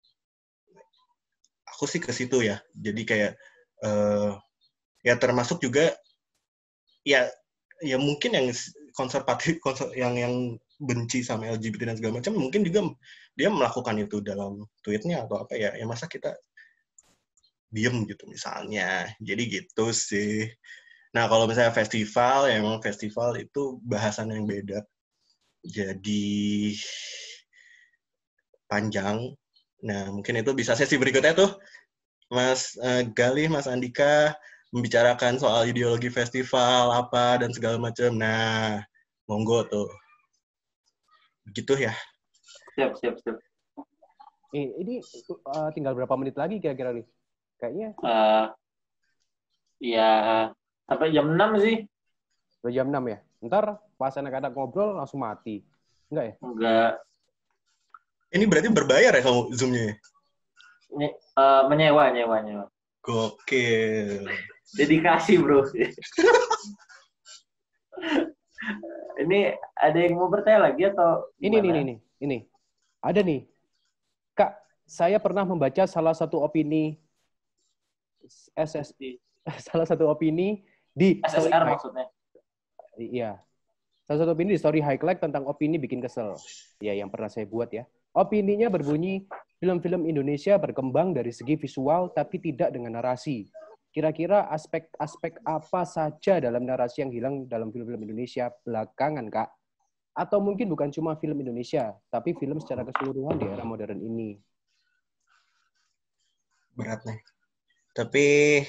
Aku sih ke situ ya. Jadi kayak ya termasuk juga ya mungkin yang konservatif, yang benci sama LGBT dan segala macam, mungkin juga dia melakukan itu dalam tweetnya atau apa ya masa kita diem gitu misalnya. Jadi gitu sih. Nah kalau misalnya festival, ya emang festival itu bahasan yang beda, jadi panjang. Nah mungkin itu bisa sesi berikutnya tuh Mas Galih, Mas Andika membicarakan soal ideologi festival apa dan segala macam. Nah, monggo tuh. Begitu ya. Siap. Ini tinggal berapa menit lagi kira-kira nih? Kayaknya. Ya, sampai jam 6 sih. Udah jam 6 ya? Ntar pas anak-anak ngobrol langsung mati. Enggak ya? Enggak. Ini berarti berbayar ya kamu Zoom-nya? Menyewa. Gokil. Dedikasi, bro. Ini ada yang mau bertanya lagi atau gimana? Ini. Ada nih. Kak, saya pernah membaca salah satu opini SSD. Salah satu opini di SSR maksudnya. Iya. Salah satu opini di story highlight tentang opini bikin kesel. Ya, yang pernah saya buat ya. Opininya berbunyi, film-film Indonesia berkembang dari segi visual tapi tidak dengan narasi. Kira-kira aspek-aspek apa saja dalam narasi yang hilang dalam film-film Indonesia belakangan, Kak? Atau mungkin bukan cuma film Indonesia, tapi film secara keseluruhan di era modern ini. Berat nih. Tapi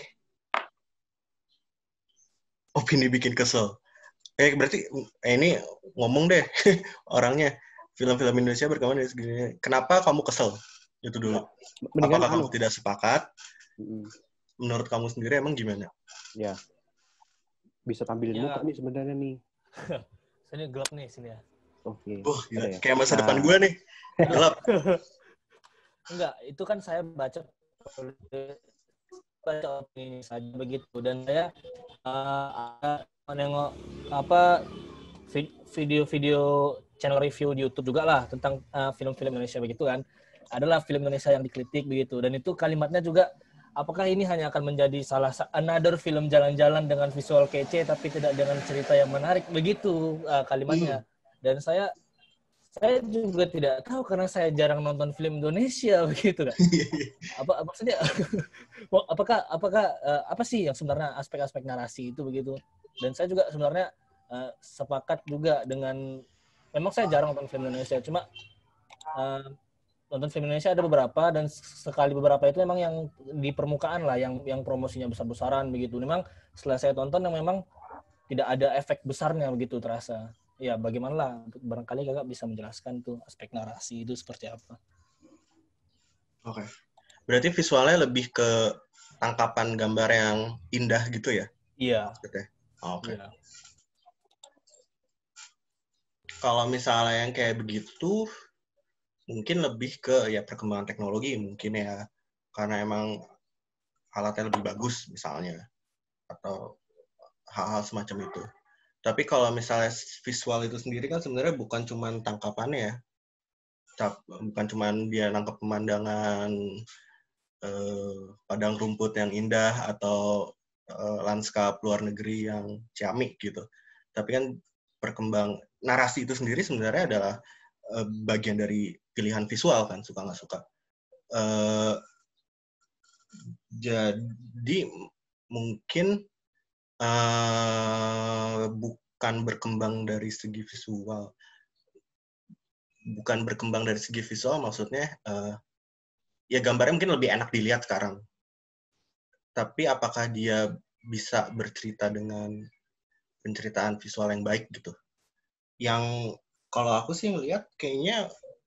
opini bikin kesel. Berarti ini ngomong deh orangnya. Film-film Indonesia berkembang dari segini. Kenapa kamu kesel? Itu dulu. Mendingan Apakah kamu tidak sepakat? Menurut kamu sendiri emang gimana? Ya. Bisa tampilin muka nih sebenarnya nih. Sini gelap nih sini ya. Oke. Ya? Kayak masa depan gue nih. Gelap. Enggak, itu kan saya baca opini saja begitu, dan saya menengok video-video channel review di YouTube juga lah tentang film-film Indonesia begitu kan. Adalah film Indonesia yang dikritik begitu, dan itu kalimatnya juga, apakah ini hanya akan menjadi another film jalan-jalan dengan visual kece tapi tidak dengan cerita yang menarik begitu kalimatnya. Dan saya juga tidak tahu karena saya jarang nonton film Indonesia begitu kan. Apa maksudnya? apakah apa sih yang sebenarnya aspek-aspek narasi itu begitu? Dan saya juga sebenarnya sepakat juga dengan, memang saya jarang nonton film Indonesia, cuma nonton film Indonesia ada beberapa, dan sekali beberapa itu memang yang di permukaan lah, yang promosinya besar-besaran begitu. Memang setelah saya tonton yang memang tidak ada efek besarnya begitu terasa. Ya, bagaimana lah, barangkali kakak bisa menjelaskan tuh aspek narasi itu seperti apa. Oke. Berarti visualnya lebih ke tangkapan gambar yang indah gitu ya? Iya. Oke. Iya. Kalau misalnya yang kayak begitu, mungkin lebih ke ya perkembangan teknologi mungkin ya. Karena emang alatnya lebih bagus misalnya. Atau hal-hal semacam itu. Tapi kalau misalnya visual itu sendiri kan sebenarnya bukan cuma tangkapannya ya. Bukan cuma dia nangkep pemandangan padang rumput yang indah atau lanskap luar negeri yang ciamik gitu. Tapi kan narasi itu sendiri sebenarnya adalah bagian dari pilihan visual kan, suka nggak suka. Jadi mungkin bukan berkembang dari segi visual. Bukan berkembang dari segi visual maksudnya ya gambarnya mungkin lebih enak dilihat sekarang. Tapi apakah dia bisa bercerita dengan penceritaan visual yang baik gitu? Yang kalau aku sih ngelihat kayaknya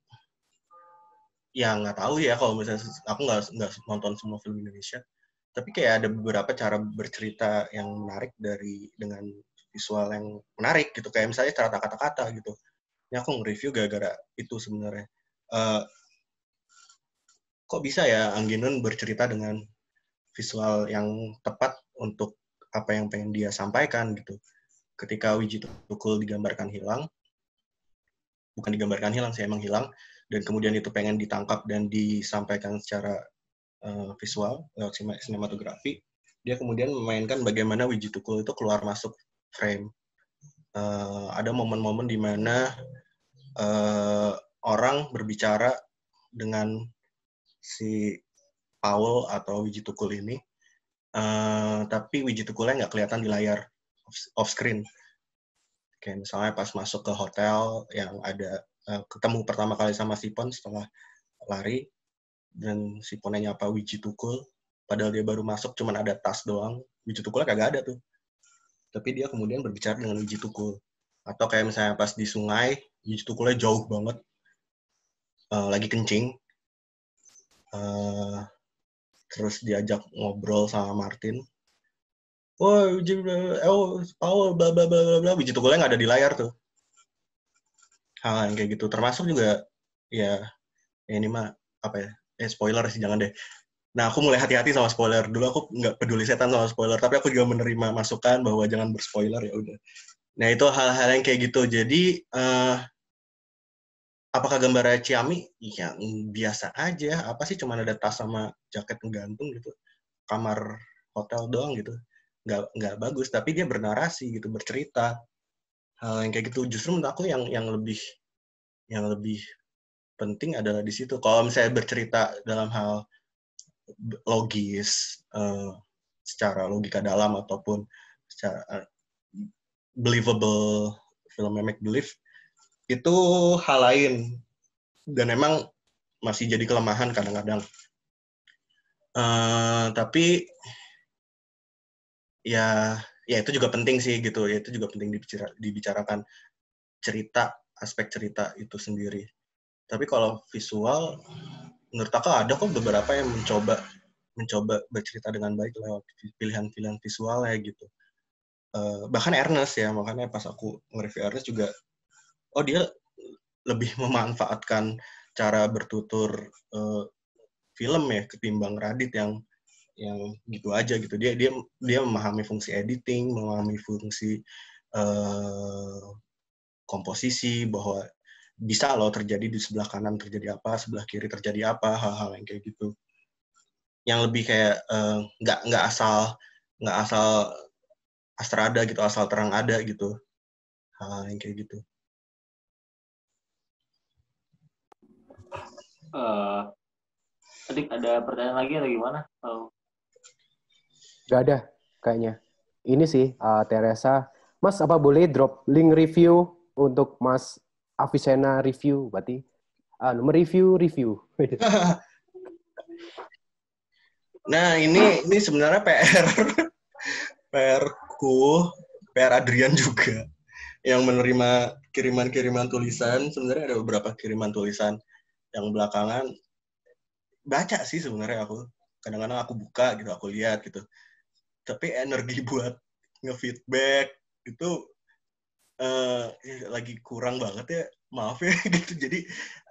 ya nggak tahu ya, kalau misalnya aku nggak nonton semua film Indonesia. Tapi kayak ada beberapa cara bercerita yang menarik dengan visual yang menarik gitu. Kayak misalnya cara kata-kata gitu. Ini aku nge-review gara-gara itu sebenarnya. Kok bisa ya Angginun bercerita dengan visual yang tepat untuk apa yang pengen dia sampaikan gitu. Ketika Wiji Tukul digambarkan hilang, bukan digambarkan hilang sih, emang hilang, dan kemudian itu pengen ditangkap dan disampaikan secara visual lewat sinematografi, dia kemudian memainkan bagaimana Wiji Tukul itu keluar masuk frame. Ada momen-momen di mana orang berbicara dengan si Paul atau Wiji Tukul ini, tapi Wiji Tukulnya nggak kelihatan di layar off screen. Kayak misalnya pas masuk ke hotel yang ada ketemu pertama kali sama Sipon setelah lari, dan Siponnya nyapa Wiji Tukul, padahal dia baru masuk cuman ada tas doang, Wiji Tukulnya kagak ada tuh. Tapi dia kemudian berbicara dengan Wiji Tukul. Atau kayak misalnya pas di sungai, Wiji Tukulnya jauh banget, lagi kencing, terus diajak ngobrol sama Martin. Paul, bla bla bla bla, Wiji Tukulnya nggak ada di layar tuh. Hal yang kayak gitu. Termasuk juga ya ini mah apa ya? Spoiler sih, jangan deh. Nah, aku mulai hati-hati sama spoiler. Dulu aku nggak peduli setan sama spoiler, tapi aku juga menerima masukan bahwa jangan berspoiler, ya udah. Nah, itu hal-hal yang kayak gitu. Jadi apakah gambarnya ciamik? Ya biasa aja. Apa sih, cuma ada tas sama jaket menggantung gitu. Kamar hotel doang gitu. Nggak bagus, tapi dia bernarasi gitu, bercerita. Hal yang kayak gitu justru menurut aku yang lebih penting adalah di situ. Kalau misalnya bercerita dalam hal logis, secara logika dalam ataupun secara believable, filmnya make believe, itu hal lain. Dan memang masih jadi kelemahan kadang-kadang. Tapi ya itu juga penting sih gitu. Ya itu juga penting dibicarakan aspek cerita itu sendiri. Tapi kalau visual, menurut aku ada kok beberapa yang mencoba bercerita dengan baik lewat pilihan-pilihan visualnya gitu. Bahkan Ernest ya, makanya pas aku nge-review Ernest juga, dia lebih memanfaatkan cara bertutur film ya ketimbang Radit yang gitu aja gitu. Dia memahami fungsi editing, memahami fungsi komposisi, bahwa bisa loh terjadi di sebelah kanan terjadi apa, sebelah kiri terjadi apa, hal-hal yang kayak gitu. Yang lebih kayak nggak asal astrada gitu, asal terang ada gitu, hal yang kayak gitu. Adik ada pertanyaan lagi atau gimana? Gak ada kayaknya. Ini sih Teresa, Mas apa boleh drop link review untuk Mas Avicenna review, berarti mereview. Nah, ini sebenarnya PR Adrian juga yang menerima kiriman tulisan. Sebenarnya ada beberapa kiriman tulisan yang belakangan baca sih sebenarnya aku. Kadang-kadang aku buka gitu, aku lihat gitu. Tapi energi buat nge-feedback itu lagi kurang banget ya. Maaf ya gitu. Jadi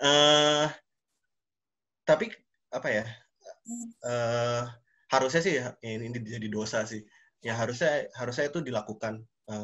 tapi apa ya? Harusnya sih ya, ini jadi dosa sih. Ya harusnya itu dilakukan.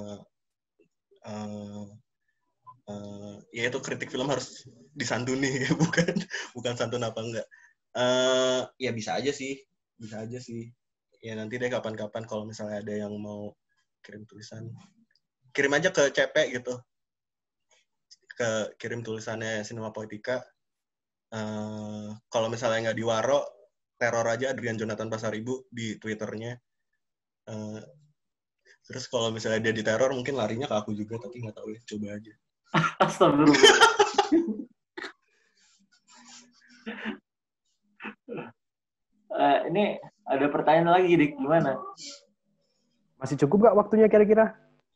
Ya itu kritik film harus disantuni, bukan santun apa enggak. Ya bisa aja sih. Ya nanti deh kapan-kapan kalau misalnya ada yang mau kirim tulisan, kirim aja ke CP gitu. Kirim tulisannya Cinema Poetica. Kalau misalnya nggak diwaro, teror aja Adrian Jonathan Pasaribu di Twitternya. Terus kalau misalnya dia diteror, mungkin larinya ke aku juga, tapi nggak tahu ya, coba aja. Astagfirullah. Ini ada pertanyaan lagi, Dik. Gimana? Masih cukup nggak waktunya kira-kira?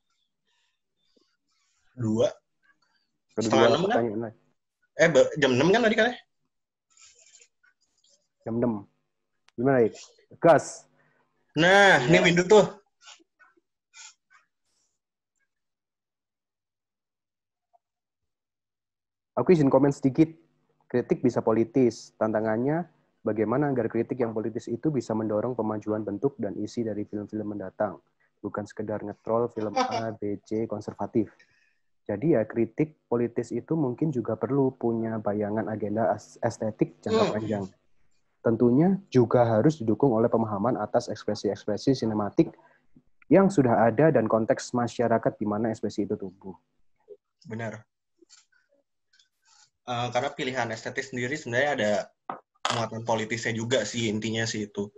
2. Kedua Setengah 6 kan? pertanyaan. Jam 6 kan tadi kan ya? Jam 6. Gimana, Dik? Gas. Nah, ini window tuh. Aku izin komen sedikit. Kritik bisa politis. Tantangannya, bagaimana agar kritik yang politis itu bisa mendorong pemajuan bentuk dan isi dari film-film mendatang. Bukan sekedar ngetrol film A, B, C, konservatif. Jadi ya kritik politis itu mungkin juga perlu punya bayangan agenda estetik jangka panjang. Tentunya juga harus didukung oleh pemahaman atas ekspresi-ekspresi sinematik yang sudah ada dan konteks masyarakat di mana ekspresi itu tumbuh. Benar. Karena pilihan estetis sendiri sebenarnya ada muatan politisnya juga sih, intinya sih itu.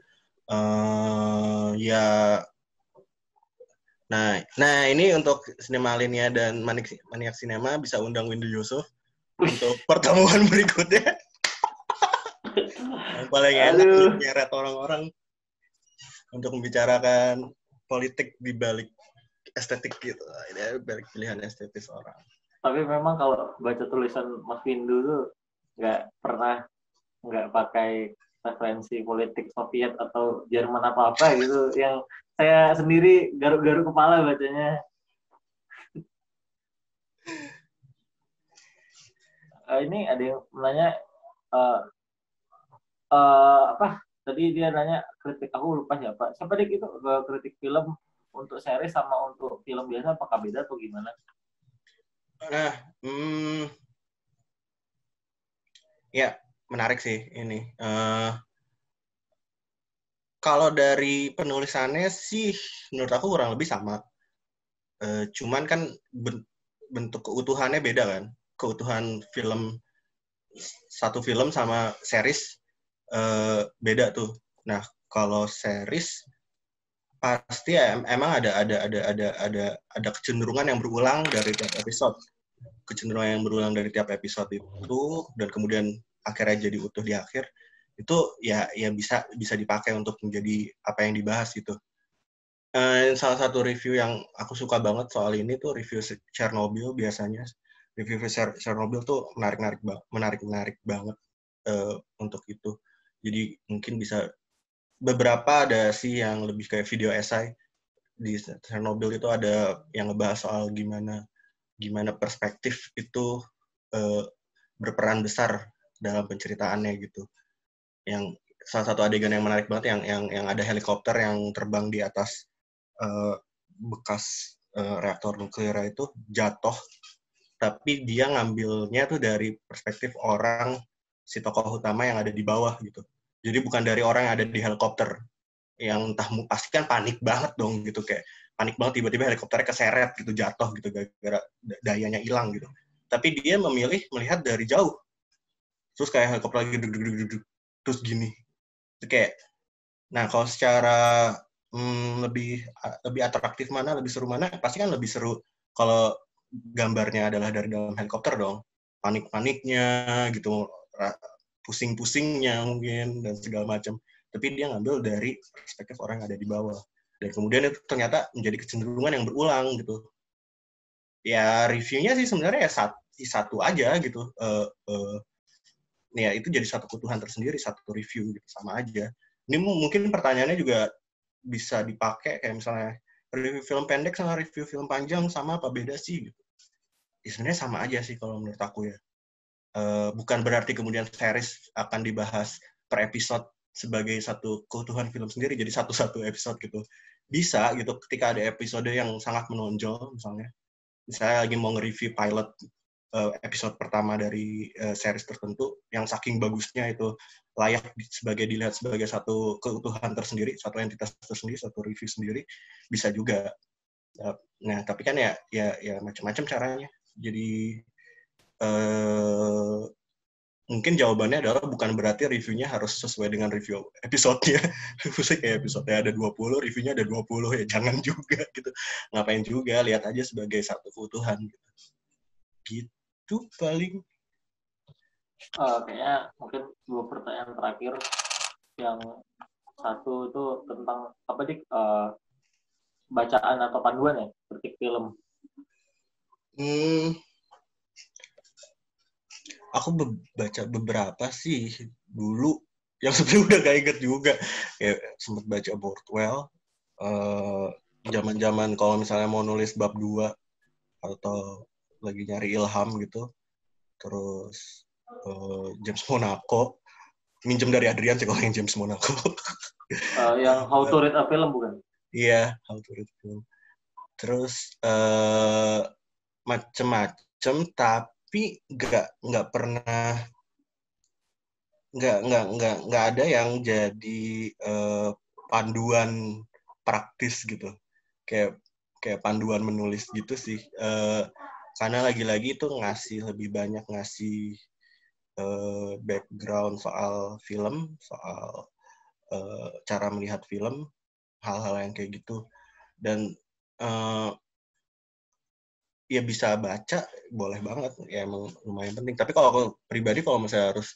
Nah ini untuk Sinema Alinea dan Maniak Sinema bisa undang Windu Yusuf untuk pertemuan berikutnya. Yang paling enak nyeret orang-orang untuk membicarakan politik di balik estetik gitu. Ini balik pilihan estetis orang. Tapi memang kalau baca tulisan Mas Windu tuh nggak pakai referensi politik Soviet atau Jerman apa-apa gitu. Yang saya sendiri garuk-garuk kepala bacanya. Ini ada yang menanya apa? Tadi dia nanya kritik, aku lupa siapa. Siapa dik itu kritik film untuk series sama untuk film biasa apakah beda atau gimana? Nah, ya menarik sih ini. Kalau dari penulisannya sih, menurut aku kurang lebih sama. Cuman kan bentuk keutuhannya beda kan. Keutuhan film, satu film sama series beda tuh. Nah, kalau series pasti emang ada kecenderungan yang berulang dari tiap episode. Kecenderungan yang berulang dari tiap episode itu, dan kemudian akhirnya jadi utuh di akhir, itu ya bisa dipakai untuk menjadi apa yang dibahas gitu. Salah satu review yang aku suka banget soal ini tuh review Chernobyl. Biasanya review Chernobyl tuh menarik banget untuk itu. Jadi mungkin bisa, beberapa ada sih yang lebih kayak video essay. Di Chernobyl itu ada yang ngebahas soal gimana perspektif itu berperan besar dalam penceritaannya gitu. Yang salah satu adegan yang menarik banget yang ada helikopter yang terbang di atas bekas reaktor nuklir itu jatuh, tapi dia ngambilnya tuh dari perspektif orang, si tokoh utama yang ada di bawah gitu. Jadi bukan dari orang yang ada di helikopter, yang entah pasti kan panik banget dong gitu, kayak panik banget tiba-tiba helikopternya keseret gitu, jatuh gitu gara-gara dayanya hilang gitu. Tapi dia memilih melihat dari jauh, terus kayak helikopter lagi duduk terus gini. Itu kayak, nah kalau secara lebih atraktif mana, lebih seru mana, pasti kan lebih seru kalau gambarnya adalah dari dalam helikopter dong. Panik-paniknya gitu, pusing-pusingnya mungkin, dan segala macam. Tapi dia ngambil dari perspektif orang yang ada di bawah. Dan kemudian itu ternyata menjadi kecenderungan yang berulang gitu. Ya reviewnya sih sebenarnya ya satu aja gitu. Ya itu jadi satu kebutuhan tersendiri, satu review gitu, sama aja. Ini mungkin pertanyaannya juga bisa dipakai kayak misalnya review film pendek sama review film panjang sama apa beda sih gitu. Ya, sebenarnya sama aja sih kalau menurut aku ya. Bukan berarti kemudian series akan dibahas per episode sebagai satu keutuhan film sendiri, jadi satu episode gitu. Bisa gitu ketika ada episode yang sangat menonjol, misalnya lagi mau nge-review pilot episode pertama dari series tertentu yang saking bagusnya itu layak dilihat sebagai satu keutuhan tersendiri, satu entitas tersendiri, satu review sendiri, bisa juga. Nah, tapi kan ya macam-macam caranya. Jadi mungkin jawabannya adalah bukan berarti reviewnya harus sesuai dengan review episodenya. Maksudnya kayak episodenya ada 20, reviewnya ada 20, ya jangan juga gitu. Ngapain juga, lihat aja sebagai satu keutuhan gitu. Gitu paling. Kayaknya mungkin 2 pertanyaan terakhir. Yang satu itu tentang apa sih, bacaan atau panduan ya kritik film. Aku baca beberapa sih dulu, yang sebenarnya udah gak inget juga. Ya, sempat baca Bortwell, zaman-zaman kalau misalnya mau nulis bab 2 atau lagi nyari ilham gitu. Terus James Monaco, minjem dari Adrian sih kalau yang James Monaco. Yang How to Read a Film bukan? Iya, How to Read a Film. Terus macem-macem, tapi nggak pernah, nggak ada yang jadi panduan praktis gitu, kayak panduan menulis gitu sih. Karena lagi-lagi itu lebih banyak ngasih background soal film, soal cara melihat film, hal-hal yang kayak gitu. Dan ya bisa baca, boleh banget, ya emang lumayan penting. Tapi kalau aku pribadi, kalau misalnya harus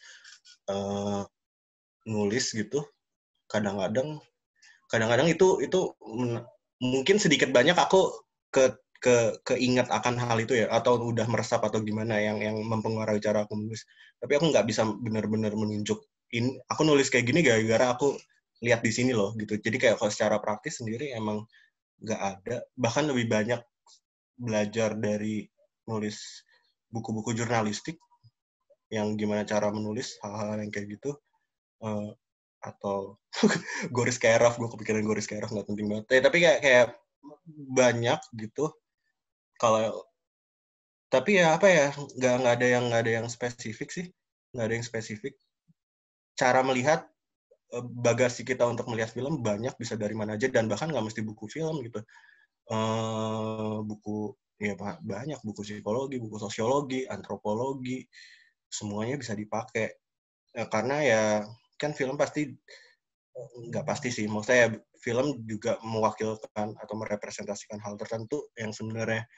nulis gitu, kadang-kadang itu mungkin sedikit banyak aku keinget akan hal itu ya, atau udah meresap atau gimana yang mempengaruhi cara aku menulis. Tapi aku nggak bisa benar-benar menunjuk ini aku nulis kayak gini gara-gara aku lihat di sini loh gitu. Jadi kayak kalau secara praktis sendiri emang nggak ada. Bahkan lebih banyak belajar dari nulis buku-buku jurnalistik yang gimana cara menulis hal-hal yang kayak gitu, atau Goris Keraf, gue kepikiran Goris Keraf, nggak penting banget. Tapi kayak banyak gitu. Kalau tapi ya apa ya, nggak ada yang spesifik sih, nggak ada yang spesifik. Cara melihat bagasi kita untuk melihat film banyak, bisa dari mana aja, dan bahkan nggak mesti buku film gitu. Buku ya banyak buku psikologi, buku sosiologi, antropologi, semuanya bisa dipakai. Karena ya kan film pasti, nggak pasti sih, maksudnya ya, film juga mewakilkan atau merepresentasikan hal tertentu yang sebenarnya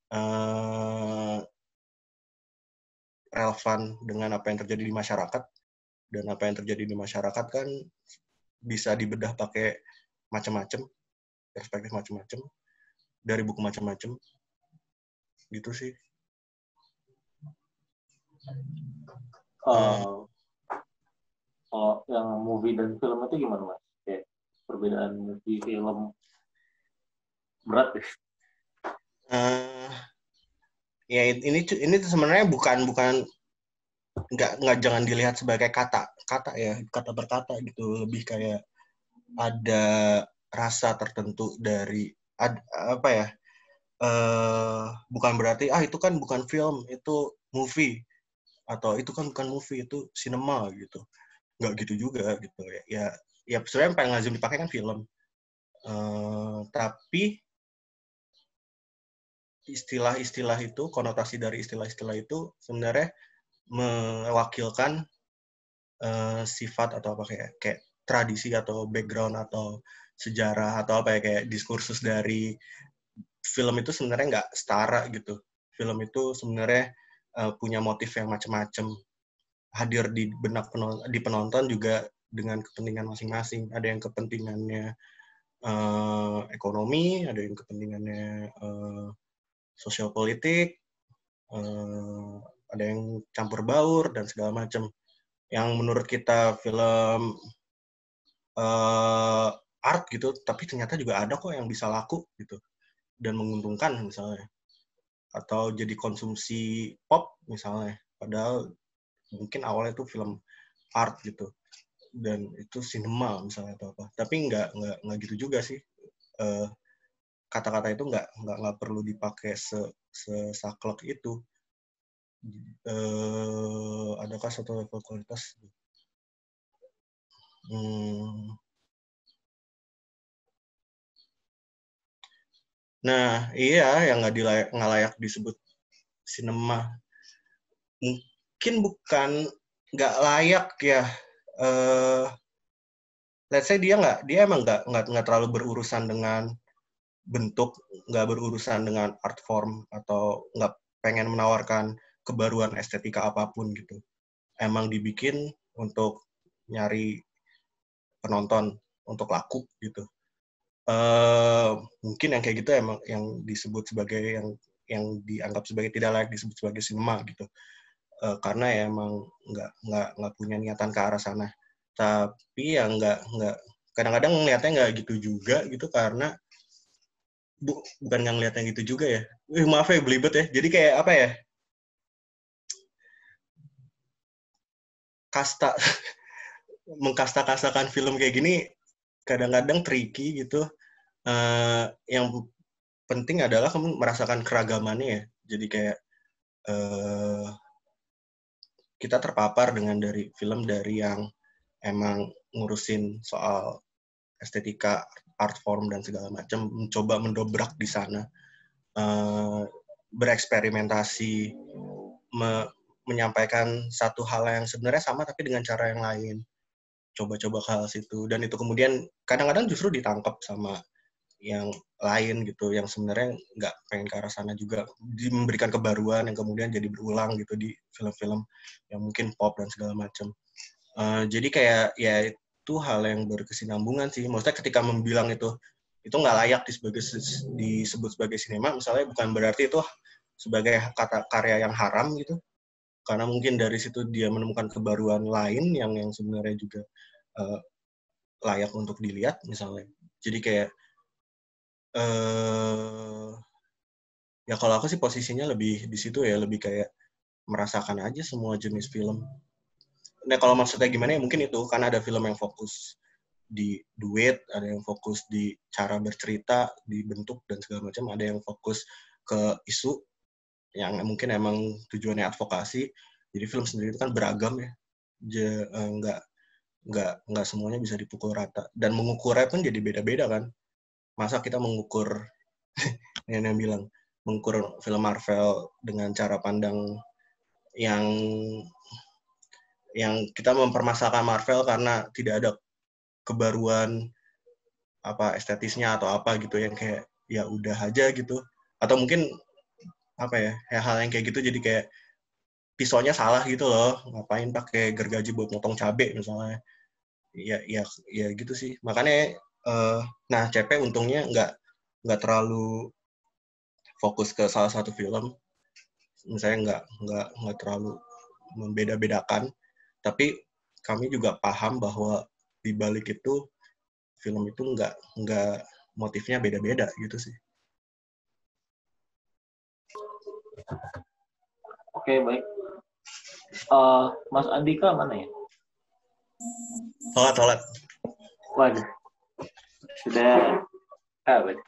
relevan dengan apa yang terjadi di masyarakat. Dan apa yang terjadi di masyarakat kan bisa dibedah pakai macam-macam, perspektif macam-macam, dari buku macam-macam, gitu sih. Kalau yang movie dan film itu gimana, Mas? Kayak perbedaan movie, film berat deh. Ya ini tuh sebenarnya bukan nggak jangan dilihat sebagai kata ya, kata per kata gitu, lebih kayak ada rasa tertentu dari apa ya, bukan berarti itu kan bukan film, itu movie, atau itu kan bukan movie, itu cinema gitu, nggak gitu juga gitu ya sebenarnya yang paling lazim dipakai kan film, tapi istilah-istilah itu, konotasi dari istilah-istilah itu sebenarnya mewakilkan sifat atau apa, kayak tradisi atau background atau sejarah atau apa ya, kayak diskursus dari film itu sebenarnya nggak setara gitu. Film itu sebenarnya punya motif yang macam-macam, hadir di benak penonton juga dengan kepentingan masing-masing. Ada yang kepentingannya ekonomi, ada yang kepentingannya sosial politik, ada yang campur baur dan segala macam. Yang menurut kita film art gitu, tapi ternyata juga ada kok yang bisa laku gitu dan menguntungkan misalnya, atau jadi konsumsi pop misalnya, padahal mungkin awalnya itu film art gitu dan itu cinema misalnya atau apa. Tapi nggak gitu juga sih. Kata-kata itu nggak perlu dipakai sesaklek itu. Adakah satu level kualitas? Nah, iya, yang nggak layak disebut cinema. Mungkin bukan nggak layak ya. Let's say dia emang nggak terlalu berurusan dengan bentuk, nggak berurusan dengan art form, atau nggak pengen menawarkan kebaruan estetika apapun gitu. Emang dibikin untuk nyari penonton, untuk laku gitu. Mungkin yang kayak gitu emang yang disebut sebagai yang dianggap sebagai tidak layak disebut sebagai cinema gitu, karena ya emang nggak punya niatan ke arah sana. Tapi ya nggak kadang-kadang ngelihatnya nggak gitu juga gitu, karena bukan nggak ngelihatnya gitu juga ya. Maaf ya belibet ya. Jadi kayak apa ya, kasta mengkasta-kastakan film kayak gini kadang-kadang tricky gitu. Yang penting adalah kamu merasakan keragamannya ya. Jadi kayak kita terpapar dengan dari film dari yang emang ngurusin soal estetika, art form dan segala macam, mencoba mendobrak di sana, bereksperimentasi, menyampaikan satu hal yang sebenarnya sama tapi dengan cara yang lain, coba-coba hal situ, dan itu kemudian kadang-kadang justru ditangkap sama yang lain gitu, yang sebenarnya nggak pengen ke arah sana juga, memberikan kebaruan yang kemudian jadi berulang gitu di film-film yang mungkin pop dan segala macam. Jadi kayak ya itu hal yang berkesinambungan sih. Maksudnya ketika membilang itu nggak layak disebut sebagai sinema, misalnya, bukan berarti itu sebagai kata karya yang haram gitu, karena mungkin dari situ dia menemukan kebaruan lain yang sebenarnya juga layak untuk dilihat misalnya. Jadi kayak ya kalau aku sih posisinya lebih di situ ya, lebih kayak merasakan aja semua jenis film. Nah kalau maksudnya gimana ya, mungkin itu karena ada film yang fokus di duet, ada yang fokus di cara bercerita, di bentuk dan segala macam, ada yang fokus ke isu yang mungkin emang tujuannya advokasi. Jadi film sendiri itu kan beragam ya, nggak semuanya bisa dipukul rata, dan mengukurnya pun jadi beda-beda kan. Masa kita mengukur yang bilang mengukur film Marvel dengan cara pandang yang kita mempermasalahkan Marvel karena tidak ada kebaruan apa estetisnya atau apa gitu yang kayak ya udah aja gitu, atau mungkin apa ya hal-hal yang kayak gitu jadi kayak pisaunya salah gitu loh, ngapain pakai gergaji buat motong cabe misalnya, ya gitu sih. Makanya nah CP untungnya nggak terlalu fokus ke salah satu film, misalnya nggak terlalu membeda-bedakan, tapi kami juga paham bahwa di balik itu film itu nggak motifnya beda-beda gitu sih. Oke, baik. Mas Andika mana ya? Tolat. Waduh, sudah. Baik.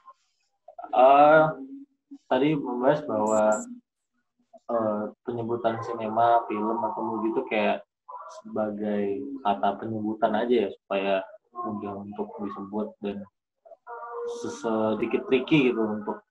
Tadi membahas bahwa penyebutan sinema, film atau movie itu kayak sebagai kata penyebutan aja ya supaya mudah untuk disebut dan sedikit tricky gitu untuk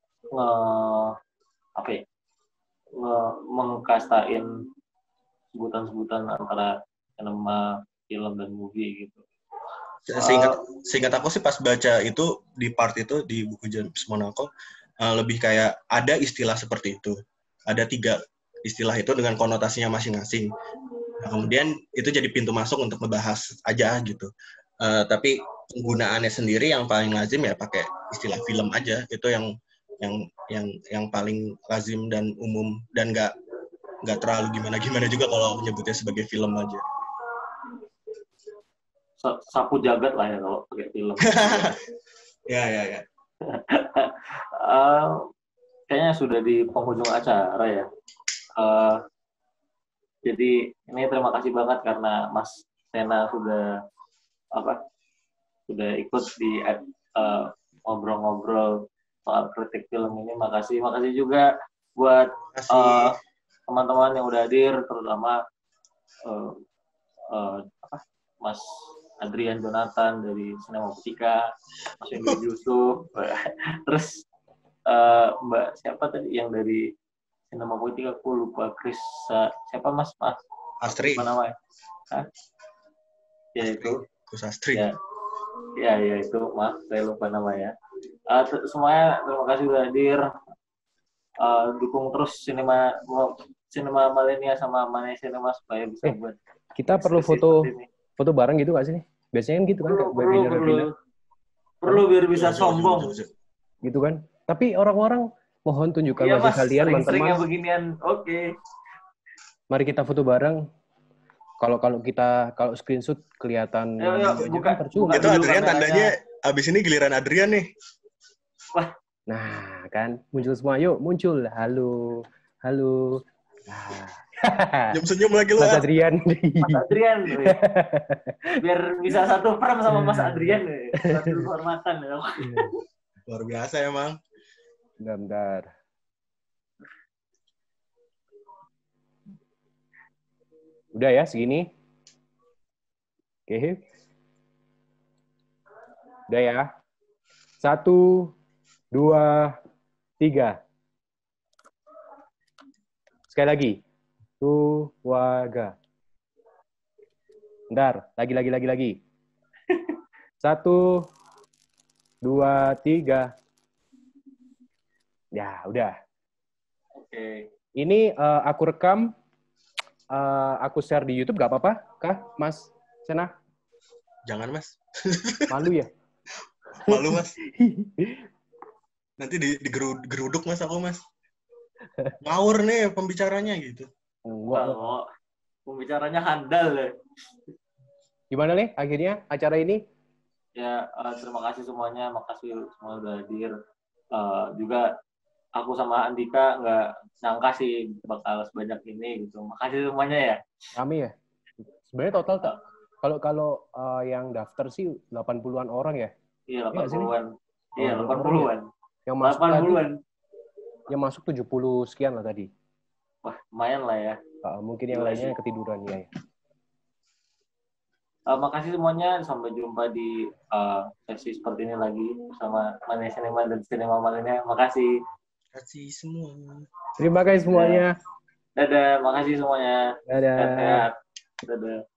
mengkastain sebutan-sebutan antara sinema, film dan movie gitu. Seingat aku sih pas baca itu di part itu di buku James Monaco lebih kayak ada istilah seperti itu. Ada 3 istilah itu dengan konotasinya masing-masing. Nah, kemudian itu jadi pintu masuk untuk membahas aja gitu. Tapi penggunaannya sendiri yang paling lazim ya pakai istilah film aja. Itu yang paling lazim dan umum dan nggak terlalu gimana-gimana juga kalau menyebutnya sebagai film aja. Sapu jagat lah ya kalau pakai film. Ya. Kayaknya sudah di penghujung acara ya. Jadi ini terima kasih banget karena Mas Sena sudah ikut di ngobrol-ngobrol soal kritik film ini. Makasih juga buat teman-teman yang udah hadir, terutama Mas Adrian Jonathan dari Sinema Putika, Mas Hendro Yusuf, terus Mbak siapa tadi yang dari Sinema Putika, aku lupa, Chris siapa Mas Astri. Apa namanya? Ya itu. Chris Astri. Ya itu, maaf saya lupa namanya. Semuanya terima kasih sudah hadir. Dukung terus Sinema Malenia sama Mane Cinema supaya bisa buat. Kita perlu foto bareng gitu nggak sih nih? Biasanya kan gitu kan, perlu biar bisa sombong. Gitu kan? Tapi orang-orang mohon tunjukkan wajah kalian, teman-teman. Yang beginian, oke. Mari kita foto bareng. Kalau screenshot kelihatan buka itu Adrian tandanya abis ini giliran Adrian nih. Wah. Nah, kan muncul semua. Yuk, muncul. Halo. Nah. Senyum lagi lu. Mas Adrian. Biar bisa satu frame sama Mas Adrian. Satu kehormatan. Luar biasa emang. Bentar. Udah ya, segini. Oke. Udah ya. 1, 2, 3. Sekali lagi. Tuwaga. Bentar, lagi. 1, 2, 3. Ya, udah. Oke. Ini aku rekam, aku share di YouTube, nggak apa-apa, kah, Mas Sena? Jangan, Mas. Malu ya? Malu, Mas. Nanti digeruduk, Mas, aku, Mas. Ngawur nih pembicaranya gitu. Wah, pembicaranya handal ya. Gimana nih akhirnya acara ini? Ya, terima kasih semuanya. Makasih semua udah hadir. Juga aku sama Andika nggak nyangka sih bakal sebanyak ini gitu. Makasih semuanya ya. Kami ya. Sebenarnya total kalau yang daftar sih 80-an orang ya. Iya, 80-an. Iya, 80-an. Yang masuk 80-an. Yang masuk 70 sekian lah tadi. Wah, lumayan lah ya. Mungkin yang lainnya ketiduran ya. Makasih semuanya. Sampai jumpa di sesi seperti ini lagi bersama Mane Cinema dan Cinema Malenia. Makasih. kasih semua. Terima kasih semuanya. Dadah, makasih semuanya. Dadah. Sehat-sehat. Dadah.